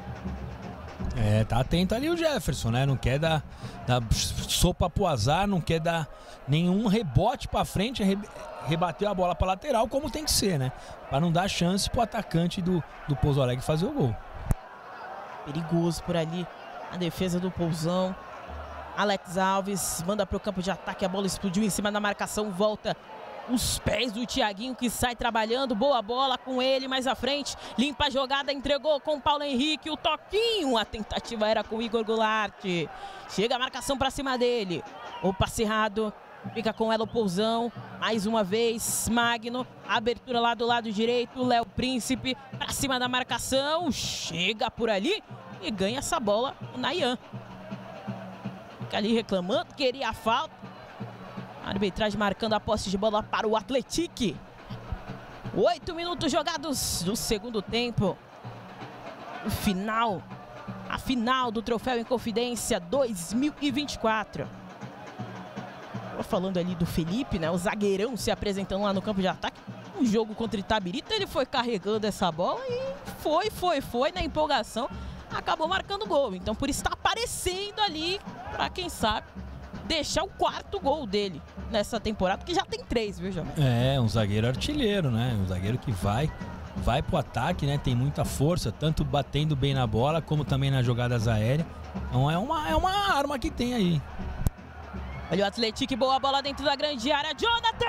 Tá atento ali o Jefferson, né? Não quer dar sopa pro azar, não quer dar nenhum rebote para frente, rebater a bola para lateral, como tem que ser, né? Para não dar chance pro atacante do Pouso Alegre fazer o gol. Perigoso por ali a defesa do Pousão. Alex Alves manda para o campo de ataque, a bola explodiu em cima da marcação, volta os pés do Thiaguinho, que sai trabalhando, boa bola com ele mais à frente, limpa a jogada, entregou com o Paulo Henrique, o toquinho, a tentativa era com o Igor Goulart, chega a marcação para cima dele, o passe errado, fica com ela o Pousão, mais uma vez, Magno, abertura lá do lado direito, Léo Príncipe, para cima da marcação, chega por ali e ganha essa bola o Nayan. Fica ali reclamando, queria a falta. A arbitragem marcando a posse de bola para o Atlético. 8 minutos jogados do segundo tempo. A final do Troféu Inconfidência 2024. Tô falando ali do Felipe, né? O zagueirão se apresentando lá no campo de ataque. Um jogo contra Itabirita, ele foi carregando essa bola e foi na empolgação. Acabou marcando gol. Então por isso está aparecendo ali para quem sabe deixar o 4º gol dele nessa temporada, que já tem 3, viu, Jamel? Um zagueiro artilheiro, né? Um zagueiro que vai pro ataque, né? Tem muita força, tanto batendo bem na bola, como também nas jogadas aéreas. Então é uma arma que tem aí. Olha o Atlético, boa bola dentro da grande área, Jonathan!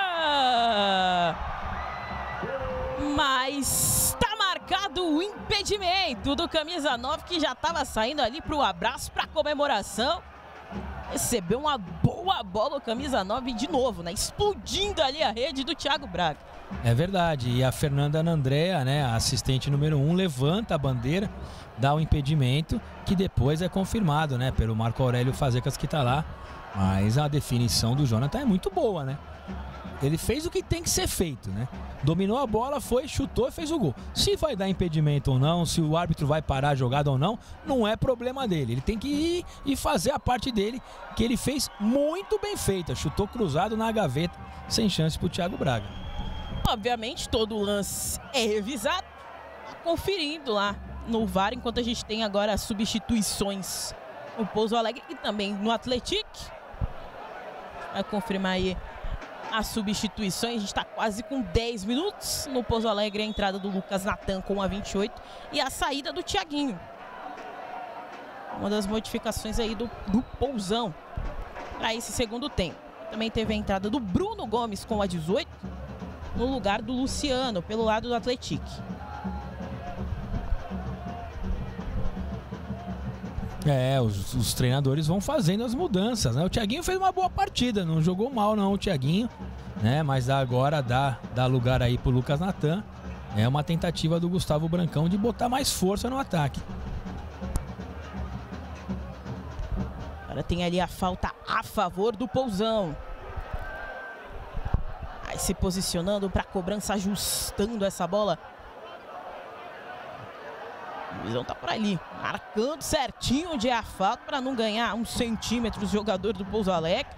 Mas tá marcado o impedimento do camisa 9, que já estava saindo ali pro abraço, pra comemoração. Recebeu uma boa bola o camisa 9 de novo, né? Explodindo ali a rede do Thiago Braga. É verdade. E a Fernanda Nandrea, né? A assistente número 1, levanta a bandeira, dá o impedimento, que depois é confirmado, né? Pelo Marco Aurélio Fazekas, que tá lá. Mas a definição do Jonathan é muito boa, né? Ele fez o que tem que ser feito, né? Dominou a bola, foi, chutou e fez o gol. Se vai dar impedimento ou não, se o árbitro vai parar a jogada ou não, não é problema dele. Ele tem que ir e fazer a parte dele, que ele fez muito bem feita. Chutou cruzado na gaveta, sem chance pro Thiago Braga. Obviamente, todo o lance é revisado, conferindo lá no VAR, enquanto a gente tem agora as substituições no Pouso Alegre e também no Atlético. Vai confirmar aí as substituições, a gente está quase com 10 minutos. No Pouso Alegre, a entrada do Lucas Natan com a 28 e a saída do Thiaguinho. Uma das modificações aí do Pousão para esse segundo tempo. Também teve a entrada do Bruno Gomes com a 18 no lugar do Luciano, pelo lado do Atlético. Os treinadores vão fazendo as mudanças, né? O Thiaguinho fez uma boa partida, não jogou mal não o Thiaguinho, né? Mas agora dá lugar aí pro Lucas Natan. É uma tentativa do Gustavo Brancão de botar mais força no ataque. Agora tem ali a falta a favor do Pousão. Aí se posicionando para cobrança, ajustando essa bola. O Luizão tá por ali, marcando certinho onde é a falta para não ganhar 1 centímetro o jogador do Pouso Alegre.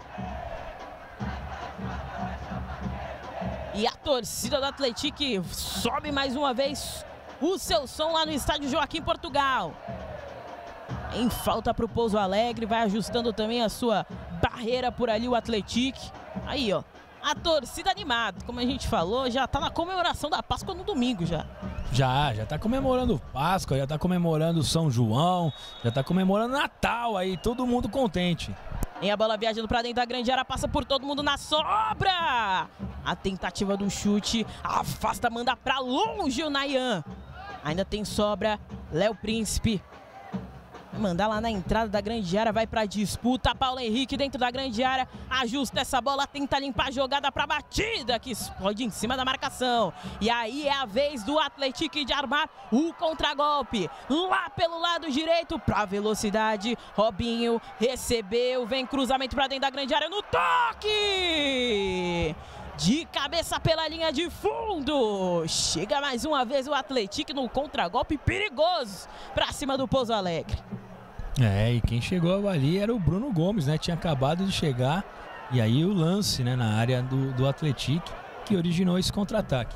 E a torcida do Atlético sobe mais uma vez o seu som lá no estádio Joaquim Portugal. Em falta para o Pouso Alegre, vai ajustando também a sua barreira por ali o Atlético. Aí, ó, a torcida animada, como a gente falou, já tá na comemoração da Páscoa no domingo já. Já tá comemorando Páscoa, já tá comemorando São João, já tá comemorando Natal aí, todo mundo contente. E a bola viajando pra dentro da grande área, passa por todo mundo na sobra. A tentativa do chute, afasta, manda pra longe o Nayan. Ainda tem sobra, Léo Príncipe. Vai mandar lá na entrada da grande área, vai pra disputa, Paulo Henrique dentro da grande área, ajusta essa bola, tenta limpar a jogada pra batida, que explode em cima da marcação. E aí é a vez do Atlético de armar o contragolpe, lá pelo lado direito, pra velocidade, Robinho recebeu, vem cruzamento pra dentro da grande área, no toque! De cabeça pela linha de fundo. Chega mais uma vez o Atlético no contragolpe perigoso pra cima do Pouso Alegre. E quem chegou ali era o Bruno Gomes, né? Tinha acabado de chegar. E aí o lance, né, na área do Atlético, que originou esse contra-ataque.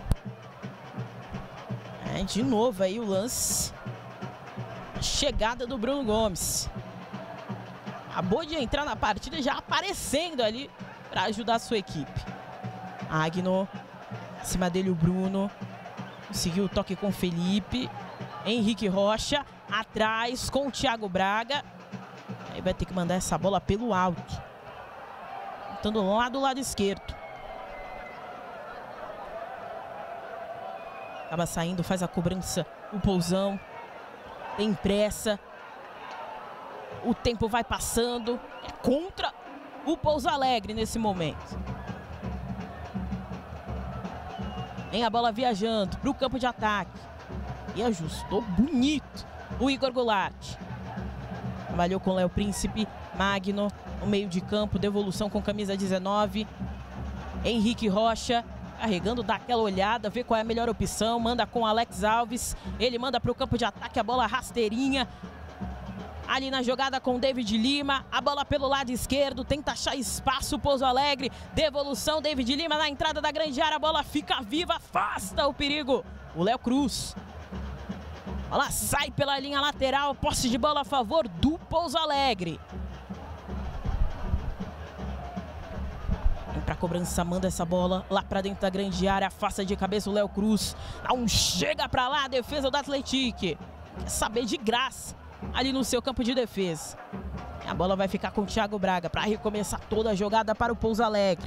De novo aí o lance. Chegada do Bruno Gomes. Acabou de entrar na partida, já aparecendo ali para ajudar a sua equipe. Agno, acima dele o Bruno. Conseguiu o toque com o Felipe. Henrique Rocha, atrás com o Thiago Braga. Aí vai ter que mandar essa bola pelo alto. Estando lá do lado esquerdo. Acaba saindo, faz a cobrança o Pousão. Tem pressa. O tempo vai passando. É contra o Pouso Alegre nesse momento. Vem a bola viajando para o campo de ataque. E ajustou bonito o Igor Goulart. Trabalhou com o Léo Príncipe. Magno no meio de campo. Devolução com camisa 19. Henrique Rocha. Carregando, dá aquela olhada, vê qual é a melhor opção. Manda com Alex Alves. Ele manda para o campo de ataque, a bola rasteirinha. Ali na jogada com David Lima. A bola pelo lado esquerdo, tenta achar espaço o Pouso Alegre. Devolução, David Lima na entrada da grande área. A bola fica viva, afasta o perigo. O Léo Cruz. A bola sai pela linha lateral. Posse de bola a favor do Pouso Alegre. Pra cobrança, manda essa bola lá pra dentro da grande área, afasta de cabeça o Léo Cruz. Dá um chega pra lá, a defesa do Atlético. Quer saber de graça ali no seu campo de defesa. A bola vai ficar com o Thiago Braga pra recomeçar toda a jogada para o Pouso Alegre.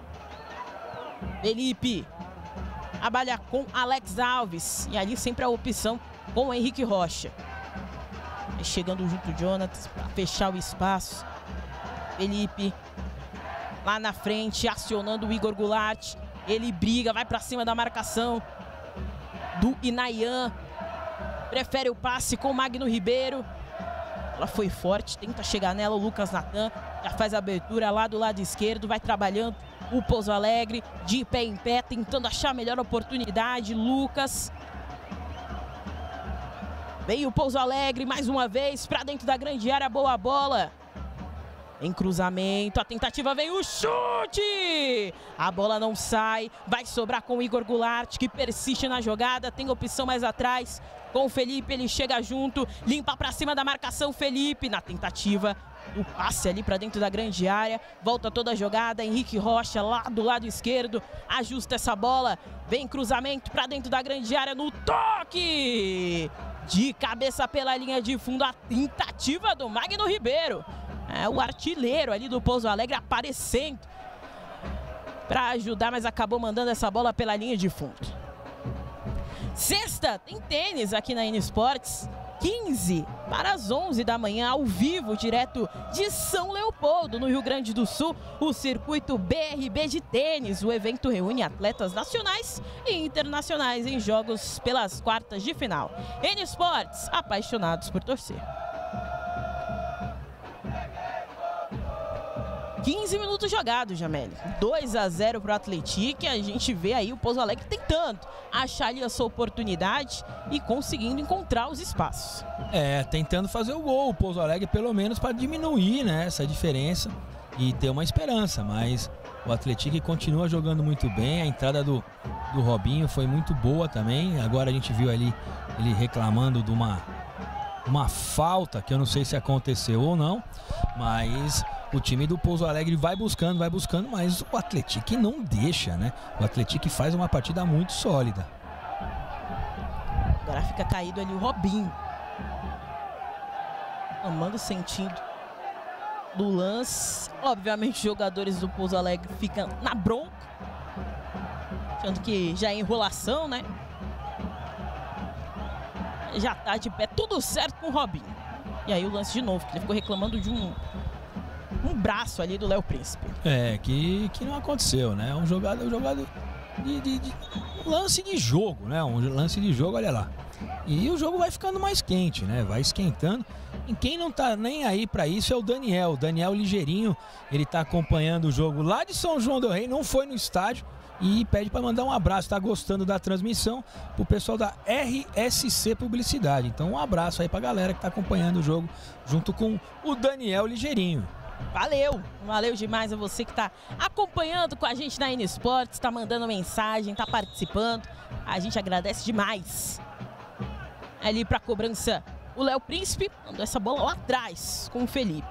Felipe trabalha com Alex Alves. E ali sempre a opção com o Henrique Rocha. Chegando junto o Jonatas pra fechar o espaço. Felipe lá na frente, acionando o Igor Goulart. Ele briga, vai pra cima da marcação do Inayan. Prefere o passe com o Magno Ribeiro. Ela foi forte, tenta chegar nela o Lucas Natan. Já faz a abertura lá do lado esquerdo, vai trabalhando o Pouso Alegre. De pé em pé, tentando achar a melhor oportunidade. Lucas. Veio o Pouso Alegre mais uma vez pra dentro da grande área, boa bola. Em cruzamento, a tentativa vem o chute! A bola não sai, vai sobrar com o Igor Goulart, que persiste na jogada, tem opção mais atrás. Com o Felipe, ele chega junto, limpa pra cima da marcação, Felipe na tentativa. O passe ali pra dentro da grande área, volta toda a jogada, Henrique Rocha lá do lado esquerdo, ajusta essa bola, vem cruzamento pra dentro da grande área no toque! De cabeça pela linha de fundo, a tentativa do Magno Ribeiro. É o artilheiro ali do Pouso Alegre aparecendo para ajudar, mas acabou mandando essa bola pela linha de fundo. Sexta, tem tênis aqui na N Sports. 15 para as 11 da manhã, ao vivo, direto de São Leopoldo, no Rio Grande do Sul, o circuito BRB de tênis. O evento reúne atletas nacionais e internacionais em jogos pelas quartas de final. N Sports, apaixonados por torcer. 15 minutos jogados, Jameli. 2-0 para o Atlético. A gente vê aí o Pouso Alegre tentando achar ali a sua oportunidade e conseguindo encontrar os espaços. Tentando fazer o gol. O Pouso Alegre, pelo menos, para diminuir, né, essa diferença e ter uma esperança. Mas o Atlético continua jogando muito bem. A entrada do Robinho foi muito boa também. Agora a gente viu ali ele reclamando de uma falta, que eu não sei se aconteceu ou não, mas o time do Pouso Alegre vai buscando, mas o Atlético não deixa, né? O Atlético faz uma partida muito sólida. Agora fica caído ali o Robinho. Tomando sentido do lance. Obviamente os jogadores do Pouso Alegre ficam na bronca, achando que já é enrolação, né? Já tá de pé, tudo certo com o Robinho. E aí o lance de novo, que ele ficou reclamando de um braço ali do Léo Príncipe. Que não aconteceu, né? Um jogado de lance de jogo, né? Um lance de jogo, olha lá. E o jogo vai ficando mais quente, né? Vai esquentando. E quem não tá nem aí para isso é o Daniel. O Daniel Ligeirinho, ele tá acompanhando o jogo lá de São João del Rei, não foi no estádio e pede para mandar um abraço, tá gostando da transmissão, pro pessoal da RSC Publicidade. Então um abraço aí pra galera que tá acompanhando o jogo junto com o Daniel Ligeirinho. Valeu demais a você que tá acompanhando com a gente na N Sports, tá mandando mensagem, tá participando. A gente agradece demais. Ali pra cobrança, o Léo Príncipe mandou essa bola lá atrás com o Felipe.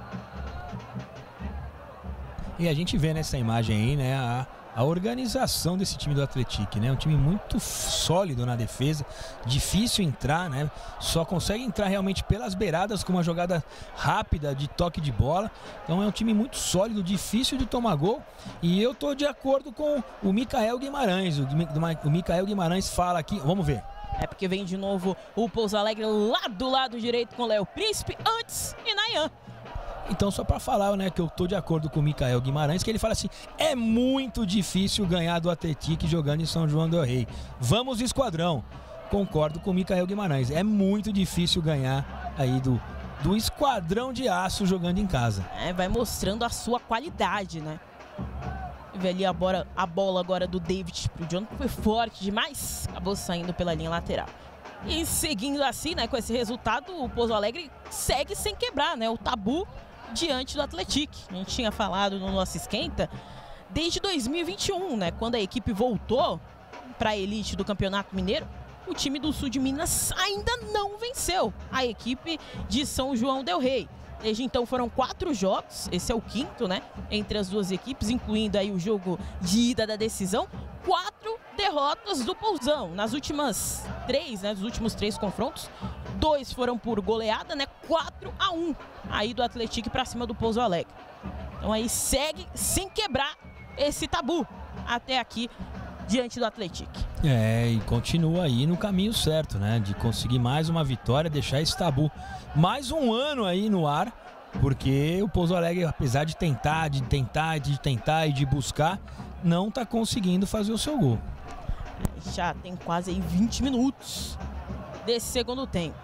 E a gente vê nessa imagem aí, né, a organização desse time do Atlético, né? Um time muito sólido na defesa, difícil entrar, né? Só consegue entrar realmente pelas beiradas com uma jogada rápida de toque de bola. Então é um time muito sólido, difícil de tomar gol. E eu tô de acordo com o Micael Guimarães. O Micael Guimarães fala aqui, vamos ver. É porque vem de novo o Pouso Alegre lá do lado direito com o Léo Príncipe, antes e Nayan. Então, só para falar, né, que eu tô de acordo com o Micael Guimarães, que ele fala assim, é muito difícil ganhar do Atlético jogando em São João del Rei. Vamos, Esquadrão. Concordo com o Micael Guimarães. É muito difícil ganhar aí do Esquadrão de Aço jogando em casa. Vai mostrando a sua qualidade, né? Vê ali a bola agora do David pro John, que foi forte demais, acabou saindo pela linha lateral. E seguindo assim, né, com esse resultado, o Pouso Alegre segue sem quebrar, né, o tabu diante do Atlético. A gente tinha falado no nosso esquenta desde 2021, né, quando a equipe voltou para a elite do Campeonato Mineiro, o time do sul de Minas ainda não venceu a equipe de São João del Rei. Desde então foram 4 jogos, esse é o 5º, né, entre as duas equipes, incluindo aí o jogo de ida da decisão. 4 derrotas do Pousão nas últimas 3, né, dos últimos 3 confrontos. 2 foram por goleada, né, 4-1 aí do Atlético para cima do Pouso Alegre. Então aí segue sem quebrar esse tabu até aqui diante do Atlético. E continua aí no caminho certo, né, de conseguir mais uma vitória, deixar esse tabu mais um ano aí no ar, porque o Pouso Alegre, apesar de tentar e de buscar, não tá conseguindo fazer o seu gol. Já tem quase aí 20 minutos desse segundo tempo.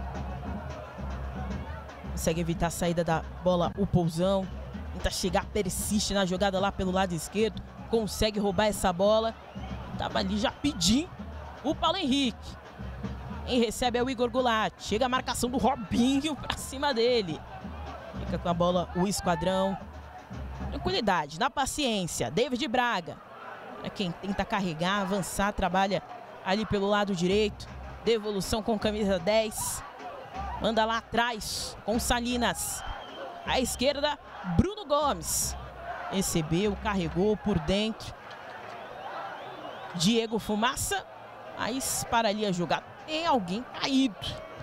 Consegue evitar a saída da bola o Pousão, tenta chegar, persiste na jogada lá pelo lado esquerdo, consegue roubar essa bola. Tava ali já pedindo o Paulo Henrique. Quem recebe é o Igor Goulart. Chega a marcação do Robinho pra cima dele. Fica com a bola o Esquadrão. Tranquilidade, na paciência. David Braga. É quem tenta carregar, avançar, trabalha ali pelo lado direito. Devolução com camisa 10. Manda lá atrás com Salinas. À esquerda, Bruno Gomes. Recebeu, carregou por dentro. Diego Fumaça. Aí para ali a jogada. Tem alguém caído.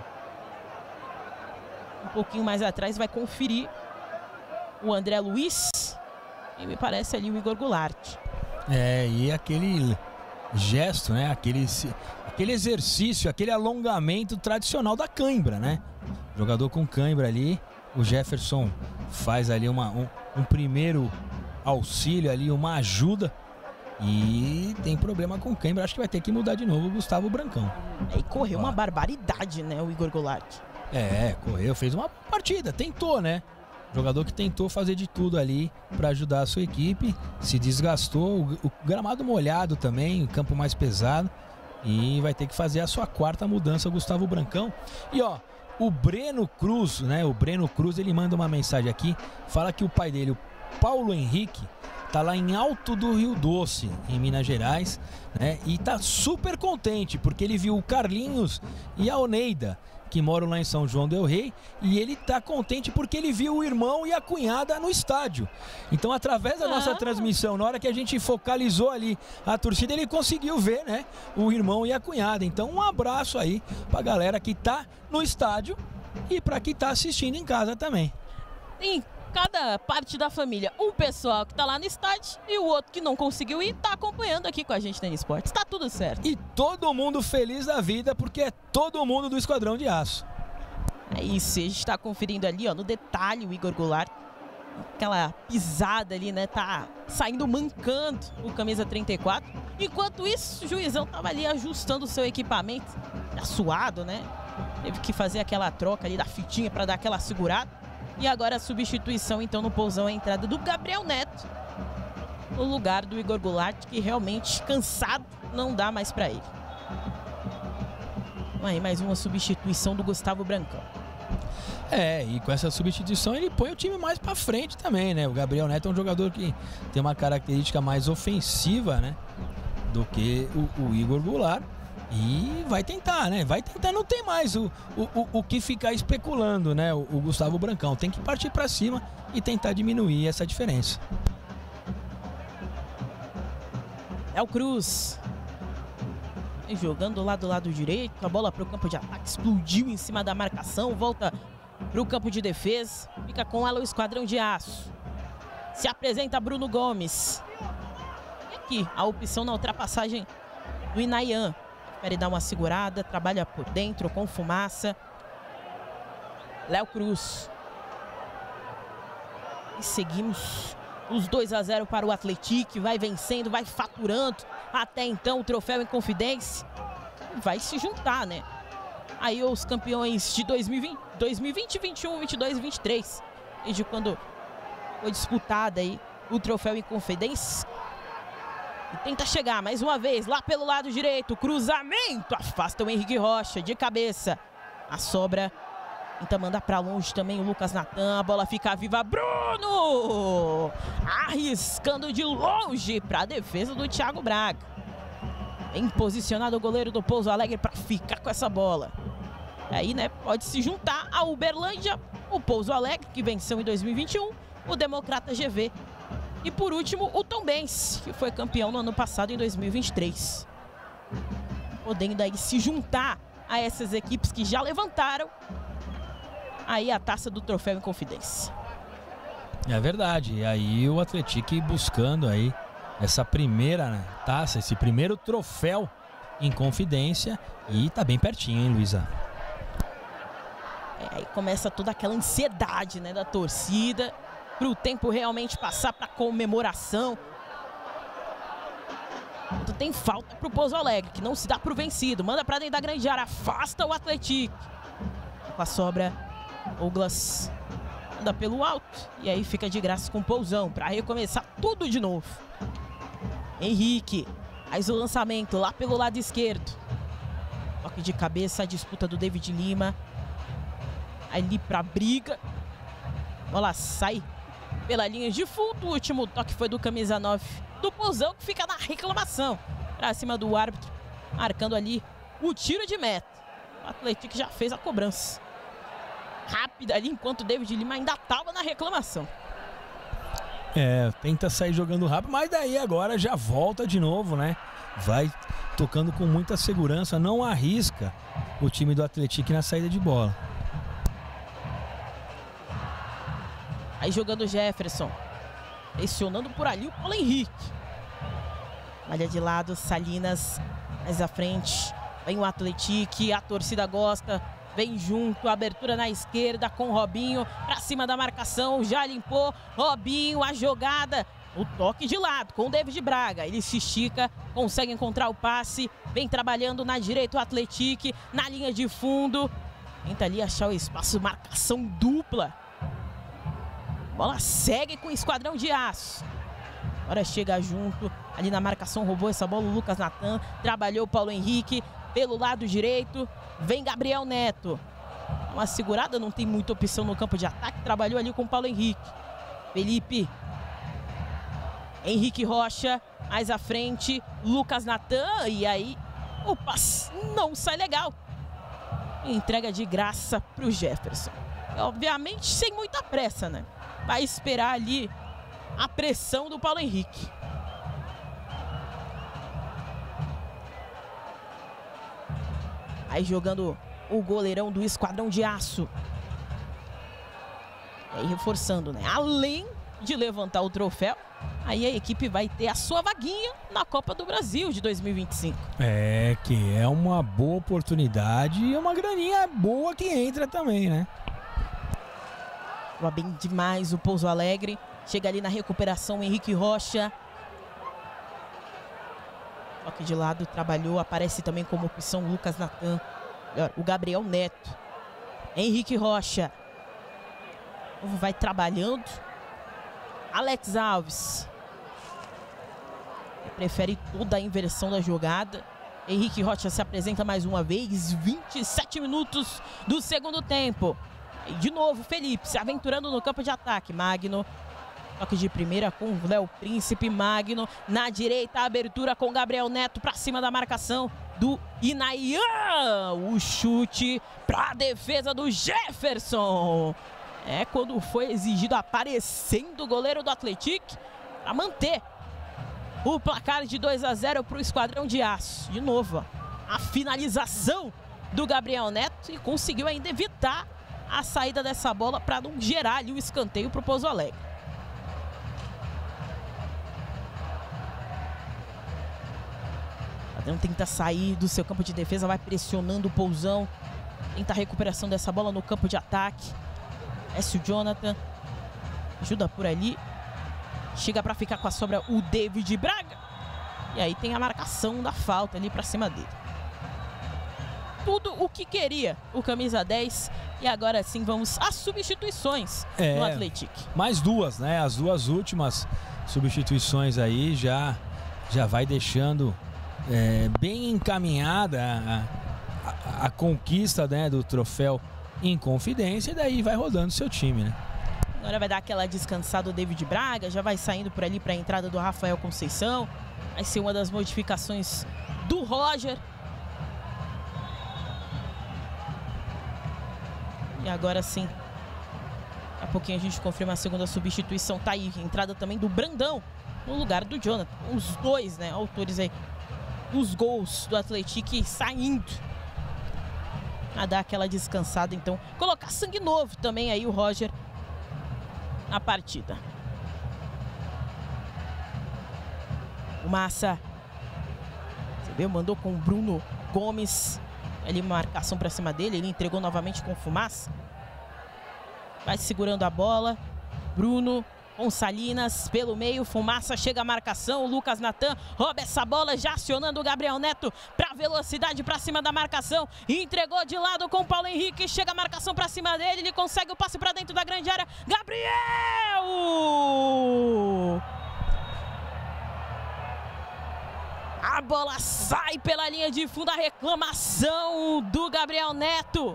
Um pouquinho mais atrás vai conferir o André Luiz. E me parece ali o Igor Goulart. E aquele gesto, né? Aquele exercício, aquele alongamento tradicional da cãibra, né? Jogador com cãibra ali. O Jefferson faz ali um primeiro auxílio ali, uma ajuda. E tem problema com cãibra, acho que vai ter que mudar de novo o Gustavo Brancão. E correu uma barbaridade, né, o Igor Goulart. Correu, fez uma partida, tentou, né? Jogador que tentou fazer de tudo ali para ajudar a sua equipe, se desgastou, o gramado molhado também, o campo mais pesado. E vai ter que fazer a sua 4ª mudança, o Gustavo Brancão. E ó, o Breno Cruz, né? O Breno Cruz, ele manda uma mensagem aqui, fala que o pai dele, o Paulo Henrique, tá lá em Alto do Rio Doce, em Minas Gerais, né? E tá super contente, porque ele viu o Carlinhos e a Oneida, que moram lá em São João del Rei, e ele tá contente porque ele viu o irmão e a cunhada no estádio. Então, através da nossa transmissão, na hora que a gente focalizou ali a torcida, ele conseguiu ver, né, o irmão e a cunhada. Então, um abraço aí pra galera que tá no estádio e pra quem tá assistindo em casa também. Sim. Cada parte da família, um pessoal que tá lá no estádio e o outro que não conseguiu ir, tá acompanhando aqui com a gente na N Sports. Tá tudo certo. E todo mundo feliz da vida, porque é todo mundo do Esquadrão de Aço. É isso, a gente tá conferindo ali, ó, no detalhe o Igor Goulart. Aquela pisada ali, né, tá saindo mancando o camisa 34. Enquanto isso, o juizão tava ali ajustando o seu equipamento. Tá suado, né? Teve que fazer aquela troca ali da fitinha para dar aquela segurada. E agora a substituição, então, no Pousão, a entrada do Gabriel Neto no lugar do Igor Goulart, que realmente cansado não dá mais para ele. Aí mais uma substituição do Gustavo Brancão. E com essa substituição ele põe o time mais pra frente também, né? O Gabriel Neto é um jogador que tem uma característica mais ofensiva, né? Do que o Igor Goulart. E vai tentar, né? Vai tentar, não tem mais o que ficar especulando, né? O Gustavo Brancão tem que partir pra cima e tentar diminuir essa diferença. Léo Cruz jogando lá do lado direito, a bola para o campo de ataque, explodiu em cima da marcação, volta para o campo de defesa, fica com ela o esquadrão de aço. Se apresenta Bruno Gomes. E aqui a opção na ultrapassagem do Inayan. Prefere dar uma segurada, trabalha por dentro com Fumaça. Léo Cruz. E seguimos os 2-0 para o Atlético, vai vencendo, vai faturando até então o troféu em Confidência. Vai se juntar, né? Aí os campeões de 2020, 21, 22 e 23. Desde quando foi disputada aí o troféu em Confidência. E tenta chegar mais uma vez lá pelo lado direito. Cruzamento, afasta o Henrique Rocha de cabeça. A sobra tenta mandar para longe também o Lucas Natan. A bola fica viva. Bruno! Arriscando de longe para a defesa do Thiago Braga. Bem posicionado o goleiro do Pouso Alegre para ficar com essa bola. E aí, né, pode se juntar a Uberlândia, o Pouso Alegre, que venceu em 2021, o Democrata GV. E por último, o Tombense, que foi campeão no ano passado, em 2023. Podendo aí se juntar a essas equipes que já levantaram aí a taça do troféu em Confidência. É verdade. E aí o Atlético buscando aí essa primeira, né, taça, esse primeiro troféu em Confidência. E tá bem pertinho, hein, Luísa? Aí começa toda aquela ansiedade, né, da torcida para o tempo realmente passar para comemoração. Tem falta para o Pouso Alegre, que não se dá para o vencido. Manda para dentro da grande área, afasta o Atlético. Com a sobra, Douglas anda pelo alto. E aí fica de graça com o Pousão para recomeçar tudo de novo. Henrique, faz o lançamento lá pelo lado esquerdo. Toque de cabeça, a disputa do David Lima. Ali pra briga. Bola sai pela linha de fundo. O último toque foi do camisa 9 do Pousão, que fica na reclamação. Pra cima do árbitro, marcando ali o tiro de meta. O Atlético já fez a cobrança rápida ali, enquanto o David Lima ainda tava na reclamação. Tenta sair jogando rápido, mas daí agora já volta de novo, né? Vai tocando com muita segurança, não arrisca o time do Atlético na saída de bola. Aí jogando o Jefferson, pressionando por ali o Paulo Henrique. Malha de lado, Salinas mais à frente. Vem o Atlético, a torcida gosta. Vem junto, abertura na esquerda com o Robinho. Pra cima da marcação, já limpou. Robinho, a jogada. O toque de lado com o David Braga. Ele se estica, consegue encontrar o passe. Vem trabalhando na direita o Atlético, na linha de fundo. Tenta ali achar o espaço, marcação dupla. Bola segue com o esquadrão de aço. Agora chega junto, ali na marcação, roubou essa bola o Lucas Natan. Trabalhou o Paulo Henrique pelo lado direito. Vem Gabriel Neto. Uma segurada, não tem muita opção no campo de ataque. Trabalhou ali com o Paulo Henrique. Felipe. Henrique Rocha, mais à frente. Lucas Natan. E aí, o passe não sai legal. Entrega de graça para o Jefferson. Obviamente, sem muita pressa, né? Vai esperar ali a pressão do Paulo Henrique. Aí jogando o goleirão do esquadrão de aço. E aí reforçando, né? Além de levantar o troféu, aí a equipe vai ter a sua vaguinha na Copa do Brasil de 2025. Que é uma boa oportunidade e uma graninha boa que entra também, né? Bem demais o Pouso Alegre. Chega ali na recuperação o Henrique Rocha. Toque de lado, trabalhou. Aparece também como opção o Lucas Natan. O Gabriel Neto. Henrique Rocha. Vai trabalhando. Alex Alves. Prefere toda a inversão da jogada. Henrique Rocha se apresenta mais uma vez. 27 minutos do segundo tempo. E de novo, Felipe se aventurando no campo de ataque. Magno. Toque de primeira com o Léo Príncipe. Magno na direita. Abertura com Gabriel Neto para cima da marcação do Inayan. O chute para a defesa do Jefferson. É quando foi exigido aparecendo o goleiro do Atlético para manter o placar de 2-0 para o Esquadrão de Aço. De novo, a finalização do Gabriel Neto e conseguiu ainda evitar a saída dessa bola para não gerar ali o escanteio para o Pouso Alegre. Adão tenta sair do seu campo de defesa, vai pressionando o Pousão. Tenta a recuperação dessa bola no campo de ataque. Esse o Jonathan. Ajuda por ali. Chega para ficar com a sobra o David Braga. E aí tem a marcação da falta ali para cima dele. Tudo o que queria o camisa 10. E agora sim vamos às substituições no Atlético. Mais duas, né? As duas últimas substituições aí já vai deixando bem encaminhada a conquista, né, do troféu Inconfidência. E daí vai rodando seu time, né? Agora vai dar aquela descansada o David Braga. Já vai saindo por ali para a entrada do Rafael Conceição. Vai ser uma das modificações do Roger. E agora sim, daqui a pouquinho a gente confirma a segunda substituição. Tá aí, entrada também do Brandão no lugar do Jonathan. Os dois, né, autores aí dos gols do Atlético saindo a dar aquela descansada. Então, colocar sangue novo também aí o Roger na partida. O Massa, você viu, mandou com o Bruno Gomes. Ali marcação para cima dele, ele entregou novamente com o Fumaça. Vai segurando a bola. Bruno com Salinas pelo meio. Fumaça chega a marcação. O Lucas Natan rouba essa bola, já acionando o Gabriel Neto para velocidade para cima da marcação. Entregou de lado com o Paulo Henrique. Chega a marcação para cima dele. Ele consegue o passe para dentro da grande área. Gabriel! A bola sai pela linha de fundo, a reclamação do Gabriel Neto.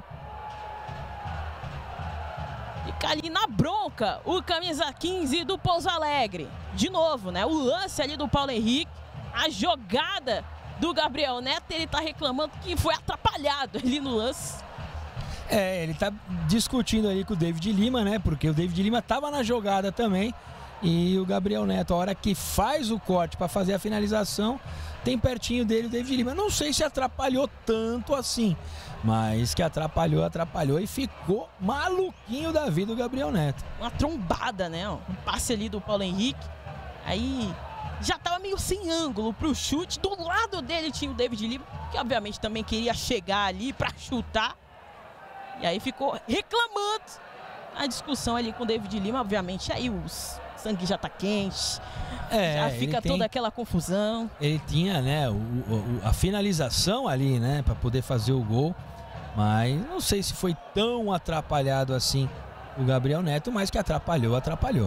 Fica ali na bronca o camisa 15 do Pouso Alegre. De novo, né? O lance ali do Paulo Henrique, a jogada do Gabriel Neto, ele tá reclamando que foi atrapalhado ali no lance. Ele tá discutindo ali com o David Lima, né? Porque o David Lima tava na jogada também. E o Gabriel Neto, a hora que faz o corte para fazer a finalização, tem pertinho dele o David Lima. Não sei se atrapalhou tanto assim, mas que atrapalhou e ficou maluquinho da vida o Gabriel Neto. Uma trombada, né? Um passe ali do Paulo Henrique. Aí já tava meio sem ângulo pro chute. Do lado dele tinha o David Lima, que obviamente também queria chegar ali para chutar. E aí ficou reclamando a discussão ali com o David Lima. Obviamente aí o sangue já tá quente. Já fica toda aquela confusão. Ele tinha, né, a finalização ali, né, para poder fazer o gol. Mas não sei se foi tão atrapalhado assim o Gabriel Neto, mas que atrapalhou.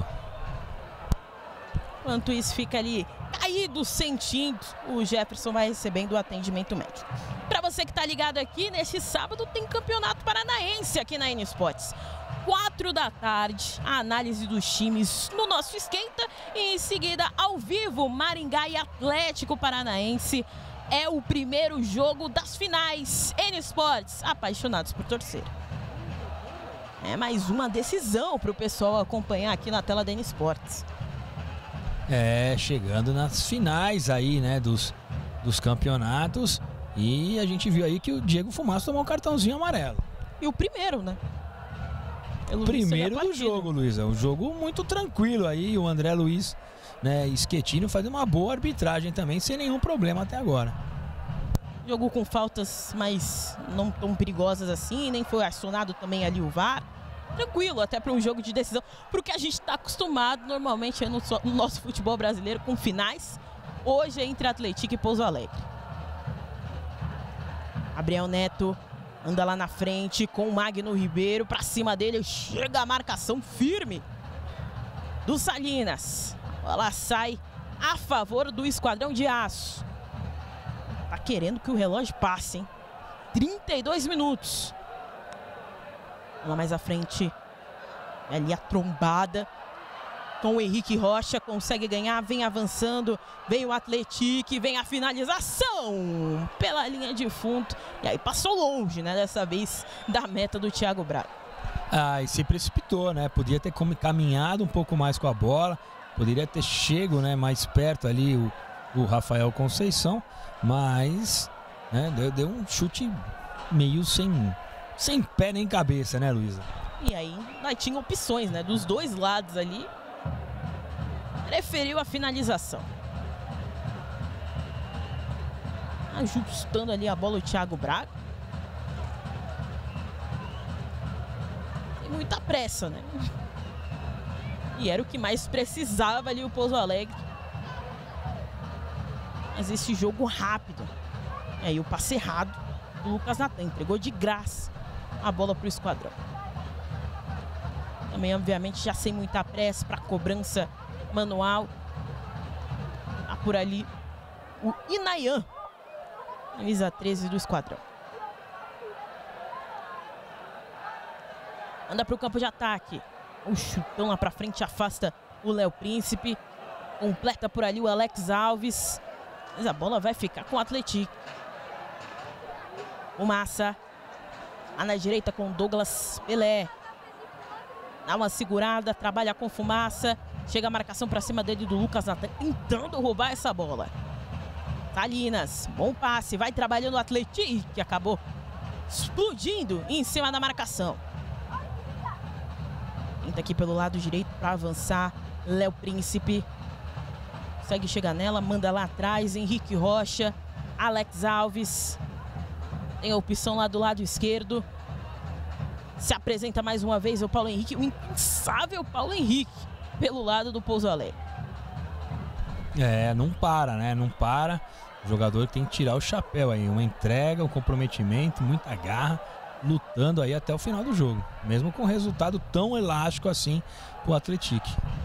Enquanto isso fica ali caído, sentindo, o Jefferson vai recebendo o atendimento médico. Para você que tá ligado aqui, neste sábado tem Campeonato Paranaense aqui na N Sports. 4 da tarde, a análise dos times no nosso Esquenta. E em seguida, ao vivo, Maringá e Atlético Paranaense. É o primeiro jogo das finais. N Sports, apaixonados por torcer. É mais uma decisão para o pessoal acompanhar aqui na tela da N Sports. Chegando nas finais aí, né, dos campeonatos. E a gente viu aí que o Diego Fumaça tomou um cartãozinho amarelo. E o primeiro, né? Primeiro do jogo, Luísa. Um jogo muito tranquilo aí. O André Luiz, né, Schettino faz uma boa arbitragem também, sem nenhum problema até agora. Jogo com faltas, mas não tão perigosas assim. Nem foi acionado também ali o VAR. Tranquilo, até para um jogo de decisão. Porque a gente está acostumado normalmente no nosso futebol brasileiro com finais. Hoje é entre Atlético e Pouso Alegre. Gabriel Neto Anda lá na frente com o Magno Ribeiro. Pra cima dele, chega a marcação firme do Salinas. A bola sai a favor do Esquadrão de Aço. Tá querendo que o relógio passe, hein? 32 minutos. Lá mais à frente, ali a trombada com o Henrique Rocha, consegue ganhar, vem avançando, vem o Atlético, vem a finalização pela linha de fundo. E aí passou longe, né, dessa vez, da meta do Thiago Braga. Ah, e se precipitou, né? Podia ter caminhado um pouco mais com a bola, poderia ter chego, né, mais perto ali o Rafael Conceição, mas, né, deu um chute meio sem pé nem cabeça, né, Luísa? E aí, nós tinha opções, né, dos dois lados ali. Preferiu a finalização. Ajustando ali a bola o Thiago Braga. Tem muita pressa, né? E era o que mais precisava ali o Pouso Alegre. Mas esse jogo rápido. E aí o passe errado do Lucas Natan. Entregou de graça a bola para o Esquadrão. Também, obviamente, já sem muita pressa para cobrança manual. Tá por ali o Inayan, camisa 13 do Esquadrão. Anda para o campo de ataque. O chutão lá para frente afasta o Léo Príncipe. Completa por ali o Alex Alves. Mas a bola vai ficar com o Atlético. O Massa. Lá na direita com o Douglas Pelé. Dá uma segurada, trabalha com Fumaça. Chega a marcação para cima dele do Lucas Natan, tentando roubar essa bola. Salinas, bom passe, vai trabalhando o Atlético, que acabou explodindo em cima da marcação. Tenta aqui pelo lado direito para avançar. Léo Príncipe. Consegue chegar nela, manda lá atrás. Henrique Rocha, Alex Alves. Tem a opção lá do lado esquerdo. Se apresenta mais uma vez o Paulo Henrique, o impensável Paulo Henrique, pelo lado do Pouso Alegre. É, não para, né? Não para. O jogador tem que tirar o chapéu aí. Uma entrega, um comprometimento, muita garra, lutando aí até o final do jogo. Mesmo com resultado tão elástico assim pro Atlético.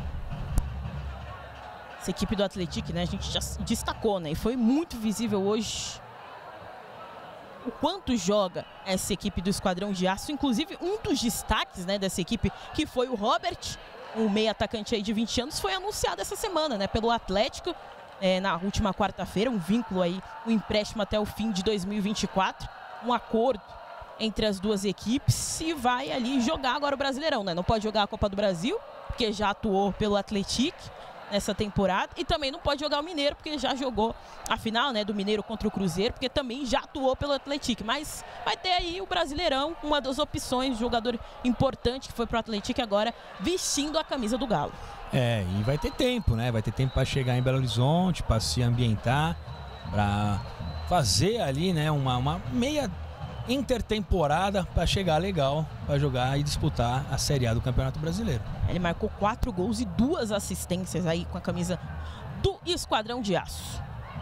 Essa equipe do Atlético, né? A gente já destacou, né? E foi muito visível hoje o quanto joga essa equipe do Esquadrão de Aço. Inclusive, um dos destaques, né, dessa equipe, que foi o Robert, um meio atacante aí de 20 anos, foi anunciado essa semana, né, pelo Atlético, na última quarta-feira, um vínculo aí, um empréstimo até o fim de 2024, um acordo entre as duas equipes, e vai ali jogar agora o Brasileirão, né? Não pode jogar a Copa do Brasil, porque já atuou pelo Atlético nessa temporada, e também não pode jogar o Mineiro, porque já jogou a final, né, do Mineiro contra o Cruzeiro, porque também já atuou pelo Atlético. Mas vai ter aí o Brasileirão, uma das opções, jogador importante que foi pro Atlético agora, vestindo a camisa do Galo. É, e vai ter tempo, né? Vai ter tempo para chegar em Belo Horizonte, para se ambientar, para fazer ali, né, uma meia intertemporada para chegar legal, para jogar e disputar a Série A do Campeonato Brasileiro. Ele marcou 4 gols e 2 assistências aí com a camisa do Esquadrão de Aço.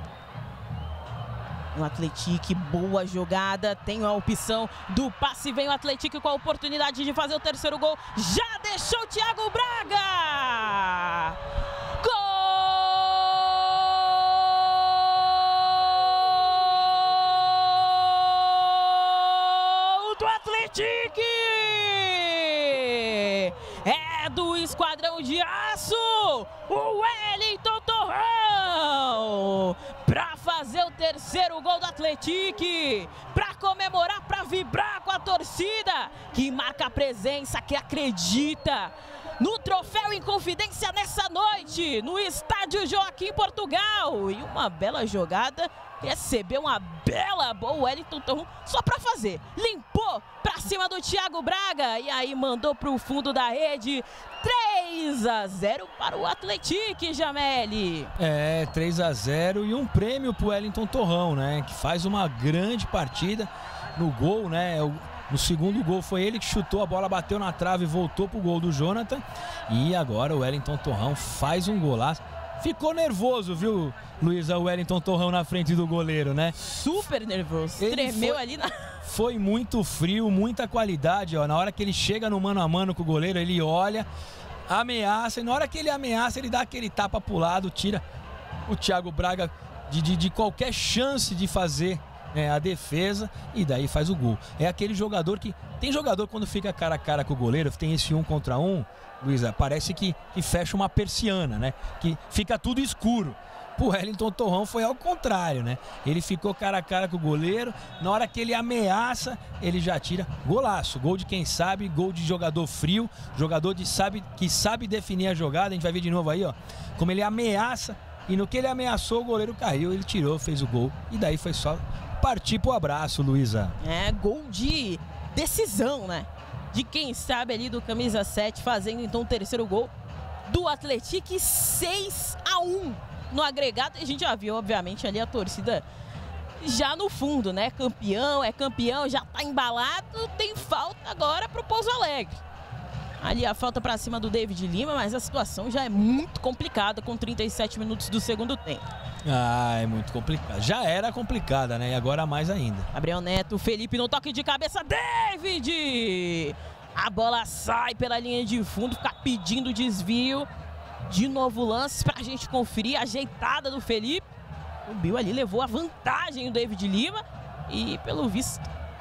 O Atlético, boa jogada, tem a opção do passe, vem o Atlético com a oportunidade de fazer o terceiro gol, já deixou o Thiago Braga! Gol do Atlético! É do Esquadrão de Aço, o Wellington Torrão, para fazer o terceiro gol do Atlético, para comemorar, para vibrar com a torcida, que marca a presença, que acredita no troféu Inconfidência nessa noite, no estádio Joaquim Portugal. E uma bela jogada, recebeu uma bela boa, o Wellington Torrão, só para fazer, limpou para cima do Thiago Braga, e aí mandou para o fundo da rede. 3-0 para o Atlético, Jameli. É, 3-0 e um prêmio pro Wellington Torrão, né? Que faz uma grande partida no gol, né? No segundo gol foi ele que chutou, a bola bateu na trave e voltou pro gol do Jonathan. E agora o Wellington Torrão faz um golaço. Ficou nervoso, viu, Luísa, o Wellington Torrão na frente do goleiro, né? Super nervoso. Tremeu ali foi muito frio, muita qualidade, ó. Na hora que ele chega no mano a mano com o goleiro, ele olha, ameaça, e na hora que ele ameaça, ele dá aquele tapa pro lado, tira o Thiago Braga de qualquer chance de fazer, né, a defesa, e daí faz o gol. É aquele jogador que... Tem jogador quando fica cara a cara com o goleiro, tem esse 1 contra 1, Luísa, parece que fecha uma persiana, né? Que fica tudo escuro. O Wellington Torrão foi ao contrário, né? Ele ficou cara a cara com o goleiro, na hora que ele ameaça, ele já tira golaço. Gol de quem sabe, gol de jogador frio, jogador que sabe definir a jogada. A gente vai ver de novo aí, ó, como ele ameaça, e no que ele ameaçou, o goleiro caiu, ele tirou, fez o gol, e daí foi só partir pro abraço, Luísa. É, gol de decisão, né? De quem sabe ali do camisa 7, fazendo então o terceiro gol do Atlético, 6-1 no agregado. E a gente já viu, obviamente, ali a torcida já no fundo, né? Campeão, é campeão, já tá embalado. Tem falta agora pro Pouso Alegre. Ali a falta pra cima do David Lima, mas a situação já é muito complicada com 37 minutos do segundo tempo. Ah, é muito complicado. Já era complicada, né? E agora mais ainda. Gabriel Neto, Felipe no toque de cabeça, David! A bola sai pela linha de fundo, fica pedindo desvio. De novo lance pra gente conferir a ajeitada do Felipe. O Bill ali levou a vantagem o David Lima. E pelo visto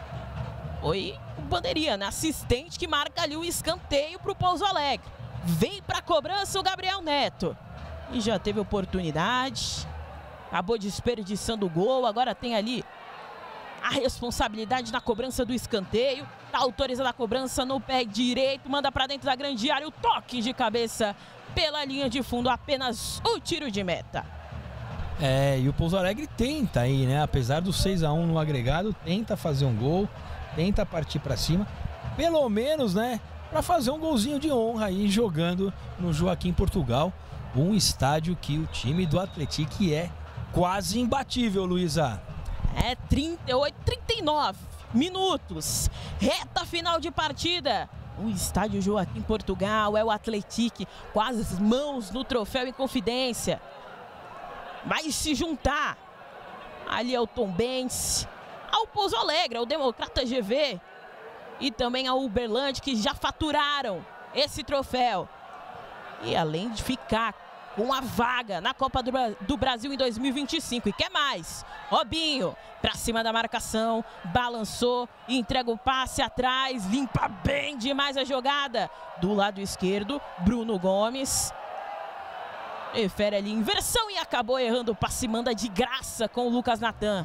foi o bandeirinha, né? Assistente que marca ali o escanteio pro Pouso Alegre. Vem pra cobrança o Gabriel Neto. E já teve oportunidade. Acabou desperdiçando o gol. Agora tem ali a responsabilidade na cobrança do escanteio. Tá autorizada a cobrança no pé direito. Manda pra dentro da grande área. O toque de cabeça pela linha de fundo. Apenas o tiro de meta. É, e o Pouso Alegre tenta aí, né? Apesar do 6-1 no agregado, tenta fazer um gol. Tenta partir pra cima. Pelo menos, né? Pra fazer um golzinho de honra aí jogando no Joaquim Portugal. Um estádio que o time do Atlético é quase imbatível, Luísa. É 38, 39 minutos. Reta final de partida. O estádio Joaquim Portugal, é o Atlético com as mãos no troféu em confidência. Vai se juntar ali ao Tombense, ao Pouso Alegre, ao Democrata GV e também ao Uberlândia, que já faturaram esse troféu. E além de ficar com a vaga na Copa do Brasil em 2025. E quer mais? Robinho, pra cima da marcação, balançou, entrega o passe atrás, limpa bem demais a jogada. Do lado esquerdo, Bruno Gomes. Prefere ali inversão e acabou errando o passe, manda de graça com o Lucas Natan.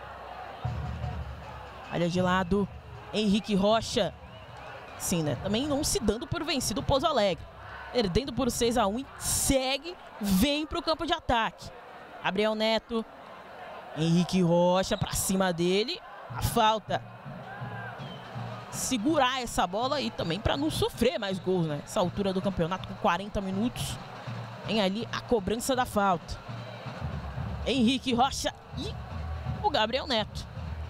Olha de lado, Henrique Rocha. Sim, né? Também não se dando por vencido o Pouso Alegre. Perdendo por 6-1 e segue, vem para o campo de ataque. Gabriel Neto, Henrique Rocha para cima dele. A falta. Segurar essa bola e também para não sofrer mais gols, né? Essa altura do campeonato com 40 minutos. Tem ali a cobrança da falta. Henrique Rocha e o Gabriel Neto.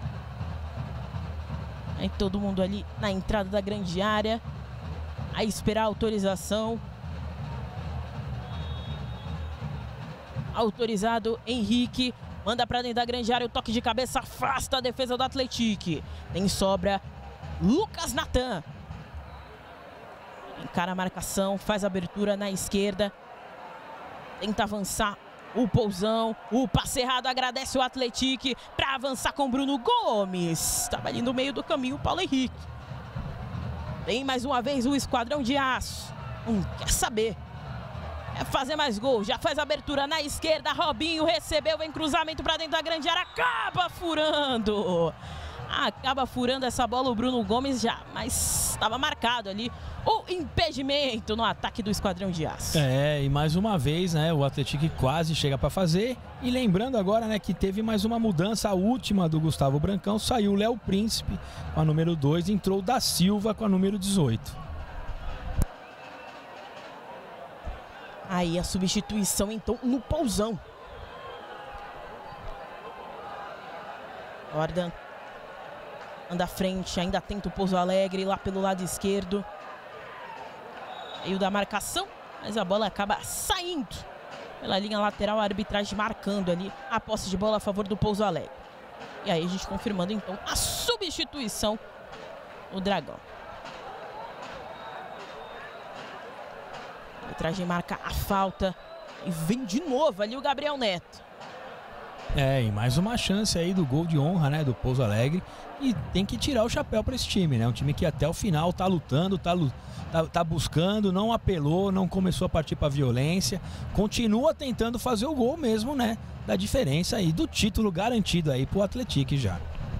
Aí todo mundo ali na entrada da grande área. A esperar a autorização. Autorizado Henrique. Manda pra dentro da grande área. O toque de cabeça afasta a defesa do Atlético. Tem sobra Lucas Natan. Encara a marcação. Faz a abertura na esquerda. Tenta avançar o Pousão. O passe errado agradece o Atlético. Pra avançar com Bruno Gomes. Estava ali no meio do caminho o Paulo Henrique. Tem mais uma vez o esquadrão de aço. Quer saber. É fazer mais gol. Já faz a abertura na esquerda. Robinho recebeu, vem cruzamento para dentro da grande área. Acaba furando. Acaba furando essa bola o Bruno Gomes já. Mas estava marcado ali o impedimento no ataque do esquadrão de aço. É, e mais uma vez, né, o Atlético quase chega para fazer. E lembrando agora, né, que teve mais uma mudança, a última do Gustavo Brancão. Saiu o Léo Príncipe com a número 2, entrou o Da Silva com a número 18. Aí a substituição então no Pousão. Jordan anda à frente, ainda tenta o Pouso Alegre lá pelo lado esquerdo. Meio da marcação, mas a bola acaba saindo pela linha lateral, a arbitragem marcando ali a posse de bola a favor do Pouso Alegre. E aí a gente confirmando então a substituição do Dragão. A arbitragem marca a falta e vem de novo ali o Gabriel Neto. E mais uma chance aí do gol de honra, né, do Pouso Alegre. E tem que tirar o chapéu para esse time, né? Um time que até o final tá lutando, tá buscando, não apelou, não começou a partir para violência, continua tentando fazer o gol mesmo, né? Da diferença aí do título garantido aí pro Atlético já.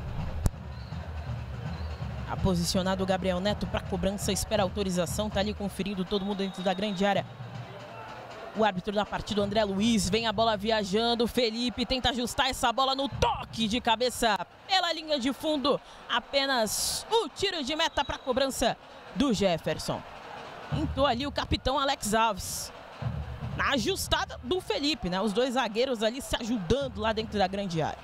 A posicionado o Gabriel Neto para cobrança, espera autorização, tá ali conferindo todo mundo dentro da grande área. O árbitro da partida, André Luiz, vem a bola viajando, Felipe tenta ajustar essa bola no toque de cabeça pela linha de fundo. Apenas o tiro de meta para cobrança do Jefferson. Entrou ali o capitão Alex Alves. Na ajustada do Felipe, né? Os dois zagueiros ali se ajudando lá dentro da grande área.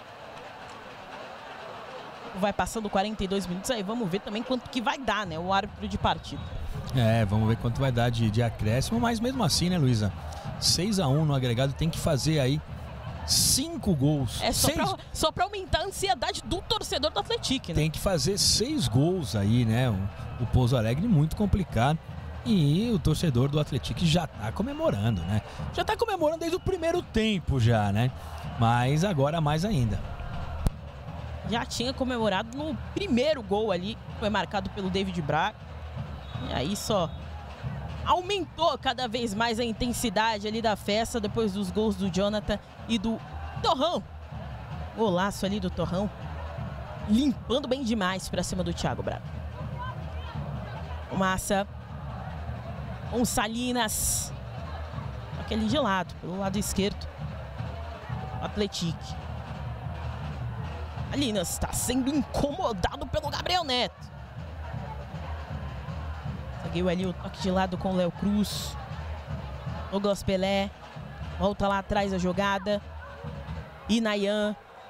Vai passando 42 minutos, aí vamos ver também quanto que vai dar, né? O árbitro de partida. Vamos ver quanto vai dar de acréscimo, mas mesmo assim, né, Luísa? 6-1 no agregado, tem que fazer aí 5 gols. Só pra aumentar a ansiedade do torcedor do Atlético, né? Tem que fazer 6 gols aí, né? O Pouso Alegre muito complicado. E o torcedor do Atlético já tá comemorando, né? Já tá comemorando desde o primeiro tempo já, né? Mas agora mais ainda. Já tinha comemorado no primeiro gol ali, foi marcado pelo David Braga. E aí só aumentou cada vez mais a intensidade ali da festa depois dos gols do Jonathan e do Torrão. Golaço ali do Torrão, limpando bem demais pra cima do Thiago Braga. O Massa com Salinas, aquele de lado, pelo lado esquerdo, o Atlético. Salinas está sendo incomodado pelo Gabriel Neto. Seguiu ali o toque de lado com o Léo Cruz. Douglas Pelé volta lá atrás a jogada. Inayan.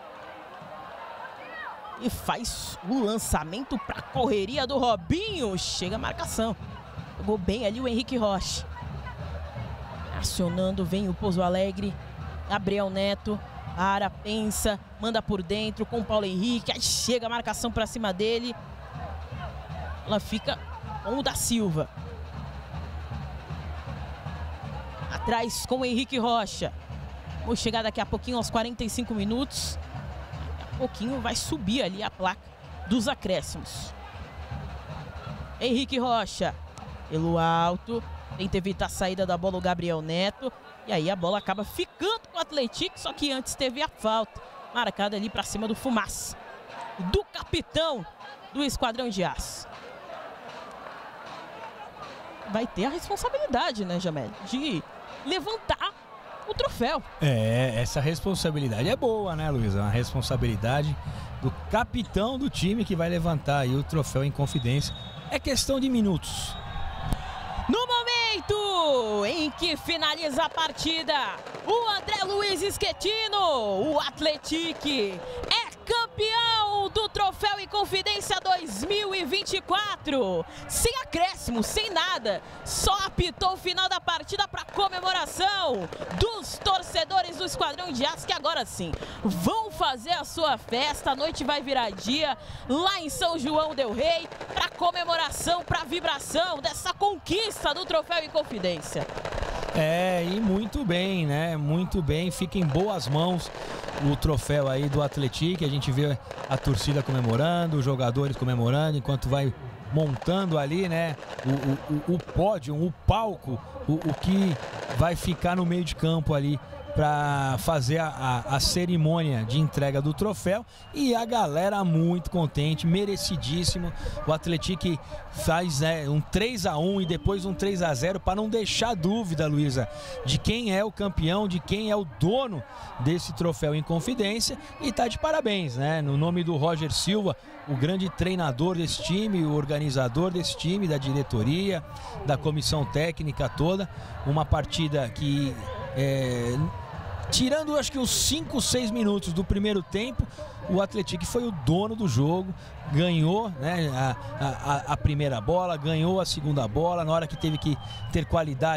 E faz o lançamento para a correria do Robinho. Chega a marcação. Jogou bem ali o Henrique Rocha. Acionando, vem o Pouso Alegre. Gabriel Neto. Para, pensa, manda por dentro com o Paulo Henrique. Aí chega a marcação para cima dele. Ela fica com o da Silva. Atrás com o Henrique Rocha. Vou chegar daqui a pouquinho aos 45 minutos. Daqui a pouquinho vai subir ali a placa dos acréscimos. Henrique Rocha. Pelo alto. Tenta evitar a saída da bola o Gabriel Neto. E aí a bola acaba ficando com o Atlético. Só que antes teve a falta. Marcada ali para cima do Fumaça. Do capitão do Esquadrão de Aço. Vai ter a responsabilidade, né, Jamel? De levantar o troféu. Essa responsabilidade é boa, né, Luísa? Uma responsabilidade do capitão do time que vai levantar aí o troféu em confidência. É questão de minutos. No momento em que finaliza a partida, o André Luiz Schettino, o Atlético, é campeão do Troféu em Confidência 2024. Sem acréscimo, sem nada. Só apitou o final da partida para comemoração dos torcedores do Esquadrão de Aço, que agora sim vão fazer a sua festa. A noite vai virar dia lá em São João del Rei para comemoração, para vibração dessa conquista do Troféu em Confidência. E muito bem, né? Muito bem, fica em boas mãos o troféu aí do Atlético. A gente vê a torcida comemorando, os jogadores comemorando, enquanto vai montando ali, né? O pódio, o palco, o que vai ficar no meio de campo ali para fazer a cerimônia de entrega do troféu. E a galera muito contente, merecidíssimo. O Atlético faz um 3-1 e depois um 3-0 para não deixar dúvida, Luísa, de quem é o campeão, de quem é o dono desse troféu em confidência. E tá de parabéns, né? No nome do Roger Silva, o grande treinador desse time, o organizador desse time, da diretoria, da comissão técnica toda. Uma partida que tirando acho que uns 5, 6 minutos do primeiro tempo, o Atlético foi o dono do jogo, ganhou, né, a primeira bola, ganhou a segunda bola, na hora que teve que ter qualidade,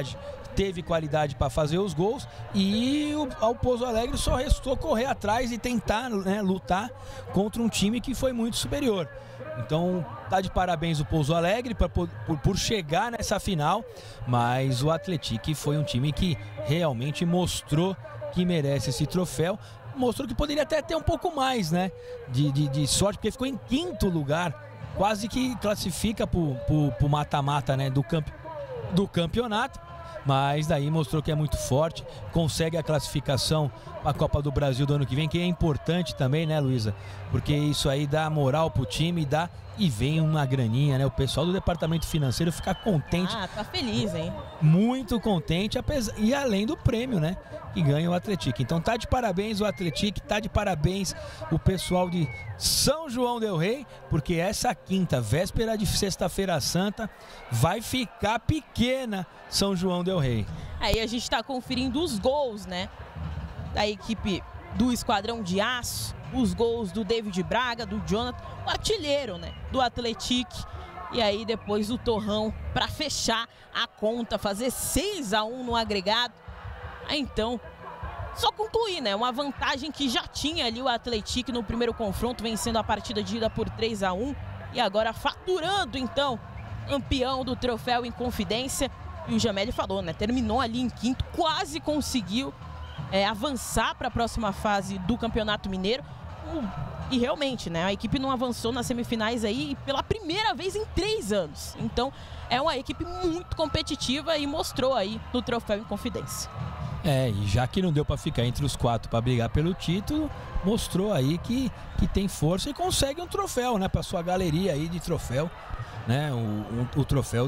teve qualidade para fazer os gols e ao Pouso Alegre só restou correr atrás e tentar, né, lutar contra um time que foi muito superior. Então tá de parabéns o Pouso Alegre por chegar nessa final, mas o Atlético foi um time que realmente mostrou que merece esse troféu, mostrou que poderia até ter um pouco mais, né, de sorte, porque ficou em 5º lugar, quase que classifica pro mata-mata, né, do campeonato, mas daí mostrou que é muito forte, consegue a classificação para a Copa do Brasil do ano que vem, que é importante também, né, Luísa? Porque isso aí dá moral pro time, e vem uma graninha, né? O pessoal do departamento financeiro fica contente. Ah, tá feliz, hein? Muito contente, e além do prêmio, né, que ganha o Atlético. Então tá de parabéns o Atlético, tá de parabéns o pessoal de São João del Rei, porque essa quinta, véspera de Sexta-feira Santa, vai ficar pequena São João del Rei. Aí a gente tá conferindo os gols, né, da equipe do Esquadrão de Aço, os gols do David Braga, do Jonathan, o artilheiro, né, do Atlético. E aí depois o Torrão para fechar a conta, fazer 6-1 no agregado. Aí, então, só concluir, né, uma vantagem que já tinha ali o Atlético no primeiro confronto, vencendo a partida de ida por 3-1 e agora faturando, então, campeão do troféu Inconfidência. E o Jameli falou, né, terminou ali em 5º, quase conseguiu avançar para a próxima fase do Campeonato Mineiro. E realmente, né, a equipe não avançou nas semifinais aí pela primeira vez em 3 anos. Então, é uma equipe muito competitiva e mostrou aí no troféu Inconfidência. E já que não deu para ficar entre os 4 para brigar pelo título, mostrou aí que tem força e consegue um troféu, né, para sua galeria aí de troféu, né, o troféu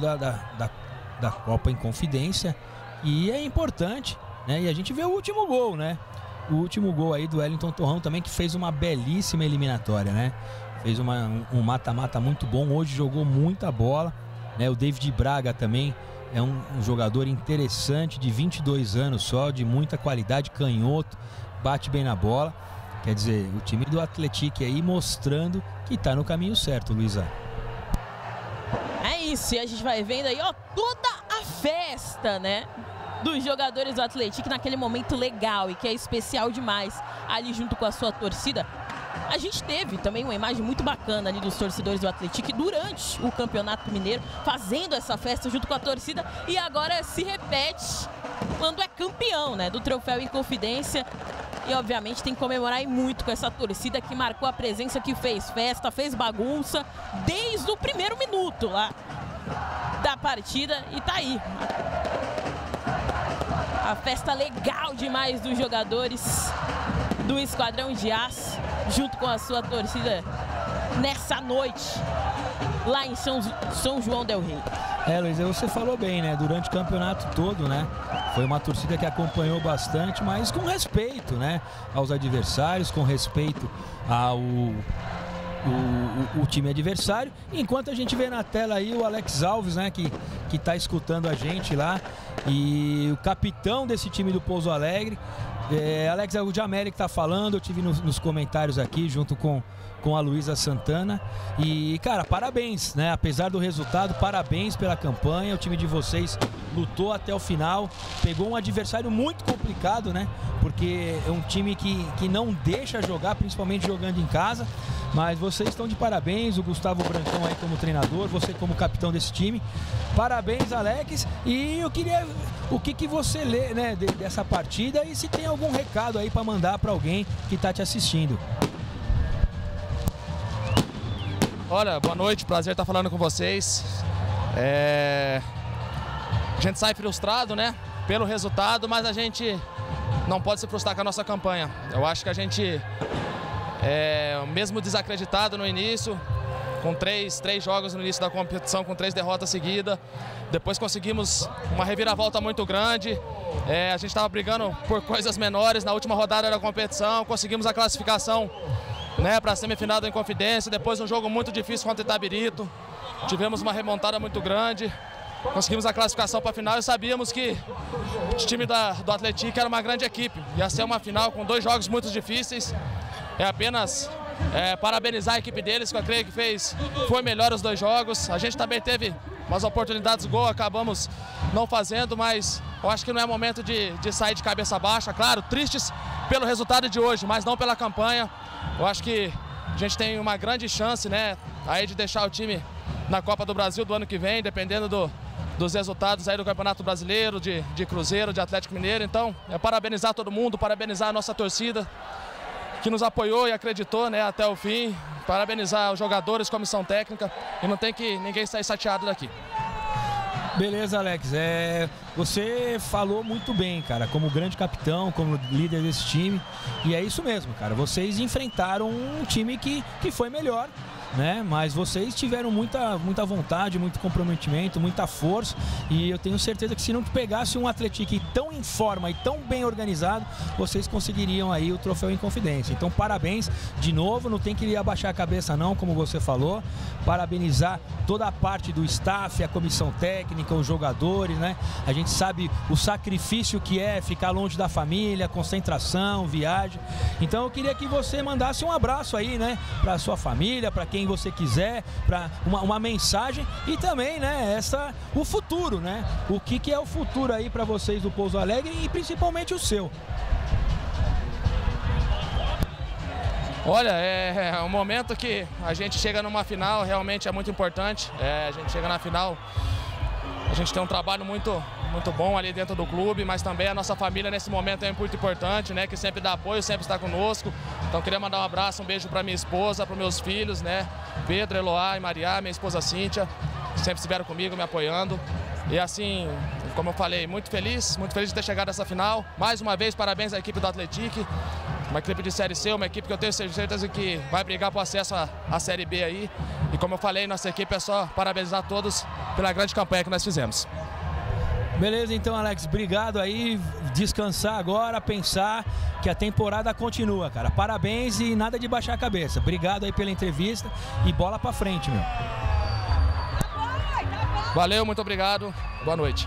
da Copa Inconfidência, e é importante, né, e a gente vê o último gol, né, o último gol aí do Wellington Torrão também, que fez uma belíssima eliminatória, né, fez um mata-mata muito bom, hoje jogou muita bola, né, o David Braga também é um jogador interessante, de 22 anos só, de muita qualidade, canhoto, bate bem na bola. Quer dizer, o time do Atlético aí mostrando que tá no caminho certo, Luísa. É isso, e a gente vai vendo aí, ó, toda a festa, né, dos jogadores do Atlético naquele momento legal e que é especial demais, ali junto com a sua torcida. A gente teve também uma imagem muito bacana ali dos torcedores do Atlético durante o Campeonato Mineiro, fazendo essa festa junto com a torcida, e agora se repete quando é campeão, né, do troféu Inconfidência. E obviamente tem que comemorar muito com essa torcida que marcou a presença, que fez festa, fez bagunça desde o primeiro minuto lá da partida, e tá aí a festa legal demais dos jogadores do Esquadrão de Aço, junto com a sua torcida nessa noite lá em São João del Rei. Luiz, você falou bem, né? Durante o campeonato todo, né? Foi uma torcida que acompanhou bastante, mas com respeito, né? Aos adversários, com respeito ao o time adversário. Enquanto a gente vê na tela aí o Alex Alves, né? Que tá escutando a gente lá. E o capitão desse time do Pouso Alegre. Alex, é o Jameli que tá falando, eu tive nos comentários aqui junto com a Luísa Santana. E, cara, parabéns, né? Apesar do resultado, parabéns pela campanha. O time de vocês lutou até o final, pegou um adversário muito complicado, né? Porque é um time que não deixa jogar, principalmente jogando em casa. Mas vocês estão de parabéns, o Gustavo Brancão aí como treinador, você como capitão desse time. Parabéns, Alex. E eu queria o que você lê, né, dessa partida, e se tem algum recado aí para mandar para alguém que tá te assistindo. Olha, boa noite, prazer estar falando com vocês. A gente sai frustrado, né, pelo resultado, mas a gente não pode se frustrar com a nossa campanha. Eu acho que a gente, mesmo desacreditado no início, com três jogos no início da competição, com 3 derrotas seguidas, depois conseguimos uma reviravolta muito grande. A gente estava brigando por coisas menores na última rodada da competição, conseguimos a classificação, né, para a semifinal da Inconfidência, depois um jogo muito difícil contra o Itabirito, tivemos uma remontada muito grande, conseguimos a classificação para a final e sabíamos que o time do Atlético era uma grande equipe, ia ser uma final com 2 jogos muito difíceis. É apenas parabenizar a equipe deles, que eu creio que foi melhor os 2 jogos. A gente também teve umas oportunidades de gol, acabamos não fazendo, mas eu acho que não é momento de sair de cabeça baixa. Claro, tristes pelo resultado de hoje, mas não pela campanha. Eu acho que a gente tem uma grande chance, né, aí de deixar o time na Copa do Brasil do ano que vem, dependendo dos resultados aí do Campeonato Brasileiro, de Cruzeiro, de Atlético Mineiro. Então, parabenizar todo mundo, parabenizar a nossa torcida que nos apoiou e acreditou, né, até o fim. Parabenizar os jogadores, comissão técnica, e não tem que ninguém sair chateado daqui. Beleza, Alex. Você falou muito bem, cara, como grande capitão, como líder desse time. E é isso mesmo, cara. Vocês enfrentaram um time que foi melhor, né? Mas vocês tiveram muita vontade, muito comprometimento, muita força, e eu tenho certeza que se não pegasse um Atlético tão em forma e tão bem organizado, vocês conseguiriam aí o troféu Inconfidência. Então parabéns de novo, não tem que abaixar a cabeça não, como você falou. Parabenizar toda a parte do staff, a comissão técnica, os jogadores, né? A gente sabe o sacrifício que é ficar longe da família, concentração, viagem. Então eu queria que você mandasse um abraço aí, né, para sua família, para quem você quiser, para uma mensagem, e também, né, o futuro, né? O que é o futuro aí para vocês do Pouso Alegre e principalmente o seu? Olha, é um momento que a gente chega numa final, realmente é muito importante. A gente chega na final, a gente tem um trabalho muito bom ali dentro do clube, mas também a nossa família nesse momento é muito importante, né? Que sempre dá apoio, sempre está conosco. Então queria mandar um abraço, um beijo para minha esposa, para meus filhos, né? Pedro, Eloá e Maria, minha esposa Cíntia, que sempre estiveram comigo, me apoiando. E assim, como eu falei, muito feliz de ter chegado a essa final. Mais uma vez, parabéns à equipe do Atlético, uma equipe de Série C, uma equipe que eu tenho certeza que vai brigar por acesso à Série B aí. E como eu falei, nossa equipe é só parabenizar todos pela grande campanha que nós fizemos. Beleza, então, Alex, obrigado aí. Descansar agora, pensar que a temporada continua, cara. Parabéns e nada de baixar a cabeça. Obrigado aí pela entrevista e bola pra frente, meu. Valeu, muito obrigado. Boa noite.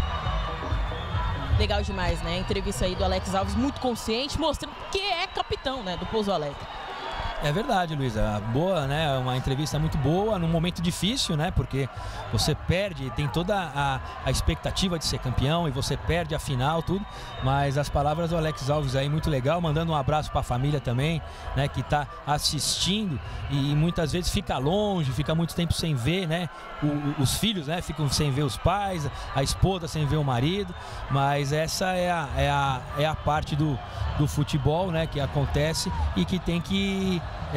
Legal demais, né? A entrevista aí do Alex Alves, muito consciente, mostrando que é capitão, né, do Pouso Alegre. É verdade, Luísa. Boa, né? Uma entrevista muito boa, num momento difícil, né? Porque você perde, tem toda a expectativa de ser campeão e você perde a final, tudo. Mas as palavras do Alex Alves aí, muito legal. Mandando um abraço para a família também, né? Que tá assistindo e muitas vezes fica longe, fica muito tempo sem ver, né? Os filhos, né? Ficam sem ver os pais, a esposa sem ver o marido. Mas essa é a parte do futebol, né? Que acontece e que tem que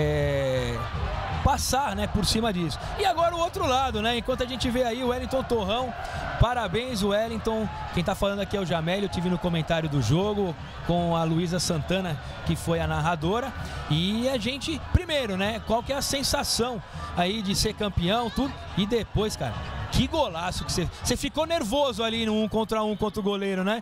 passar, né, por cima disso. E agora o outro lado, né, enquanto a gente vê aí o Wellington Torrão, parabéns Wellington, quem tá falando aqui é o Jamel, eu tive no comentário do jogo com a Luísa Santana, que foi a narradora, e a gente, primeiro, né, qual que é a sensação aí de ser campeão, tudo, e depois, cara, que golaço que você ficou nervoso ali no 1 contra 1 contra o goleiro, né?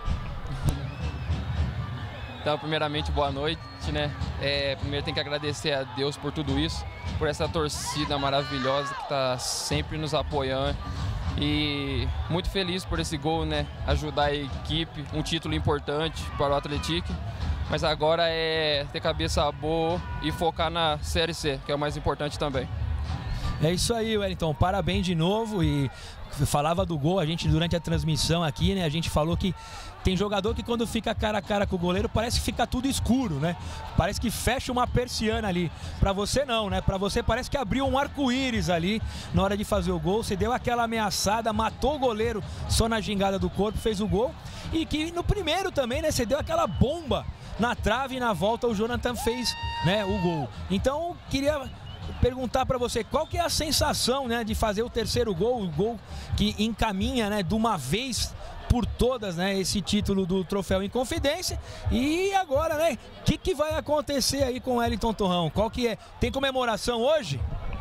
Então, primeiramente, boa noite, né? Primeiro tem que agradecer a Deus por tudo isso, por essa torcida maravilhosa que está sempre nos apoiando. E muito feliz por esse gol, né? Ajudar a equipe, um título importante para o Atlético. Mas agora é ter cabeça boa e focar na Série C, que é o mais importante também. É isso aí, Wellington. Parabéns de novo. E falava do gol, a gente durante a transmissão aqui, né? A gente falou que tem jogador que quando fica cara a cara com o goleiro parece que fica tudo escuro, né? Parece que fecha uma persiana ali. Pra você não, né? Pra você parece que abriu um arco-íris ali na hora de fazer o gol. Você deu aquela ameaçada, matou o goleiro só na gingada do corpo, fez o gol. E que no primeiro também, né? Você deu aquela bomba na trave e na volta o Jonathan fez, né, o gol. Então, queria perguntar para você, qual que é a sensação, né, de fazer o terceiro gol, o gol que encaminha, né, de uma vez por todas, né, esse título do Troféu Inconfidência. E agora, né, o que vai acontecer aí com o Wellington Torrão? Qual que é? Tem comemoração hoje?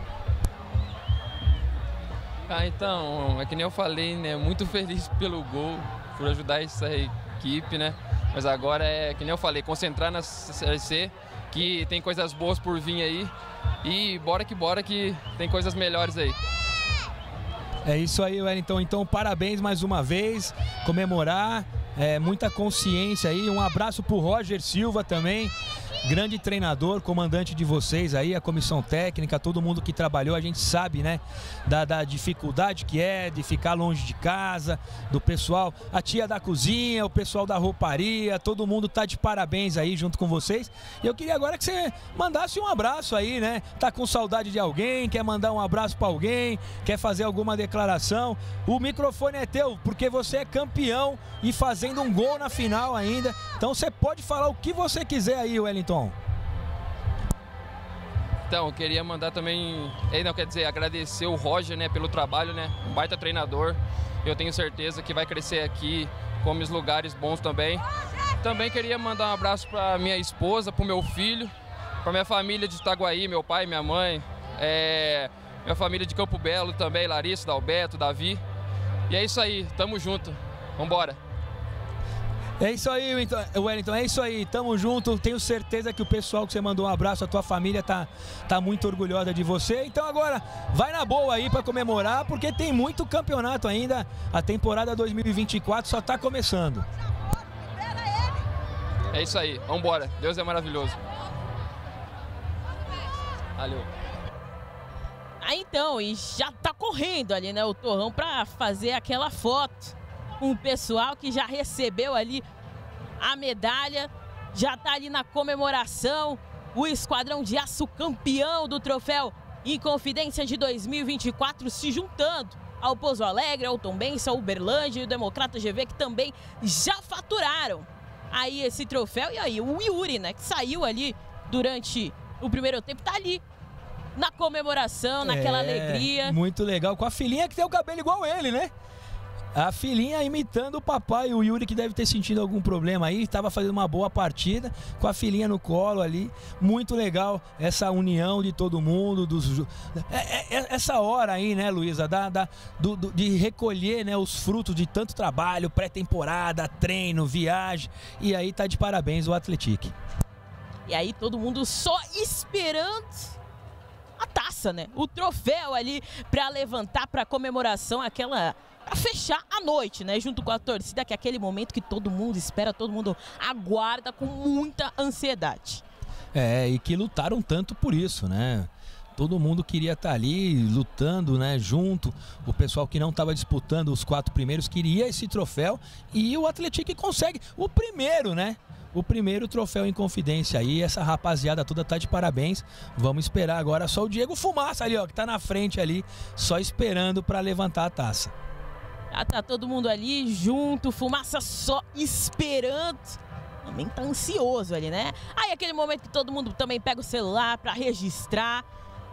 Então, é que nem eu falei, né, muito feliz pelo gol, por ajudar essa equipe, né, mas agora é, que nem eu falei, concentrar na Série C, que tem coisas boas por vir aí, e bora que tem coisas melhores aí. É isso aí, Wellington. Então, parabéns mais uma vez, comemorar, muita consciência aí. Um abraço pro Roger Silva também, grande treinador, comandante de vocês aí, a comissão técnica, todo mundo que trabalhou, a gente sabe, né, da dificuldade que é de ficar longe de casa, do pessoal, a tia da cozinha, o pessoal da rouparia, todo mundo tá de parabéns aí junto com vocês. E eu queria agora que você mandasse um abraço aí, né? Tá com saudade de alguém, quer mandar um abraço para alguém, quer fazer alguma declaração? O microfone é teu, porque você é campeão e fazendo um gol na final ainda. Então você pode falar o que você quiser aí, Wellington. Então, eu queria mandar também, agradecer o Roger, né, pelo trabalho, né? Um baita treinador. Eu tenho certeza que vai crescer aqui, come os lugares bons também. Também queria mandar um abraço para minha esposa, para o meu filho, para minha família de Itaguaí, meu pai, minha mãe, minha família de Campo Belo também, Larissa, Dalberto, Davi. E é isso aí, tamo junto, vambora. É isso aí, Wellington, é isso aí, tamo junto, tenho certeza que o pessoal que você mandou um abraço, a tua família tá muito orgulhosa de você, então agora vai na boa aí pra comemorar, porque tem muito campeonato ainda, a temporada 2024 só tá começando. É isso aí, vambora, Deus é maravilhoso. Valeu. Então, e já tá correndo ali, né, o Torrão pra fazer aquela foto com o pessoal que já recebeu ali a medalha, já tá ali na comemoração, o Esquadrão de Aço campeão do troféu Inconfidência de 2024 se juntando ao Pouso Alegre, ao Tombense, ao Uberlândia e o Democrata GV, que também já faturaram aí esse troféu. E aí o Yuri, né, que saiu ali durante o primeiro tempo, tá ali na comemoração, naquela alegria. Muito legal, com a filhinha que tem o cabelo igual ele, né? A filhinha imitando o papai, o Yuri, que deve ter sentido algum problema aí, estava fazendo uma boa partida, com a filhinha no colo ali. Muito legal essa união de todo mundo, essa hora aí, né, Luísa, de recolher, né, os frutos de tanto trabalho, pré-temporada, treino, viagem, e aí tá de parabéns o Atlético. E aí todo mundo só esperando a taça, né, o troféu ali para levantar, para comemoração, para fechar a noite, né, junto com a torcida, que é aquele momento que todo mundo espera, todo mundo aguarda com muita ansiedade. E que lutaram tanto por isso, né? Todo mundo queria estar ali lutando, né, junto. O pessoal que não estava disputando os 4 primeiros queria esse troféu e o Atlético consegue o primeiro, né? O primeiro troféu Inconfidência aí, essa rapaziada toda tá de parabéns. Vamos esperar agora só o Diego Fumaça ali, ó, que tá na frente ali, só esperando para levantar a taça. Já tá todo mundo ali junto, Fumaça só esperando. Também tá ansioso ali, né? Aí aquele momento que todo mundo também pega o celular para registrar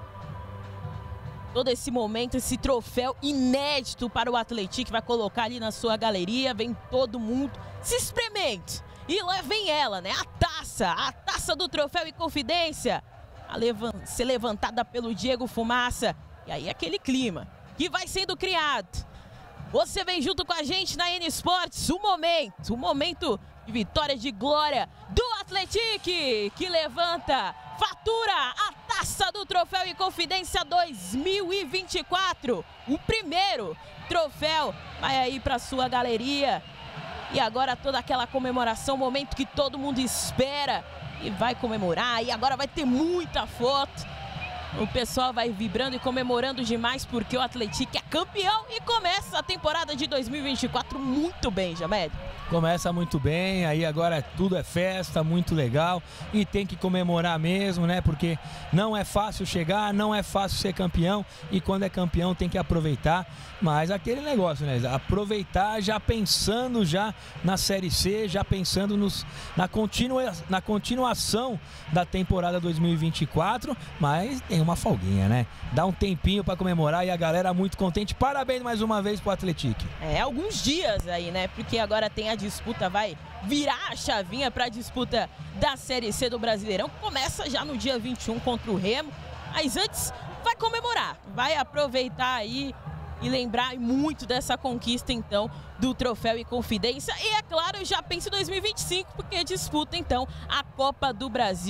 todo esse momento, esse troféu inédito para o Atlético, vai colocar ali na sua galeria. Vem todo mundo, se experimente e levem ela, né? A taça do troféu Inconfidência, ser levantada pelo Diego Fumaça. E aí aquele clima que vai sendo criado. Você vem junto com a gente na N Sports, o momento de vitória, de glória do Atlético, que levanta, fatura a taça do troféu Inconfidência 2024. O primeiro troféu vai aí para sua galeria. E agora toda aquela comemoração, momento que todo mundo espera e vai comemorar. E agora vai ter muita foto. O pessoal vai vibrando e comemorando demais porque o Atlético é campeão e começa a temporada de 2024 muito bem, Jamed. Começa muito bem, aí agora tudo é festa, muito legal e tem que comemorar mesmo, né? Porque não é fácil chegar, não é fácil ser campeão e quando é campeão tem que aproveitar. Mas aquele negócio, né? Aproveitar já pensando já na Série C, já pensando na continuação da temporada 2024, mas tem uma folguinha, né? Dá um tempinho para comemorar e a galera muito contente. Parabéns mais uma vez pro Atlético. Alguns dias aí, né? Porque agora tem a disputa, vai virar a chavinha para a disputa da Série C do Brasileirão. Começa já no dia 21 contra o Remo, mas antes vai comemorar, vai aproveitar aí e lembrar muito dessa conquista, então, do troféu Inconfidência. E, é claro, já pensa em 2025, porque disputa, então, a Copa do Brasil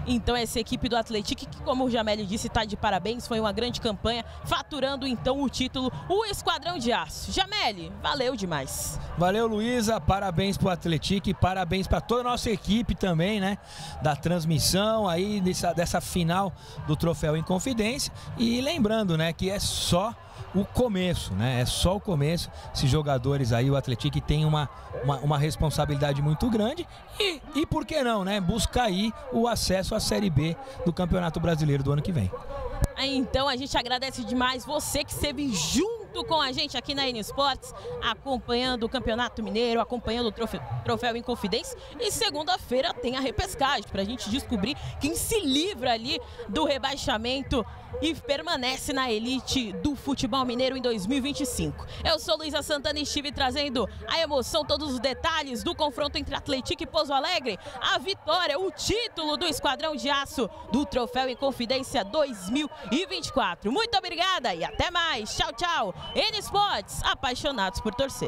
Então essa equipe do Atlético, que como o Jameli disse, está de parabéns, foi uma grande campanha, faturando então o título, o Esquadrão de Aço. Jameli, valeu demais. Valeu, Luísa, parabéns pro Atlético e parabéns para toda a nossa equipe também, né? Da transmissão aí dessa final do Troféu Inconfidência. E lembrando, né, que é só o começo, né? É só o começo. Esses jogadores aí, o Atlético tem uma responsabilidade muito grande e por que não, né? Buscar aí o acesso à Série B do Campeonato Brasileiro do ano que vem. Então a gente agradece demais você que esteve junto com a gente aqui na N Sports, acompanhando o Campeonato Mineiro, acompanhando o Troféu Inconfidência. E segunda-feira tem a repescagem para a gente descobrir quem se livra ali do rebaixamento e permanece na elite do futebol mineiro em 2025. Eu sou Luísa Santana e estive trazendo a emoção, todos os detalhes do confronto entre Atlético e Pouso Alegre, a vitória, o título do Esquadrão de Aço do Troféu Inconfidência 2024. Muito obrigada e até mais. Tchau, tchau. N Sports, apaixonados por torcer.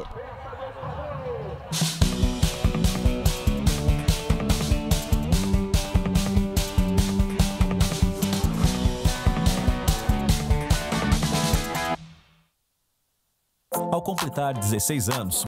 Ao completar 16 anos,